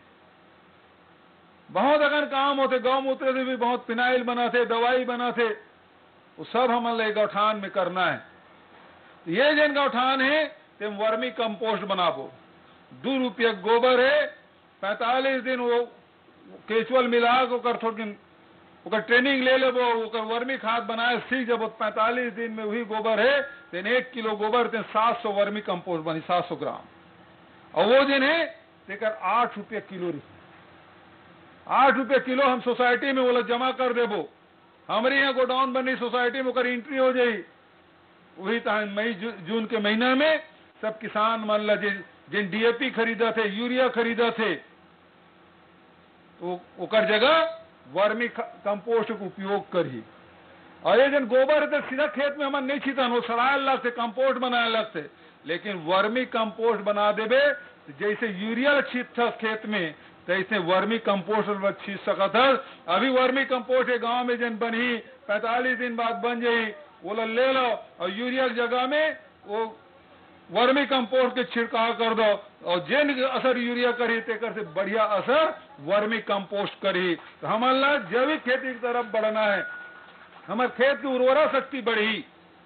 बहुत अगर काम होते। गौमूत्र से भी बहुत फिनाइल बना थे, दवाई बना थे, वो सब हमारे गौठान में करना है। ये जिन गौठान है तेम वर्मी कंपोस्ट बनाबो। 2 रुपया गोबर है, 45 दिन वो केचुअल मिला के थोड़ी ट्रेनिंग ले लेबो, वर्मी खाद बनाए सीख जब 45 दिन में वही गोबर है तेन 1 किलो गोबर तेन 700 वर्मी कंपोस्ट बनी, 700 ग्राम। और वो दिन है तेकर 8 रुपया किलो रही। 8 रुपया किलो हम सोसाइटी में वो जमा कर देबो। हमारे यहाँ गोडाउन बनी सोसाइटी में एंट्री हो जाई। वही मई जून के महीना में सब किसान मान ला जिन डीएपी खरीदा थे, यूरिया खरीदा थे, तो ओकर जगह वर्मी कंपोस्ट का उपयोग करी। और ये जन गोबर है तो सीधा खेत में हमारे नहीं छीतन, वो सड़ाए लगते, कंपोस्ट बनाए लगते। लेकिन वर्मी कंपोस्ट बना देबे जैसे यूरिया छीत था खेत में, तैसे वर्मी कंपोस्ट छीत सकत है। अभी वर्मी कंपोस्ट गांव में जन बनी 45 दिन बाद बन जाई, वो ले लो और यूरिया की जगह में वो वर्मी कंपोस्ट के छिड़काव कर दो। और जिन असर यूरिया करी तेकर से बढ़िया असर वर्मी कंपोस्ट करी। तो हमारा जैविक खेती की तरफ बढ़ना है, हमारे खेत की उर्वरा शक्ति बढ़ी।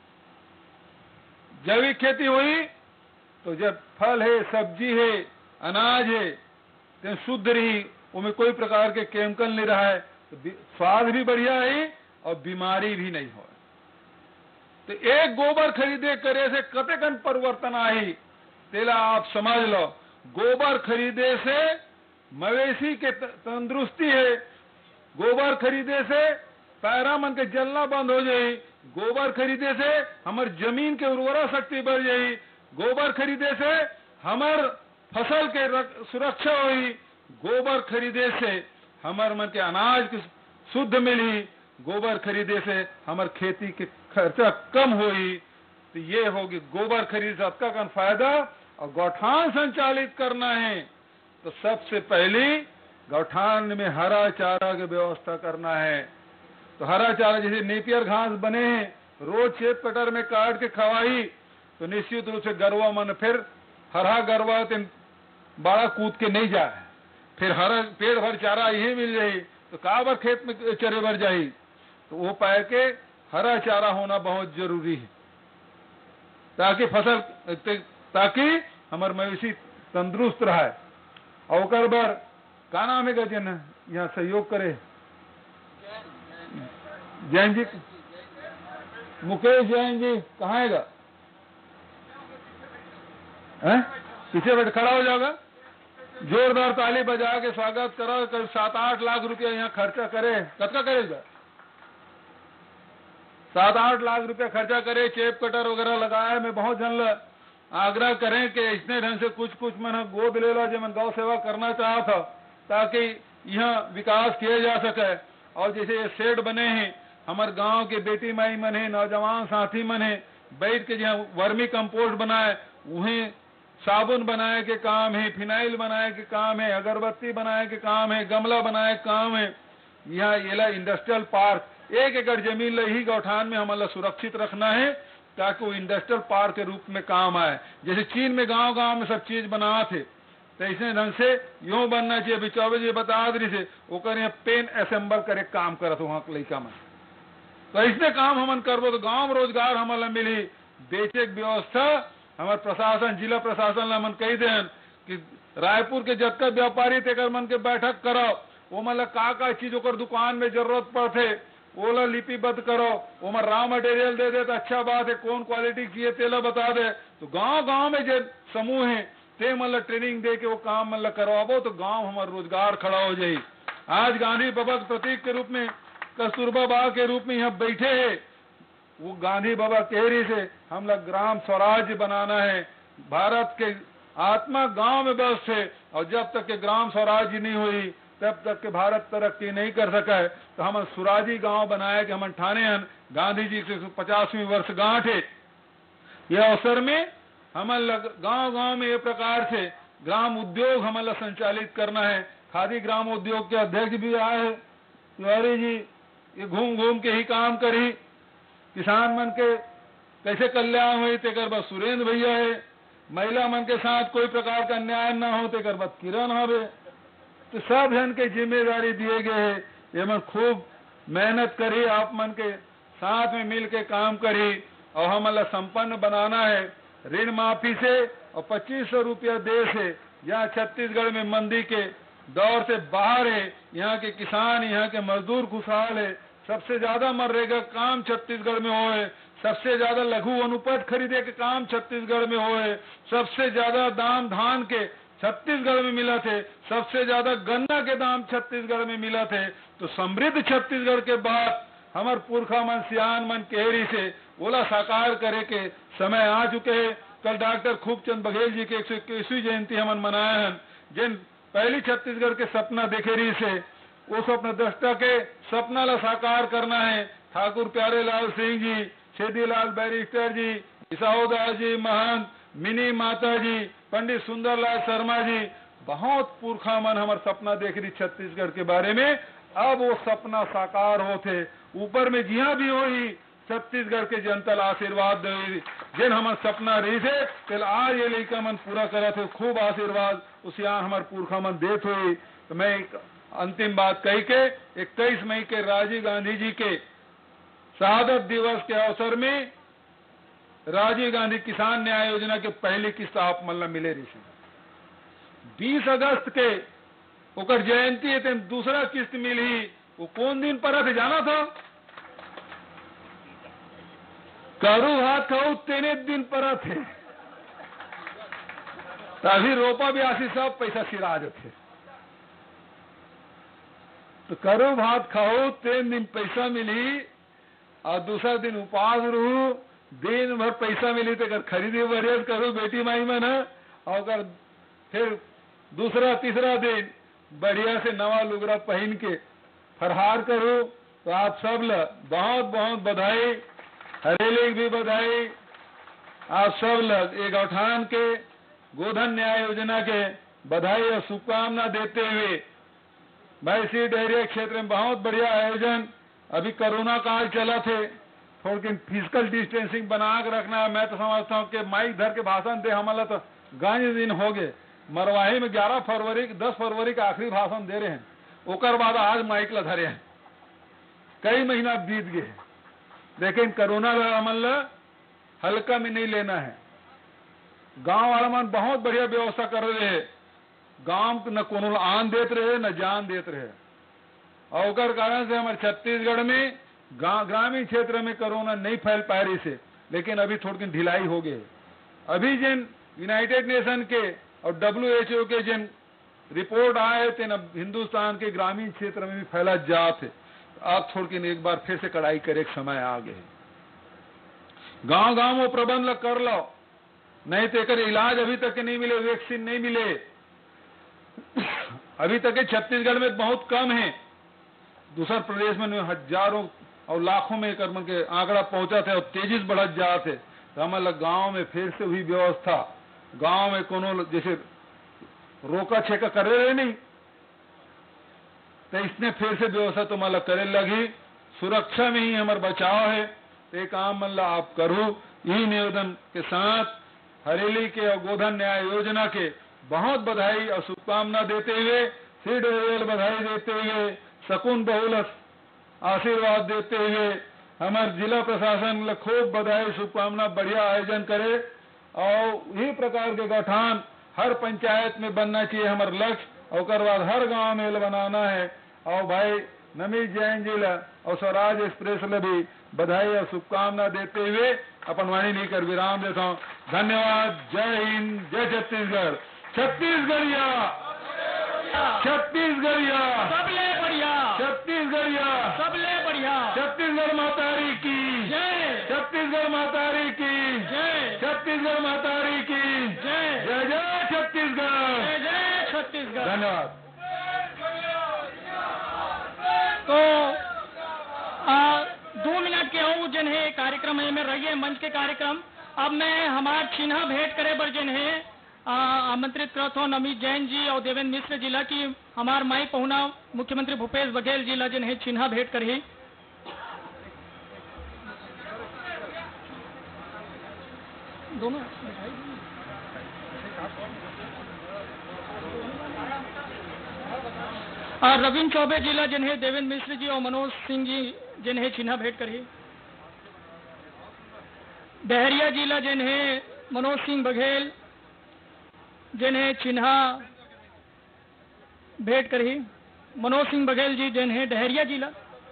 जैविक खेती हुई तो जब फल है, सब्जी है, अनाज है तो शुद्ध रही, उनमें कोई प्रकार के केमिकल नहीं रहा है, तो स्वाद भी बढ़िया है और बीमारी भी नहीं हो। तो एक गोबर खरीदे करे से कतेकन परिवर्तन आई तेला आप समझ लो। गोबर खरीदे से मवेशी के तंदुरुस्ती है, गोबर खरीदे से पैरा मन के जलना बंद हो जाई, गोबर खरीदे से हमार जमीन के उर्वरा शक्ति बढ़ जाई, गोबर खरीदे से हमार फसल के सुरक्षा हुई, गोबर खरीदे से हमार मन के अनाज की शुद्ध मिली, गोबर खरीदे से हमार खेती के खर्चा कम हुई। तो ये होगी गोबर खरीद सबका का फायदा। और गौठान संचालित करना है तो सबसे पहले गौठान में हरा चारा की व्यवस्था करना है। तो हरा चारा जैसे नेपियर घास बने हैं, रोज खेत कटर में काट के खवाई तो निश्चित रूप से गरवा मन फिर हरा गरवा बड़ा कूद के नहीं जाए, फिर हरा पेड़ भर चारा यही मिल जाये तो काबर खेत में चरे भर जाये। तो वो पाए के हरा चारा होना बहुत जरूरी है ताकि फसल ताकि हमारे मवेशी तंदुरुस्त रहे। और ओकर बार का नाम है जन यहाँ सहयोग करे, जैन जी, मुकेश जैन जी कहाँ है? पीछे बैठ खड़ा हो जाओगा, जोरदार ताली बजा के स्वागत करो। करीब 7-8 लाख रुपया यहाँ खर्चा करे, कतका करेगा? 7-8 लाख रुपया खर्चा करे, चेप कटर वगैरह लगाया। मैं बहुत जन आग्रह करें कि इसने ढंग से कुछ मैंने गोद ले लो जो मैं गौ सेवा करना चाहा था ताकि यहाँ विकास किया जा सके। और जैसे ये शेड बने हैं, हमारे गांव के बेटी माई मन है, नौजवान साथी मन है, बैठ के जहाँ वर्मी कंपोस्ट बनाए, वहीं साबुन बनाए के काम है, फिनाइल बनाए के काम है, अगरबत्ती बनाए के काम है, गमला बनाए के काम है। यहाँ ये इंडस्ट्रियल पार्क 1 एकड़ जमीन ही गौठान में हमारा सुरक्षित रखना है ताकि वो इंडस्ट्रियल पार्क के रूप में काम आए। जैसे चीन में गांव-गांव में सब चीज बना थे तो ऐसे ढंग से यूं बनना चाहिए। अभी 24 जी बता दी से ओकर यहाँ पेन असेंबल करे काम करत वहाँ के लड़का में। तो ऐसे काम हमन करबो तो गांव में रोजगार हमारा मिली, बेचे की व्यवस्था हमारे प्रशासन, जिला प्रशासन ला मन कही देन कि रायपुर के जतका व्यापारी तेकर मन के बैठक करो, वो मतलब का चीज ओकर दुकान में जरूरत पड़ते ओला लिपिबद्ध करो, वो रॉ मटेरियल दे दे तो अच्छा बात है, कौन क्वालिटी चाहिए तेला बता दे। तो गांव में जो समूह है ते मतलब ट्रेनिंग दे के वो काम मतलब करवाबो तो गांव हमारा रोजगार खड़ा हो जाये। आज गांधी बाबा के प्रतीक के रूप में, कस्तूरबा बाग के रूप में यहाँ बैठे है, वो गांधी बाबा कहरी से हम लोग ग्राम स्वराज्य बनाना है। भारत के आत्मा गांव में बस है, और जब तक के ग्राम स्वराज्य नहीं हुई तब तक के भारत तरक्की नहीं कर सका है। तो हम स्वराजी गांव बनाए कि हम ठाने हन गांधी जी के 50वीं वर्षगांठ है। यह अवसर में हम गांव में ये प्रकार से ग्राम उद्योग हम संचालित करना है। खादी ग्राम उद्योग के अध्यक्ष भी आए हैं तिवारी जी, ये घूम के ही काम करी, किसान मन के कैसे कल्याण हुई तेकर बस सुरेंद्र भैया है, महिला मन के साथ कोई प्रकार का अन्याय न हो तेकर बस किरण हवे। तो सब जन के जिम्मेदारी दिए गए है, ये मन खूब मेहनत करी, आप मन के साथ में मिल के काम करी और हम संपन्न बनाना है। ऋण माफी से और 2500 रुपया दे से, यहाँ छत्तीसगढ़ में मंदी के दौर से बाहर है, यहाँ के किसान, यहाँ के मजदूर खुशहाल है। सबसे ज्यादा मनरेगा काम छत्तीसगढ़ में हो है, सबसे ज्यादा लघु अनुपज खरीदे के काम छत्तीसगढ़ में हो है, सबसे ज्यादा दाम धान के छत्तीसगढ़ में मिला थे, सबसे ज्यादा गन्ना के दाम छत्तीसगढ़ में मिला थे। तो समृद्ध छत्तीसगढ़ के बाद हमार पुरखा मन सियान मन केहरी से बोला साकार करे के समय आ चुके हैं। कल डॉक्टर खूबचंद बघेल जी के 121वीं जयंती हम मनाए हैं, जिन पहली छत्तीसगढ़ के सपना देखे रही से वो स्वप्न दृष्टा के सपना ला साकार करना है। ठाकुर प्यारे लाल सिंह जी, छेदीलाल बैरिस्टर जी, ईसाउदास जी महंत, मिनी माता जी, पंडित सुंदरलाल शर्मा जी, बहुत पुरखा मन हमार सपना देख रही छत्तीसगढ़ के बारे में। अब वो सपना साकार होते, ऊपर में जिया भी हो ही छत्तीसगढ़ के जनता आशीर्वाद दे, जिन हमार सपना रही थे तेल आज ये लड़का मन पूरा करा थे, खूब आशीर्वाद उसियान हमार पुरखा मन देत हुई। तो मैं एक अंतिम बात कही के 21 मई के राजीव गांधी जी के शहादत दिवस के अवसर में राजीव गांधी किसान न्याय योजना के पहली किस्त आप मतलब मिले रही। 20 अगस्त के ओकर जयंती है, दूसरा किस्त मिली, वो कौन दिन पर थे जाना था? करू भात खाऊ तेने दिन पर थे, तभी रोपा भी आसी सब पैसा सिराज थे। तो करो भात खाओ 3 दिन पैसा मिली और दूसरा दिन उपवास रहू, दिन भर पैसा मिली तो अगर खरीदी बरियत करो बेटी माई में ना, और फिर दूसरा तीसरा दिन बढ़िया से नवा लुगड़ा पहन के फरहार करो। तो आप सब बहुत बहुत बधाई, हरेली भी बधाई। आप सब लोग एक गौठान के गोधन न्याय योजना के बधाई और शुभकामना देते हुए भैंसी डेयरी क्षेत्र में बहुत बढ़िया आयोजन। अभी कोरोना काल चला थे, थोड़ी फिजिकल डिस्टेंसिंग बना के रखना है। मैं तो समझता हूँ कि माइक धर के भाषण दे हमारा तो गांधी दिन हो गए, मरवाही में 10 फरवरी का आखिरी भाषण दे रहे हैं, ओकर बाद आज माइक ला धरे हैं, कई महीना बीत गए। लेकिन कोरोना अमल हल्का में नहीं लेना है। गांव वाला मन बहुत बढ़िया व्यवस्था कर रहे हैं, गांव न कोनो आन देते रहे न जान देते रहे, और ओकर कारण से हमारे छत्तीसगढ़ में ग्रामीण क्षेत्र में कोरोना नहीं फैल पा रही से, लेकिन अभी थोड़ी ढिलाई हो गई। अभी जिन यूनाइटेड नेशन के और WHO के जिन रिपोर्ट आए थे न, हिंदुस्तान के ग्रामीण क्षेत्र में भी फैला जाते। आप थोड़ी एक बार फिर से कड़ाई करे समय आ गए। गांव गांव में प्रबंध कर लो, नहीं तो एक इलाज अभी तक नहीं मिले, वैक्सीन नहीं मिले। अभी तक छत्तीसगढ़ में बहुत कम है, दूसरा प्रदेश में हजारों और लाखों में कर्म के आंकड़ा पहुंचा थे और तेजी से बढ़त जाते। तो हमारे गांव में फिर से हुई व्यवस्था, गांव में कोनो जैसे रोका छेका कर रहे नहीं, तो इसने फिर से व्यवस्था तो मतलब करे लगी। सुरक्षा में ही हमारा बचाव है, तो एक काम मतलब आप करो। यही निवेदन के साथ हरेली के और गोधन न्याय योजना के बहुत बधाई और शुभकामना देते हुए, सीड बधाई देते हुए, शकुन बहुल आशीर्वाद देते हुए, हमारे जिला प्रशासन खूब बधाई शुभकामना, बढ़िया आयोजन करे। और यही प्रकार के गौठान हर पंचायत में बनना चाहिए हमारा लक्ष्य, और बाद हर गांव में बनाना है। और भाई नमी जैन जी और स्वराज एक्सप्रेस ले भी बधाई और शुभकामना देते हुए अपन वाणी नहीं कर विराम देता हूँ। धन्यवाद। जय हिंद, जय छत्तीसगढ़। छत्तीसगढ़िया, छत्तीसगढ़िया, सबले बढ़िया, छत्तीसगढ़िया, सबले बढ़िया। छत्तीसगढ़ मातारी की जय, छत्तीसगढ़ मातारी की जय, छत्तीसगढ़ मातारी की जय, जय जय छत्तीसगढ़, जय जय छत्तीसगढ़। धन्यवाद। तो 2 मिनट के और जन है कार्यक्रम है में रहिए मंच के कार्यक्रम। अब मैं हमार चिन्हा भेंट करे बर जन है आमंत्रित करत हूँ नमी जैन जी और देवेंद्र मिश्र जिला की हमार माई पहुना मुख्यमंत्री भूपेश बघेल जिला जन है चिन्हा भेंट करी। दोनों रविंद्र चौबे जिला जन है देवेंद्र मिश्र जी और मनोज सिंह जी जन है चिन्हा भेंट करी। डहरिया जिला जन है मनोज सिंह बघेल जन है चिन्हा भेंट करी। मनोज सिंह बघेल जी जन है डहरिया जिला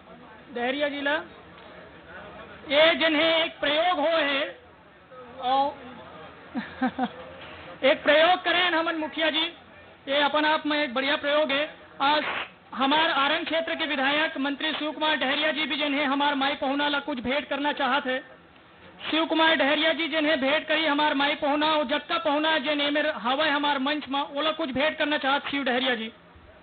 ये जन है एक प्रयोग हो है और एक प्रयोग करें हमन मुखिया जी, ये अपन आप में एक बढ़िया प्रयोग है। आज हमार आरंग क्षेत्र के विधायक मंत्री शिव कुमार डहरिया जी भी जन है हमार माई पहुना ला कुछ भेंट करना चाहत है। शिव कुमार डहरिया जी जन है भेंट करी हमार माई पहुना और जक्का पहुना जन है मेरे हवा हमार मंच में ओला कुछ भेंट करना चाहत शिव डहरिया जी।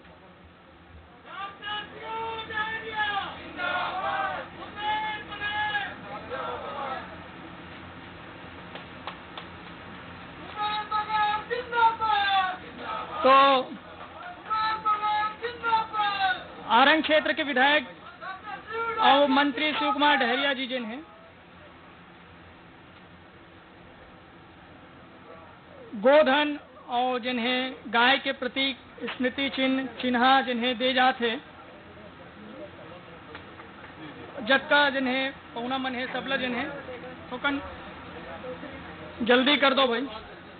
तो आरंग क्षेत्र के विधायक और मंत्री शिव कुमार डहरिया जी जिन हैं गोधन और जिन्हें गाय के प्रतीक स्मृति चिन्हा जिन्हें दे जाते जक्का जिन्हें पौना मन है सबला जिन्हें टोकन जल्दी कर दो भाई।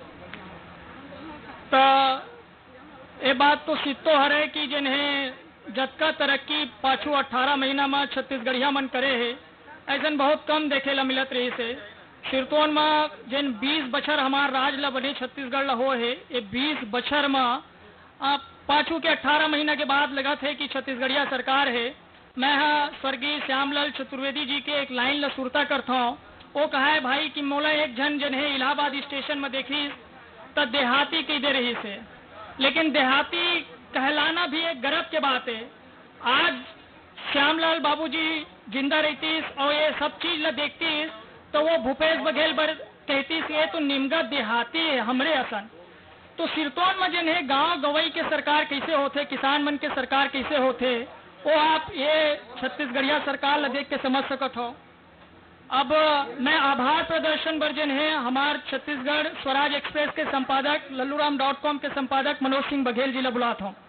तो ये बात तो सिद्धो हरे कि जिन्हें जक्का तरक्की पाछू 18 महीना में छत्तीसगढ़िया मन करे है ऐसा बहुत कम देखे ला मिलत रही से। सिरतोन में जिन 20 बछर हमार राज ला बने छत्तीसगढ़ ला हो है ये 20 बछर में पाछू के 18 महीना के बाद लगा थे कि छत्तीसगढ़िया सरकार है। मैं स्वर्गीय श्यामलाल चतुर्वेदी जी के एक लाइन ला सुरता करता हूँ। वो कहा है भाई कि मोला एक जन जन है इलाहाबाद स्टेशन में देखी तो देहाती कह दे रही से, लेकिन देहाती कहलाना भी एक गर्व के बात है। आज श्यामलाल बाबूजी जिंदा रहती और ये सब चीज ला देखती तो वो भूपेश बघेल बर कहती से तो निमगा देहाती है हमरे असन। तो सिरतोन में जिन है गांव गवई के सरकार कैसे होते, किसान मन के सरकार कैसे होते, वो आप ये छत्तीसगढ़िया सरकार ला देख के समझ सकत हो। अब मैं आभार प्रदर्शन वर्जन है हमार छत्तीसगढ़ स्वराज एक्सप्रेस के संपादक लल्लूराम.com के संपादक मनोज सिंह बघेल जी ला बुलाता हूँ।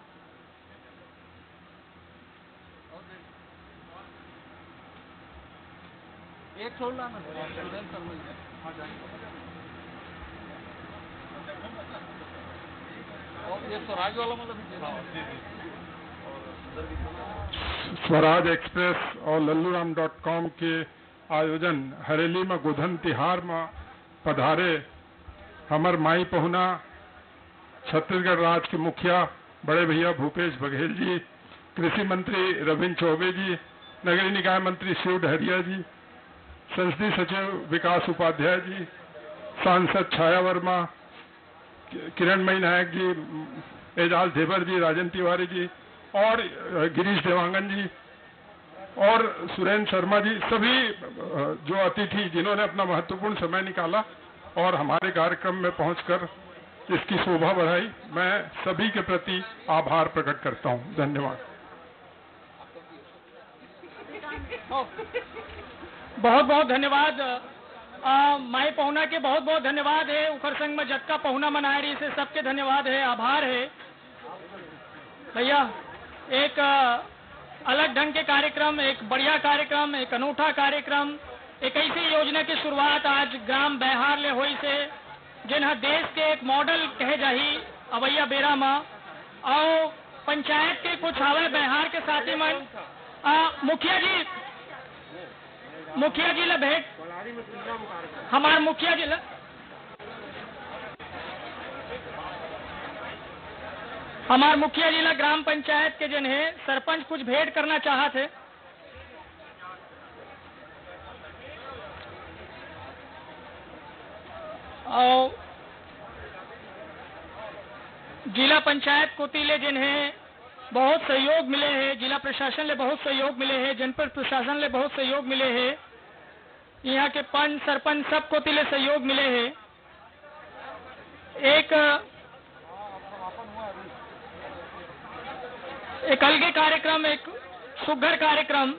एक छोड़ लाना और ये स्वराज वाला स्वराज एक्सप्रेस और लल्लूराम.com के आयोजन हरेली में गोधन तिहार में पधारे हमर माई पहुना छत्तीसगढ़ राज्य के मुखिया बड़े भैया भूपेश बघेल जी, कृषि मंत्री रविंद्र चौबे जी, नगरीय निकाय मंत्री शिव डहरिया जी, संसदीय सचिव विकास उपाध्याय जी, सांसद छाया वर्मा, किरणमयी नायक जी, एजाज देवर जी, राजन तिवारी जी और गिरीश देवांगन जी और सुरेंद्र शर्मा जी, सभी जो अतिथि जिन्होंने अपना महत्वपूर्ण समय निकाला और हमारे कार्यक्रम में पहुंचकर इसकी शोभा बढ़ाई, मैं सभी के प्रति आभार प्रकट करता हूं। धन्यवाद। बहुत बहुत धन्यवाद माई पहुना के, बहुत बहुत धन्यवाद है। उखर संघ में जक्का पहुना मनाए रही से सबके धन्यवाद है, आभार है भैया। एक अलग ढंग के कार्यक्रम, एक बढ़िया कार्यक्रम, एक अनूठा कार्यक्रम, एक ऐसी योजना की शुरुआत आज ग्राम बैहार ले हुई से जिन्हें देश के एक मॉडल कहे जाही अवैया बेरा में और पंचायत के कुछ हवे बिहार के साथी मन मुखिया जी ला भेंट हमार मुखिया जी ला ग्राम पंचायत के जन है सरपंच कुछ भेंट करना चाहत है। और जिला पंचायत कोतिले जिन है बहुत सहयोग मिले हैं, जिला प्रशासन ले बहुत सहयोग मिले हैं, जनपद प्रशासन ले बहुत सहयोग मिले हैं, यहाँ के पंच सरपंच सब कोतिले सहयोग मिले हैं। एक अलगे कार्यक्रम, एक सुघर कार्यक्रम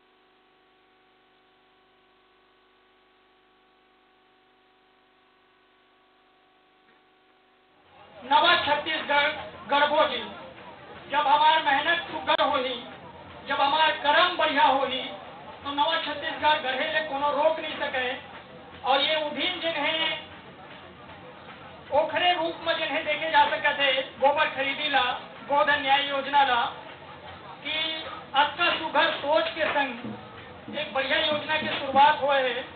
नवा छत्तीसगढ़ गढ़बो जी। जब हमार मेहनत सुघर होही, जब हमार कर्म बढ़िया होही तो नवा छत्तीसगढ़ गढ़े ले कोनो रोक नहीं सके। और ये उधीन जिन है ओखरे रूप में जिन है देखे जा सकते थे गोबर खरीदी ला, गोधन न्याय योजना ला कि अतका सुघर सोच के संग एक बढ़िया योजना की शुरुआत हुए है।